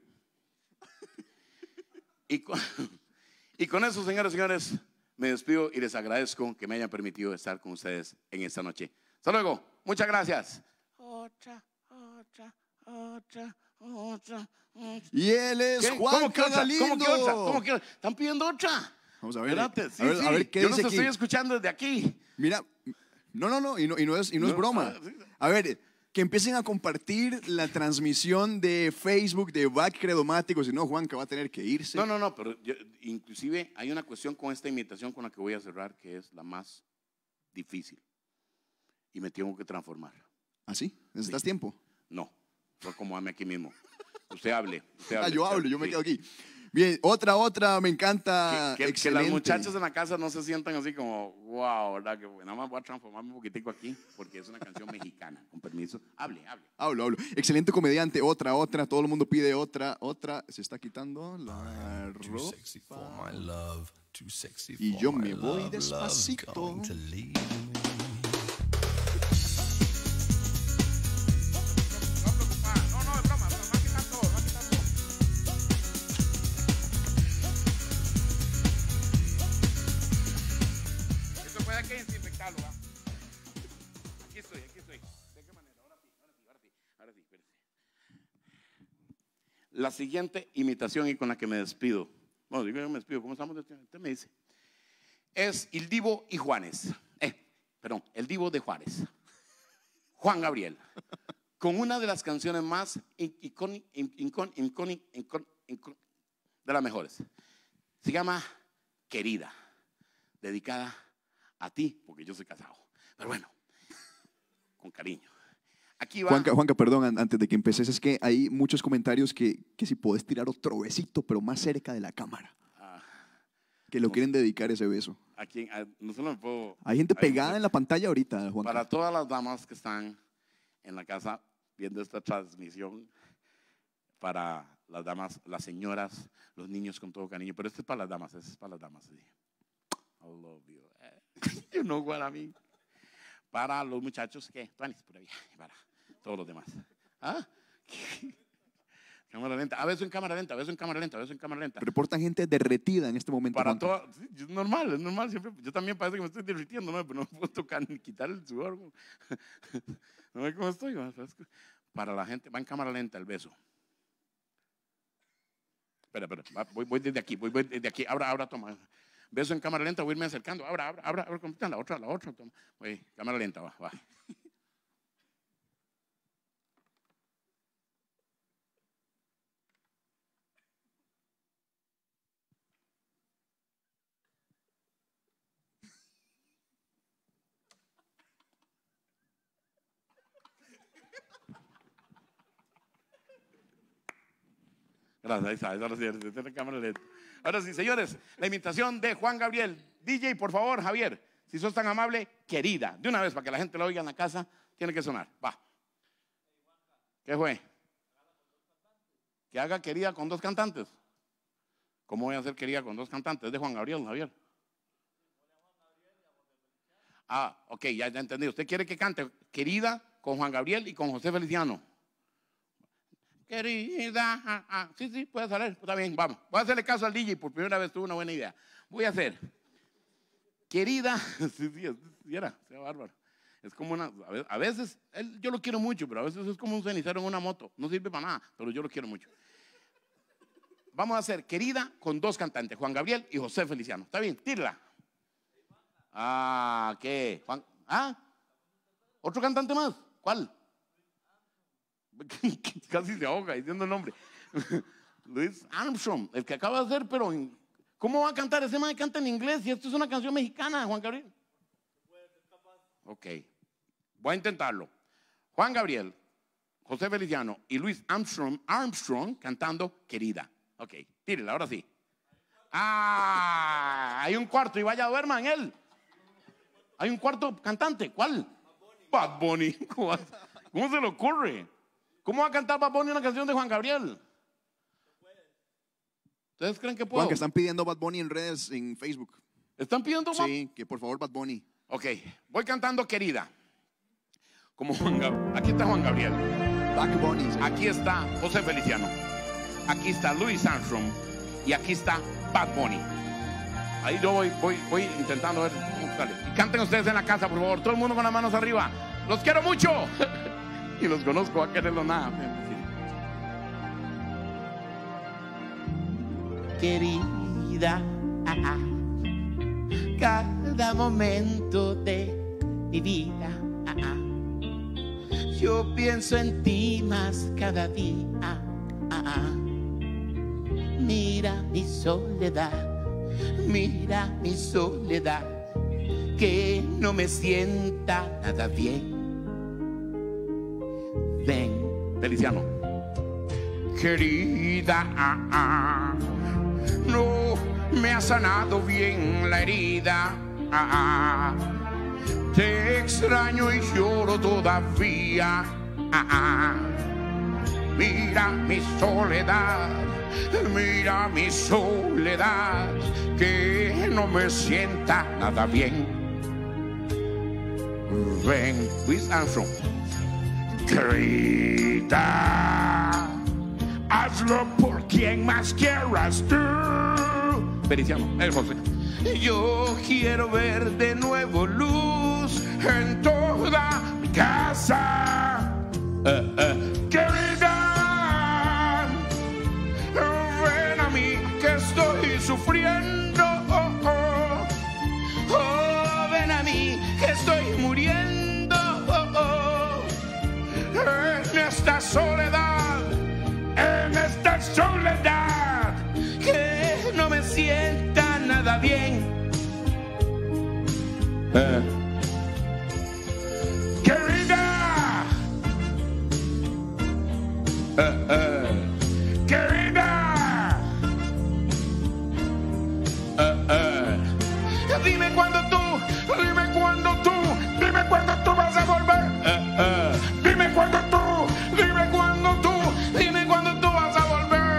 Y con, y con eso, señores y señores, me despido y les agradezco que me hayan permitido estar con ustedes en esta noche. Hasta luego. Muchas gracias. Otra, otra, otra, otra. Y él es ¿Qué? Juan ¿Cómo que otra? Galindo. ¿Cómo que otra? ¿Cómo que otra? ¿Están pidiendo otra? Vamos a ver. Espérate, sí, a ver, sí. a ver qué Yo dice los aquí. estoy escuchando desde aquí. Mira, no, no, no, y no, y no es, y no es No, broma. ah, sí. A ver, que empiecen a compartir la transmisión de Facebook de Back Credomático, si no, Juanca va a tener que irse. No, no, no, pero yo- inclusive hay una cuestión con esta imitación con la que voy a cerrar que es la más difícil. Y me tengo que transformar. ¿Ah, sí? ¿Necesitas Sí. tiempo? No, yo acomódame aquí mismo. Usted hable. Usted Ah, hable, yo usted hablo, yo me sí. quedo aquí. Bien, otra, otra, me encanta. Que, que- que excelente. las muchachas en la casa no se sientan así como, wow, ¿verdad? Que nada más voy a transformarme un poquitico aquí porque es una canción mexicana. Con permiso. Hable, hable. Hablo, hablo. Excelente comediante, otra, otra, todo el mundo pide otra, otra. Se está quitando la Too sexy for ropa. my love, too sexy Y for yo my me voy love, despacito. love's going to leave me. No, no, es broma, va a quitar todo, va a quitar todo. Eso puede que desinfectarlo, ¿va? Aquí estoy, aquí estoy. ¿De qué manera? Ahora sí, ahora sí, ahora sí. Ahora sí, espérese. La siguiente imitación y con la que me despido. Bueno, digo yo me despido, ¿cómo estamos? Usted me dice. Es el Divo y Juanes. Eh, perdón, el Divo de Juárez. Juan Gabriel. Con una de las canciones más icónicas de las mejores. Se llama Querida, dedicada a ti, porque yo soy casado. Pero bueno, con cariño. Aquí va. Juanca, Juanca, perdón, an- antes de que empeces, es que hay muchos comentarios que, que si puedes tirar otro besito, pero más cerca de la cámara. Ah, Que lo quieren dedicar ese beso. a quien, a- no solo me puedo. Hay gente hay- pegada en la pantalla ahorita, Juanca. Para todas las damas que están en la casa viendo esta transmisión, para las damas, las señoras, los niños con todo cariño, pero este es para las damas, este es para las damas. Sí. I love you. You know what I mean. Para los muchachos que, Tuanis, por ahí, para todos los demás. ¿Ah? Cámara lenta. A veces en cámara lenta, a veces en cámara lenta, a veces en cámara lenta. Reportan gente derretida en este momento. Para Juanca. todo, sí, es normal, es normal. Siempre, yo también parece que me estoy derritiendo, ¿no? Pero no me puedo tocar ni quitar el sudor. ¿No ve cómo estoy? Para la gente, va en cámara lenta el beso. Espera, espera, va, voy, voy desde aquí, voy, voy desde aquí. Ahora, ahora, toma. Beso en cámara lenta, voy a irme acercando. Ahora, ahora, ahora, ahora, ahora la otra, la otra. Toma. Voy, cámara lenta, va, va. Gracias, ahí está, ahora sí, está en la cámara lenta. Ahora sí, señores, la imitación de Juan Gabriel. D J, por favor, Javier, si sos tan amable, querida. De una vez, para que la gente lo oiga en la casa, tiene que sonar. Va. ¿Qué fue? Que haga querida con dos cantantes. ¿Cómo voy a hacer querida con dos cantantes? Es de Juan Gabriel, Javier. Ah, ok, ya, ya entendí. Usted quiere que cante querida con Juan Gabriel y con José Feliciano. Querida, ah, ah. Sí, sí, puede salir, está bien, vamos. Voy a hacerle caso al D J, por primera vez tuve una buena idea. Voy a hacer, querida, sí, sí, sí, era, sea bárbaro. Es como una, a veces, él, yo lo quiero mucho, pero a veces es como un cenicero en una moto. No sirve para nada, pero yo lo quiero mucho. Vamos a hacer querida con dos cantantes, Juan Gabriel y José Feliciano. ¿Está bien? Tírala. Ah, ¿qué? Juan, ¿ah? ¿Otro cantante más? ¿Cuál? Casi se ahoga diciendo el nombre. Louis Armstrong, el que acaba de hacer, pero en, ¿cómo va a cantar? Ese man canta en inglés y esto es una canción mexicana, Juan Gabriel. Ok, voy a intentarlo. Juan Gabriel, José Feliciano y Louis Armstrong, Armstrong cantando Querida. Ok, tírela, ahora sí. Ah, hay un cuarto y vaya, duerma en él. Hay un cuarto cantante, ¿cuál? Bad Bunny. ¿Cómo, ¿Cómo se le ocurre? ¿Cómo va a cantar Bad Bunny una canción de Juan Gabriel? ¿Ustedes creen que puedo? Juan, que están pidiendo Bad Bunny en redes, en Facebook. ¿Están pidiendo Bad? Sí, que por favor Bad Bunny. Ok, voy cantando Querida. Como Juan Gabriel. Aquí está Juan Gabriel. Bad Bunny. Sí. Aquí está José Feliciano. Aquí está Louis Armstrong. Y aquí está Bad Bunny. Ahí yo voy, voy, voy intentando ver cómo sale. Y canten ustedes en la casa, por favor. Todo el mundo con las manos arriba. ¡Los quiero mucho! Y los conozco, a quererlo nada. Querida, ah, ah, cada momento de mi vida, ah, ah, yo pienso en ti más cada día. Ah, ah, mira mi soledad, mira mi soledad, que no me sienta nada bien. Ven, Feliciano. querida, ah, ah, no me ha sanado bien la herida, ah, ah, te extraño y lloro todavía, ah, ah, mira mi soledad, mira mi soledad, que no me sienta nada bien. Ven, Louis Armstrong. Querida, hazlo por quien más quieras tú. Feliciano, el José. Yo quiero ver de nuevo luz en toda mi casa. Uh, uh. Querida, ven a mí que estoy sufriendo. Oh, oh. Oh, ven a mí que estoy muriendo. Oh, oh. En esta soledad, en esta soledad, que no me sienta nada bien. Eh. Querida, eh, eh. querida, eh, eh. dime cuando tú, dime cuando tú, dime cuando tú vas a volver. Eh, eh. Dime cuando tú, dime cuando tú, dime cuando tú vas a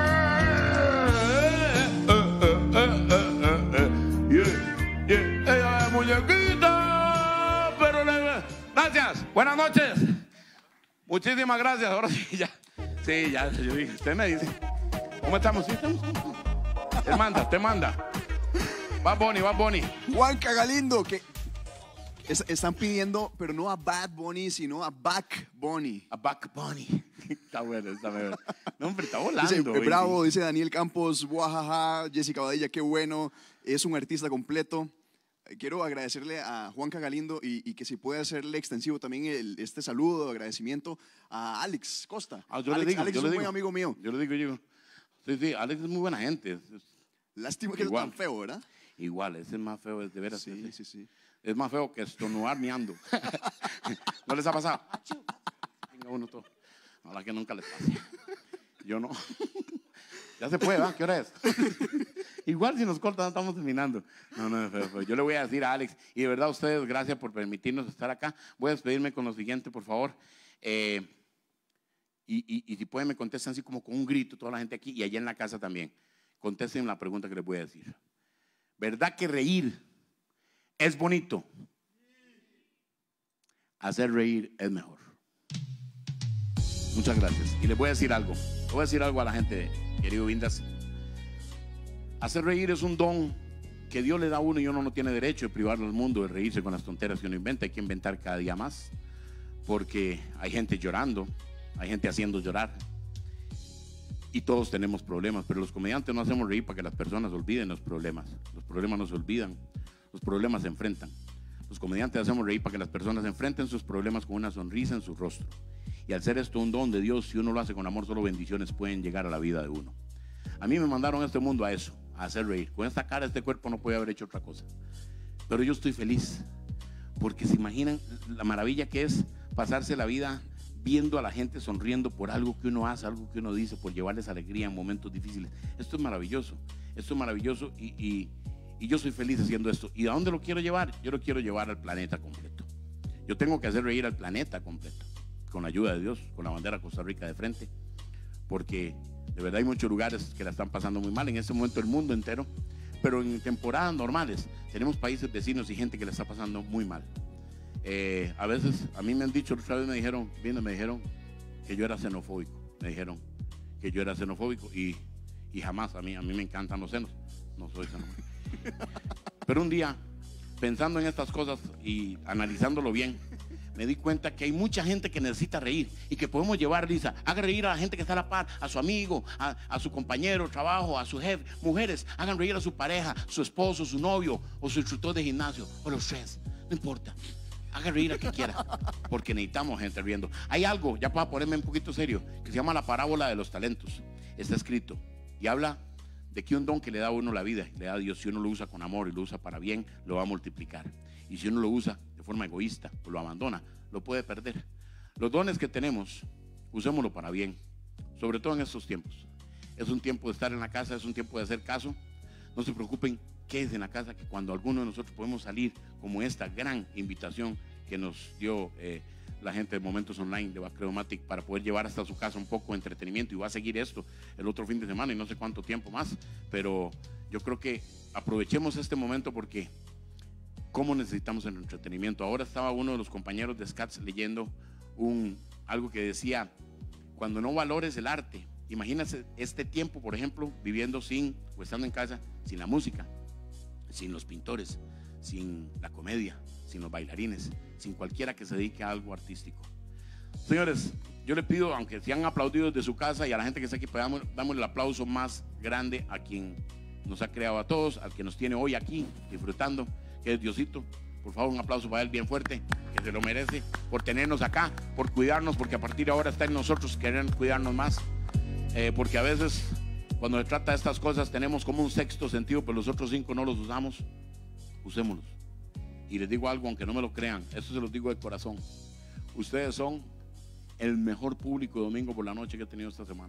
volver. Yeah, yeah. Eh, muñequita, pero le... Gracias, buenas noches. Muchísimas gracias. Ahora sí, ya. Sí, ya. Yo dije, usted me dice. ¿Cómo estamos? Sí, estamos. Te manda, te manda. Va Bunny, va Bunny. Juanca Galindo, que es- están pidiendo, pero no a Bad Bunny, sino a Back Bunny. A Back Bunny. Está bueno, está bueno. No, hombre, está volando. Dice, baby. bravo, dice Daniel Campos, guajaja, Jessica Badilla, qué bueno, es un artista completo. Eh, Quiero agradecerle a Juanca Galindo y, y que si puede hacerle extensivo también el- este saludo, agradecimiento a Alex Costa. Ah, yo Alex, le digo, Alex yo es le un digo. buen amigo mío. Yo le digo, yo. Sí, sí, Alex es muy buena gente. Es- es- Lástima que es Igual. tan feo, ¿verdad? igual, ese es más feo, es de veras. Sí, ese. sí, sí. Es más feo que estornudar miando. ¿No les ha pasado? Achú. Venga uno todo. Ojalá que nunca les pase. Yo no. Ya se puede, ¿verdad? ¿Qué hora es? Igual si nos cortan, estamos terminando. No, no, feo, feo. Yo le voy a decir a Alex, y de verdad a ustedes, gracias por permitirnos estar acá. Voy a despedirme con lo siguiente, por favor. Eh, y, y, y si pueden me contestan así como con un grito, toda la gente aquí, y allá en la casa también. Contesten la pregunta que les voy a decir. ¿Verdad que reír es bonito? Hacer reír es mejor. Muchas gracias. Y les voy a decir algo. Le voy a decir algo a la gente, querido Vindas. Hacer reír es un don que Dios le da a uno y uno no tiene derecho de privarlo al mundo de reírse con las tonteras que uno inventa. Hay que inventar cada día más. Porque hay gente llorando, hay gente haciendo llorar. Y todos tenemos problemas, pero los comediantes no hacemos reír para que las personas olviden los problemas. Los problemas no se olvidan, los problemas se enfrentan. Los comediantes hacemos reír para que las personas enfrenten sus problemas con una sonrisa en su rostro. Y al ser esto un don de Dios, si uno lo hace con amor, solo bendiciones pueden llegar a la vida de uno. A mí me mandaron a este mundo a eso, a hacer reír. Con esta cara, este cuerpo no puede haber hecho otra cosa. Pero yo estoy feliz, porque se imaginan la maravilla que es pasarse la vida viendo a la gente sonriendo por algo que uno hace, algo que uno dice, por llevarles alegría en momentos difíciles. Esto es maravilloso, esto es maravilloso y, y, y yo soy feliz haciendo esto. ¿Y a dónde lo quiero llevar? Yo lo quiero llevar al planeta completo. Yo tengo que hacer reír al planeta completo, con la ayuda de Dios, con la bandera Costa Rica de frente, porque de verdad hay muchos lugares que la están pasando muy mal, en este momento el mundo entero, pero en temporadas normales tenemos países vecinos y gente que la está pasando muy mal. Eh, a veces, a mí me han dicho, otra vez me dijeron, viene, me dijeron que yo era xenofóbico, me dijeron que yo era xenofóbico y, y jamás, a mí, a mí me encantan los senos, no soy xenofóbico. Pero un día, pensando en estas cosas y analizándolo bien, me di cuenta que hay mucha gente que necesita reír y que podemos llevar risa. Haga reír a la gente que está a la par, a su amigo, a, a su compañero de trabajo, a su jefe. Mujeres, hagan reír a su pareja, su esposo, su novio o su instructor de gimnasio o los tres, no importa. Haga reír a quien quiera, porque necesitamos gente riendo. Hay algo, ya para ponerme un poquito serio, que se llama la parábola de los talentos. Está escrito y habla de que un don que le da a uno la vida, le da a Dios, si uno lo usa con amor y lo usa para bien, lo va a multiplicar. Y si uno lo usa de forma egoísta o lo abandona, lo puede perder. Los dones que tenemos, usémoslo para bien, sobre todo en estos tiempos. Es un tiempo de estar en la casa, es un tiempo de hacer caso. No se preocupen, quédense en la casa, que cuando alguno de nosotros podemos salir, como esta gran invitación que nos dio eh, la gente de Momentos Online de Bacredomatic para poder llevar hasta su casa un poco de entretenimiento, y va a seguir esto el otro fin de semana y no sé cuánto tiempo más, pero yo creo que aprovechemos este momento porque cómo necesitamos el entretenimiento. Ahora estaba uno de los compañeros de Scats leyendo un, algo que decía, cuando no valores el arte, imagínate este tiempo, por ejemplo, viviendo sin, o estando en casa, sin la música, sin los pintores, sin la comedia, sin los bailarines, sin cualquiera que se dedique a algo artístico. Señores, yo le pido, aunque sean aplaudidos de su casa y a la gente que está aquí, pues damos, damos el aplauso más grande a quien nos ha creado a todos, al que nos tiene hoy aquí disfrutando, que es Diosito. Por favor, un aplauso para él bien fuerte, que se lo merece, por tenernos acá, por cuidarnos, porque a partir de ahora está en nosotros querer cuidarnos más, eh, porque a veces cuando se trata de estas cosas tenemos como un sexto sentido, pero los otros cinco no los usamos. Usémoslos. Y les digo algo, aunque no me lo crean, esto se los digo de corazón, ustedes son el mejor público domingo por la noche que he tenido esta semana.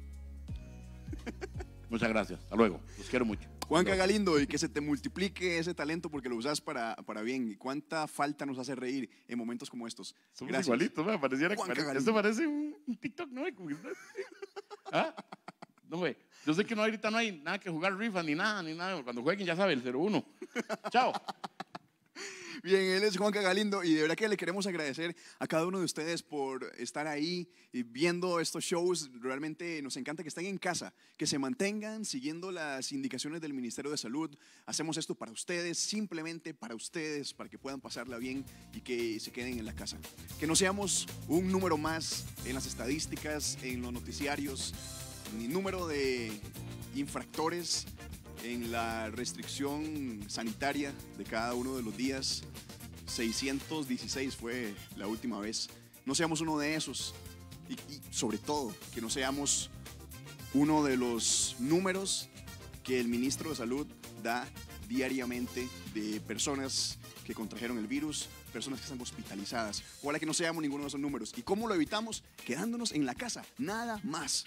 Muchas gracias, hasta luego, los quiero mucho. Juanca Galindo, y que se te multiplique ese talento porque lo usas para, para bien. ¿Y cuánta falta nos hace reír en momentos como estos? Somos Gracias. igualitos, ¿no? Pareciera que Juanca parece, Galindo. esto parece un, un TikTok, ¿no? Como que- ¿Ah? No, güey. Yo sé que no, ahorita no hay nada que jugar rifa ni nada, ni nada. Cuando jueguen ya saben, el cero uno. Chao. Bien, él es Juanca Galindo y de verdad que le queremos agradecer a cada uno de ustedes por estar ahí y viendo estos shows. Realmente nos encanta que estén en casa, que se mantengan siguiendo las indicaciones del Ministerio de Salud. Hacemos esto para ustedes, simplemente para ustedes, para que puedan pasarla bien y que se queden en la casa. Que no seamos un número más en las estadísticas, en los noticiarios, ni número de infractores en la restricción sanitaria de cada uno de los días. seiscientos dieciséis fue la última vez. No seamos uno de esos y, y sobre todo que no seamos uno de los números que el ministro de Salud da diariamente de personas que contrajeron el virus, personas que están hospitalizadas. Ojalá que no seamos ninguno de esos números. ¿Y cómo lo evitamos? Quedándonos en la casa, nada más.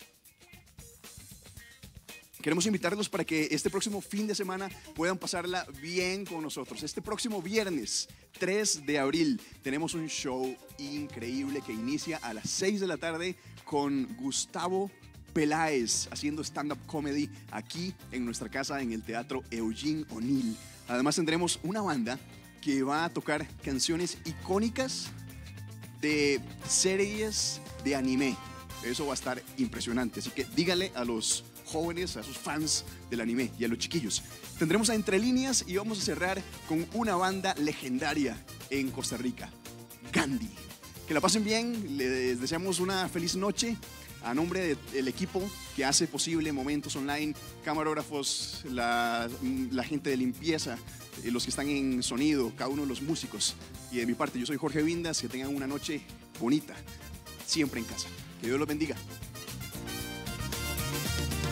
Queremos invitarlos para que este próximo fin de semana puedan pasarla bien con nosotros. Este próximo viernes, tres de abril, tenemos un show increíble que inicia a las seis de la tarde con Gustavo Peláez haciendo stand-up comedy aquí en nuestra casa en el Teatro Eugene O'Neill. Además tendremos una banda que va a tocar canciones icónicas de series de anime. Eso va a estar impresionante, así que dígale a los jóvenes, a sus fans del anime y a los chiquillos. Tendremos a Entre Líneas y vamos a cerrar con una banda legendaria en Costa Rica, Gandhi. Que la pasen bien, les deseamos una feliz noche. A nombre del equipo que hace posible Momentos Online, camarógrafos, la, la gente de limpieza, los que están en sonido, cada uno de los músicos. Y de mi parte, yo soy Jorge Vindas, que tengan una noche bonita, siempre en casa. Que Dios los bendiga.